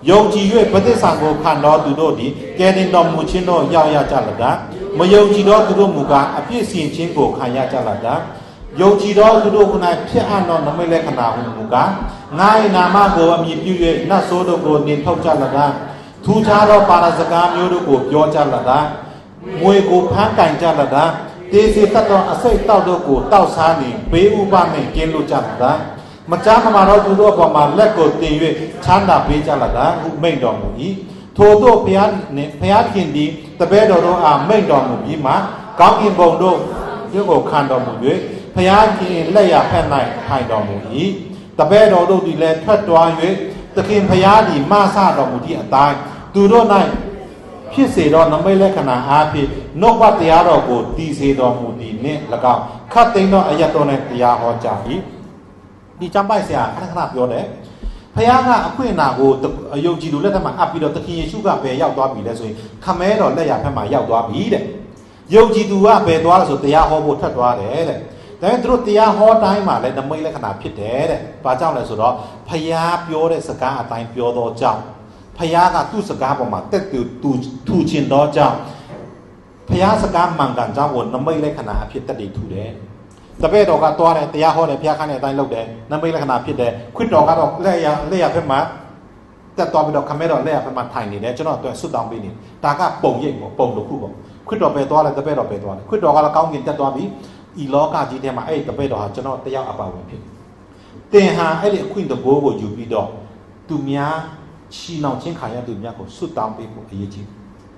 ယုံကြည်၍ပဋိသင်္ကိုခံတော်သူတို့သည်ကယ်တင်တော်မူခြင်းတို့ရောက်ရကြလတာမယုံကြည်တော်သူတို့မူကားအပြစ်စီရင်ခြင်းကိုခံရကြလတာယုံကြည်တော်သူတို့က၌ဖြစ်အပ်သောနမိတ်လက္ခဏာဟုမူကားငါ၏နာမကိုအမည်ပြု၍နတ်ဆိုးတို့ကိုနှင်ထုတ်ကြလတာထူးခြားသောပါရစကားမျိုးတို့ကိုပြောကြလတာငွေကိုဖမ်းကင်ကြလတာတေစီတတ်သောအစိတ်တောက်တို့ကိုတောက်စားနေဘေးဥပမဲ့ကျင်းလို့ကြလတာမကြားခမှာတော့သူတို့အပေါ်မှာလက်ကိုတင်၍ချမ်းသာပေးကြလတာဟုမိန့်တော်မူ၏ထို့သောဘုရားခင်သည်တပည့်တော်တို့အားမိန့်တော်မူပြီးမှကောင်းကင်ဘုံတို့ရုပ်ကိုခံတော်မူ၍ဘုရားခင်လက်ရဖက်၌ထိုင်တော်မူ၏တပည့်တော်တို့သည်လည်းထွက်သွား၍သခင်ဘုရားသည်မဆတော်မူသည့်အတိုင်းသူတို့၌ဖြစ်စေသောနမိတ်လက္ခဏာအားဖြင့်နှုတ်ပတ်တရားတော်ကိုတည်စေတော်မူသည်နှင့်၎င်းခတ်သိမ်းသောအရတ်တော်၌တရားဟောကြ၏ဒီကျမ်းပိုက်ဆရာခဏခဏပြောတယ်ဘုရားကအခွင့်အနာကိုအယုံကြည်သူလက်ထက်မှာအပ်ပြီးတော့သခင်ယေရှုကဘယ်ရောက်သွားပြီလဲဆိုရင်ခမဲတော်လက်ရဖက်မှာရောက်သွားပြီတဲ့ယုံကြည်သူကဘယ်သွားလဲဆိုတရားဟောဖို့ထွက်သွားတယ်တဲ့ဒါပေမဲ့သူတို့တရားဟောတိုင်းမှာလည်းနမိတ်လက္ခဏာဖြစ်တယ်တဲ့ဘာကြောင့်လဲဆိုတော့ဘုရားပြောတဲ့စကားအတိုင်းပြောတော့ကြောင့်ဘုရားကသူ့စကားပေါ်မှာတက်တူထူခြင်းတော့ကြောင့်ဘုရားစကားမှန်ကန်ကြောင့်ကိုနမိတ်လက္ခဏာအဖြစ်တက်တည်ထူတယ်တပည့်တော်ကတွားတယ်တရားဟောတယ်ဘုရားခိုင်းတဲ့အတိုင်းလုပ်တယ်နမိတ်လက္ခဏာဖြစ်တယ်ခရစ်တော်ကတော့လက်ရဖက်မှာတက်သွားပြီးတော့ခမဲတော်လက်ရဖက်မှာထိုင်နေတယ်ကျွန်တော်အတွက်ဆွတ်တောင်းပေးနေဒါကပုံရိပ်ပေါ့ပုံတစ်ခုပေါ့ခရစ်တော်ပဲသွားတယ်တပည့်တော်ပဲသွားတယ်ခရစ်တော်ကတော့ကောင်းကင်တက်သွားပြီးဤလောကကြီးထဲမှာအဲ့ဒီတပည့်တော်ဟာကျွန်တော်တရားအပါဝင်ဖြစ်တင်ဟာအဲ့ဒီအခွင့်တဘိုးကိုယူပြီးတော့သူများချီနှောင်ချင်းခံရသူများကိုဆွတ်တောင်းပေးဖို့အရေးကြီး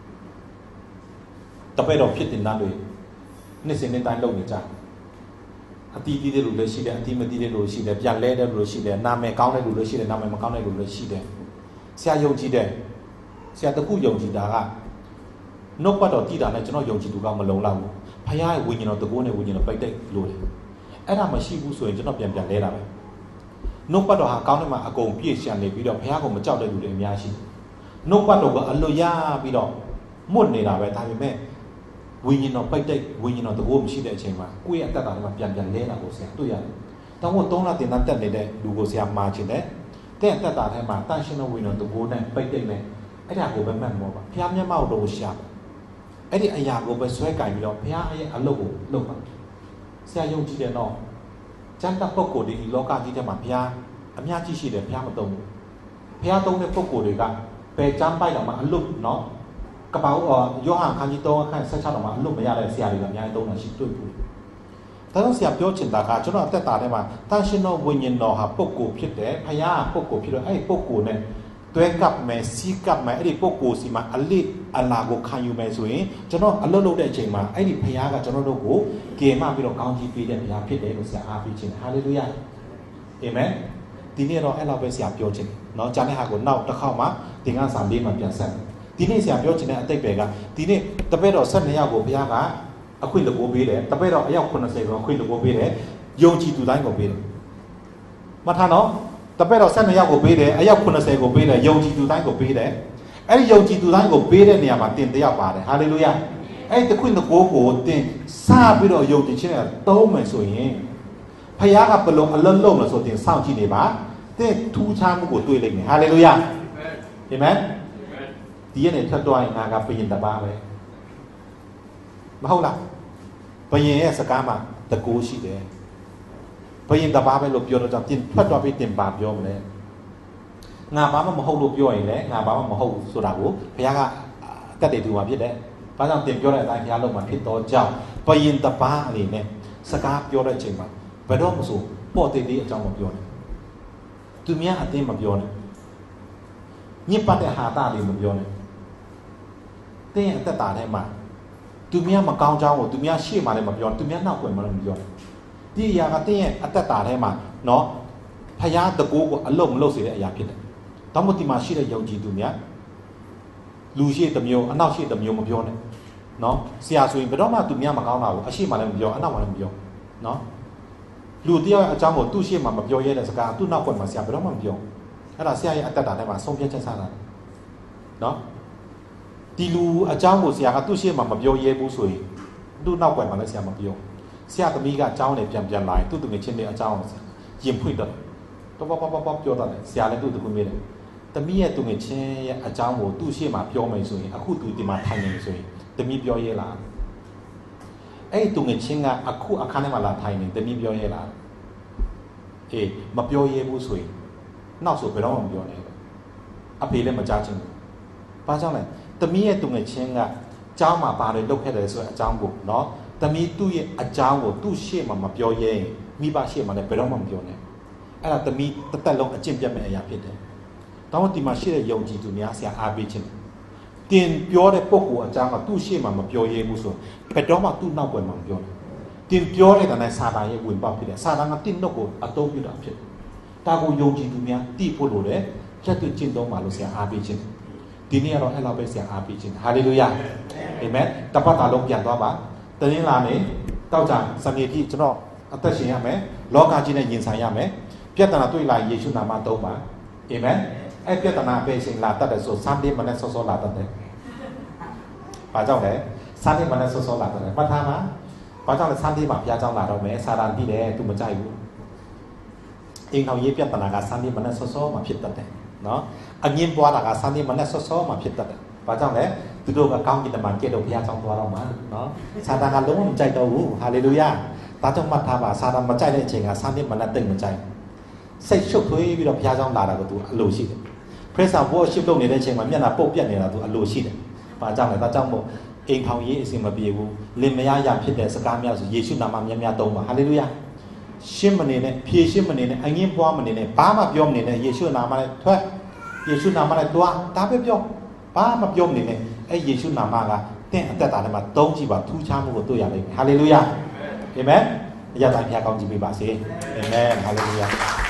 တပည့်တော်ဖြစ်တဲ့နားတွေနေ့စဉ်နေ့တိုင်းလုပ်နေကြအတီးတီးတဲ့လူလည်းရှိတယ်အတီးမတီးတဲ့လူရှိတယ်ပြန်လဲတဲ့လူရှိတယ်နာမည်ကောင်းတဲ့လူလည်းရှိတယ်နာမည်မကောင်းတဲ့လူလည်းရှိတယ်ဆရာယုံကြည်တယ်ဆရာတခုယုံကြည်တာကနှုတ်ပတ်တော်တည်တာနဲ့ကျွန်တော်ယုံကြည်သူကမလုံလောက်ဘူးဖခင်ရဲ့ဝိညာဉ်တော်တကိုးနဲ့ဝိညာဉ်တော်ပိတ်တဲ့လို့တယ်အဲ့ဒါမရှိဘူးဆိုရင်ကျွန်တော်ပြန်လဲတာပဲနှုတ်ပတ်တော်ဟာကောင်းတဲ့မှာအကုန်ပြည့်ရှံနေပြီးတော့ဘုရားကိုမကြောက်တဲ့လူတွေအများရှိနှုတ်ပတ်တော်ကအလွတ်ရပြီးတော့မွတ်နေတာပဲဒါပေမဲ့ဝိညာဉ်တော်ပိတ်တဲ့ဝိညာဉ်တော်တကိုးမရှိတဲ့အချိန်မှာကိုယ့်ရဲ့အသက်တာတွေမှာပြန်လဲတာကိုဆရာတွေ့ရတယ်။တောင်းဖို့3လတင်တန်းတက်နေတဲ့လူကိုဆရာမှာချင်တယ်။တဲ့အသက်တာထဲမှာတန်ရှင်းတဲ့ဝိညာဉ်တော်တကိုးနဲ့ပိတ်တဲ့နဲ့အဲ့ဒါကိုပဲမှတ်မောပါ။ဘုရားမျက်မှောက်တော်ရှာပါ။အဲ့ဒီအရာကိုပဲဆွဲကင်ပြီးတော့ဘုရားရဲ့အလုပ်ကိုလုပ်ပါ။ဆရာယုံကြည်တယ်နော်။ကျမ်းတဲ့ပုဂ္ဂိုလ်တွေဒီလောကကြီးထဲမှာဘုရားအများကြီးရှိတယ်ဘုရားမတုံးဘူး။ဘုရားတုံးတဲ့ပုဂ္ဂိုလ်တွေကဘယ်ကျမ်းပိုက်တော့မှအလုပ်နော်ကပောက်ယောဟန်ခန်းကြီး3အခန်း16တော့မှအလွတ်မရတဲ့ဆရာတွေကအများကြီးသုံးတာရှိတွေ့ဘူး။ဒါကြောင့်ဆရာပြောချင်တာကကျွန်တော်အသက်တာထဲမှာတန်ရှင်တော်ဝိညာဉ်တော်ဟာပုဂ္ဂိုလ်ဖြစ်တယ်။ဖခင်ကပုဂ္ဂိုလ်ဖြစ်တော့အဲ့ဒီပုဂ္ဂိုလ်နဲ့တွဲကပ်မယ်စီးကပ်မယ်အဲ့ဒီပုဂ္ဂိုလ်စီမှာအလိအလာကိုခံယူမယ်ဆိုရင်ကျွန်တော်အလွတ်လုပ်တဲ့အချိန်မှာအဲ့ဒီဖခင်ကကျွန်တော်တို့ကိုကယ်မပြီးတော့ကောင်းချီးပေးတဲ့ဖခင်ဖြစ်တယ်လို့ဆရာအားပေးခြင်းဟာလေလုယာအာမင်ဒီနေ့တော့အဲ့လောက်ပဲဆရာပြောချင်တယ်เนาะဂျာနဲ့ဟာကိုနောက်တစ်ခေါက်မှသင်္ကန်းစာလေးမှာပြန်ဆက်ဒီနေ့ဆရာပြောချင်တဲ့အတိတ်ပဲကဒီနေ့တပည့်တော်12ယောက်ကိုဘုရားကအခွင့်တကူပေးတယ်တပည့်တော်အယောက်80ကိုအခွင့်တကူပေးတယ်ယုံကြည်သူတိုင်းကိုပေးတယ်မှတ်ထားနော်တပည့်တော်12ယောက်ကိုပေးတယ်အယောက်80ကိုပေးတယ်ယုံကြည်သူတိုင်းကိုပေးတယ်အဲ့ဒီယုံကြည်သူတိုင်းကိုပေးတဲ့နေရာမှာတင်တယောက်ပါတယ်ဟာလေလုယာအဲ့ဒီခွင့်တကူကိုတင်စပြီးတော့ယုံကြည်ခြင်းနဲ့သုံးမယ်ဆိုရင်ဘုရားကဘလုံးအလုံးလုံးလို့ဆိုတင်စောင့်ကြည့်နေပါတင်ထူးခြားမှုကိုတွေ့လိမ့်မယ်ဟာလေလုယာအာမင်ဒီရနေထွက်သွားရင်ငါကဘယင်တပါပဲမဟုတ်လားဘယင်ရဲ့စကားမှာတကူရှိတယ်ဘယင်တပါပဲလို့ပြောတော့ကြောင့်တင်ထွက်သွားပြီးတင်ပါပြောမလဲငါဘာမှမဟုတ်လို့ပြောရင်လည်းငါဘာမှမဟုတ်ဆိုတာကိုဘုရားကတက်တယ်သူမှာဖြစ်တယ်ဘာကြောင့်တင်ပြောတဲ့အတိုင်းဘုရားလုံးမှာဖြစ်တော့ကြောင့်ဘယင်တပါအနေနဲ့စကားပြောတဲ့အချိန်မှာဘယ်တော့မှဆိုပေါ့တေးသေးအကြောင်းမပြောနဲ့သူများအတင်းမပြောနဲ့ညစ်ပတ်တဲ့ဟာတာလေးမပြောနဲ့တင်းရဲ့အသက်တာထဲမှာသူများမကောင်းကြောင်းကိုသူများရှေ့မှာလည်းမပြောသူများနောက်ွယ်မှာလည်းမပြောဒီအရာကတင်းရဲ့အသက်တာထဲမှာနော်ဖယားတကိုးကိုအလုံးမလုပ်စေတဲ့အရာဖြစ်တယ်။ဒါမှမဟုတ်ဒီမှာရှိတဲ့ယုံကြည်သူများလူရှိတစ်မျိုးအနောက်ရှိတစ်မျိုးမပြောနဲ့နော်ဆရာဆိုရင်ဘယ်တော့မှသူများမကောင်းတာကိုအရှိမှလည်းမပြောအနောက်မှလည်းမပြောနော်လူတယောက်ရဲ့အကြောင်းကိုသူ့ရှေ့မှာမပြောရတဲ့စကားသူ့နောက်ွယ်မှာဆရာဘယ်တော့မှမပြောအဲ့ဒါဆရာရဲ့အသက်တာထဲမှာဆုံးဖြတ်ချက်စားတာနော်ဒီလူအကြောင်းကိုဆရာကသူ့ရှေ့မှာမပြောရဲဘူးဆိုရင်သူ့နောက်ွယ်မှာလည်းဆရာမပြောဆရာသမီးကအကြောင်းနဲ့ပြန်လာရင်သူ့တငယ်ချင်းတွေအကြောင်းကိုရင်ဖွင့်တော့ပေါ့ပြောတတ်တယ်ဆရာလည်းသူ့တကူမေးတယ်တမီးရဲ့သူငယ်ချင်းရဲ့အကြောင်းကိုသူ့ရှေ့မှာပြောမယ်ဆိုရင်အခုသူဒီမှာထိုင်နေဆိုရင်တမီးပြောရဲလားအဲ့သူငယ်ချင်းကအခုအခန်းထဲမှာလာထိုင်နေတမီးပြောရဲလားအေးမပြောရဲဘူးဆိုရင်နောက်ဆိုဘယ်တော့မှမပြောနဲ့အဖေလည်းမကြားချင်ဘူးဘာကြောင့်လဲတမီးရဲ့သူငယ်ချင်းကကျောင်းမှာပါတယ်လုပ်ခဲ့တယ်ဆိုတဲ့အကြောင်းကိုနော်တမီးသူ့ရဲ့အကြောင်းကိုသူ့ရှေ့မှာမပြောရဲရင်မိဘရှေ့မှာလည်းဘယ်တော့မှမပြောနဲ့အဲ့ဒါတမီးတစ်သက်လုံးအကျင့်ပြတ်မဲ့အရာဖြစ်တယ်တောင်းဒီမှာရှိတဲ့ယုံကြည်သူများဆရာအားပေးခြင်းတင်ပြောတဲ့ပုဂ္ဂိုလ်အကြောင်းကသူ့ရှေ့မှာမပြောရဲဘူးဆိုဘယ်တော့မှသူ့နောက်ွယ်မှာမပြောနဲ့တင်ပြောတဲ့ကနေ့စာတန်ရဲ့ဝင်ပေါက်ဖြစ်တယ်စာတန်ကတင်နှုတ်ကိုအသုံးပြုတာဖြစ်တယ်ဒါကိုယုံကြည်သူများတိဖို့လို့လေလက်တွေ့ကျင့်သုံးပါလို့ဆရာအားပေးခြင်းဒီနေ့ကတော့အဲ့လောက်ပဲဆရာအားပေးခြင်းဟာလေလုယာအာမင်တပတ်တာလုံးပြန်သွားပါတနင်္လာနေ့တောက်ကြစနေတိကျွန်တော်အသက်ရှင်ရမယ်လောကကြီးနဲ့ယဉ်ဆိုင်ရမယ်ပြဿနာတွေ့လာယေရှုနာမသုံးပါအာမင်အဲ့ပြဿနာပဲရှင်လာတတ်တယ်ဆိုဆန်ဒေးမနဲ့စောစောလာတတ်တယ်ဘာကြောင့်လဲဆန်ဒေးမနဲ့စောစောလာတတ်တယ်မှတ်ထားပါဘာကြောင့်လဲဆန်ဒေးမှာဘုရားကျောင်းလာတော့မယ်စာရန်ပြီးတယ်သူမကြိုက်ဘူးအိမ်ထောင်ရေးပြဿနာကဆန်ဒေးမနဲ့စောစောမှာဖြစ်တတ်တယ်နော်အငင်းပွားတာကဆန်ဒေးမနဲ့စောစောမှာဖြစ်တတ်တယ်ဘာကြောင့်လဲသူတို့ကကောင်းကင်တမန်ကဲတော့ဘုရားကျောင်းသွားတော့မှာနော်စာတန်ကလုံးဝမကြိုက်တော့ဘူးဟာလေလုယာဒါကြောင့်မှတ်ထားပါစာတန်မကြိုက်တဲ့အချိန်ကဆန်ဒေးမနဲ့တိတ်မကြိုက်စိတ်ရှုပ်ထွေးပြီးတော့ဘုရားကျောင်းလာတာကသူအလိုရှိတယ်Praise and worship လုပ်နေတဲ့အချိန်မှာမျက်နှာပုတ်ပြတ်နေတာသူအလိုရှိတယ်။ဘာကြောင့်လဲ။ဒါကြောင့်မို့အိမ်ထောင်ရေးအစဉ်မပြေဘူး။လင်မယားရဖြစ်တဲ့စကားများဆိုယေရှုနာမများများသုံးပါ။ဟာလေလုယာ။ရှင်းမနေနဲ့ဖြည့်ရှင်းမနေနဲ့အငင်းပွားမနေနဲ့ဘာမှပြောမနေနဲ့ယေရှုနာမနဲ့ထွက်ယေရှုနာမနဲ့တွားဒါပဲပြောဘာမှပြောမနေနဲ့အဲ့ယေရှုနာမကတင့်အသက်တာထဲမှာသုံးကြည့်ပါထူးခြားမှုကိုတွေ့ရလိမ့်မယ်။ဟာလေလုယာ။အာမင်။အရာတိုင်းဖျားကောင်းကြည့်ပေးပါစေ။အာမင်။ဟာလေလုယာ။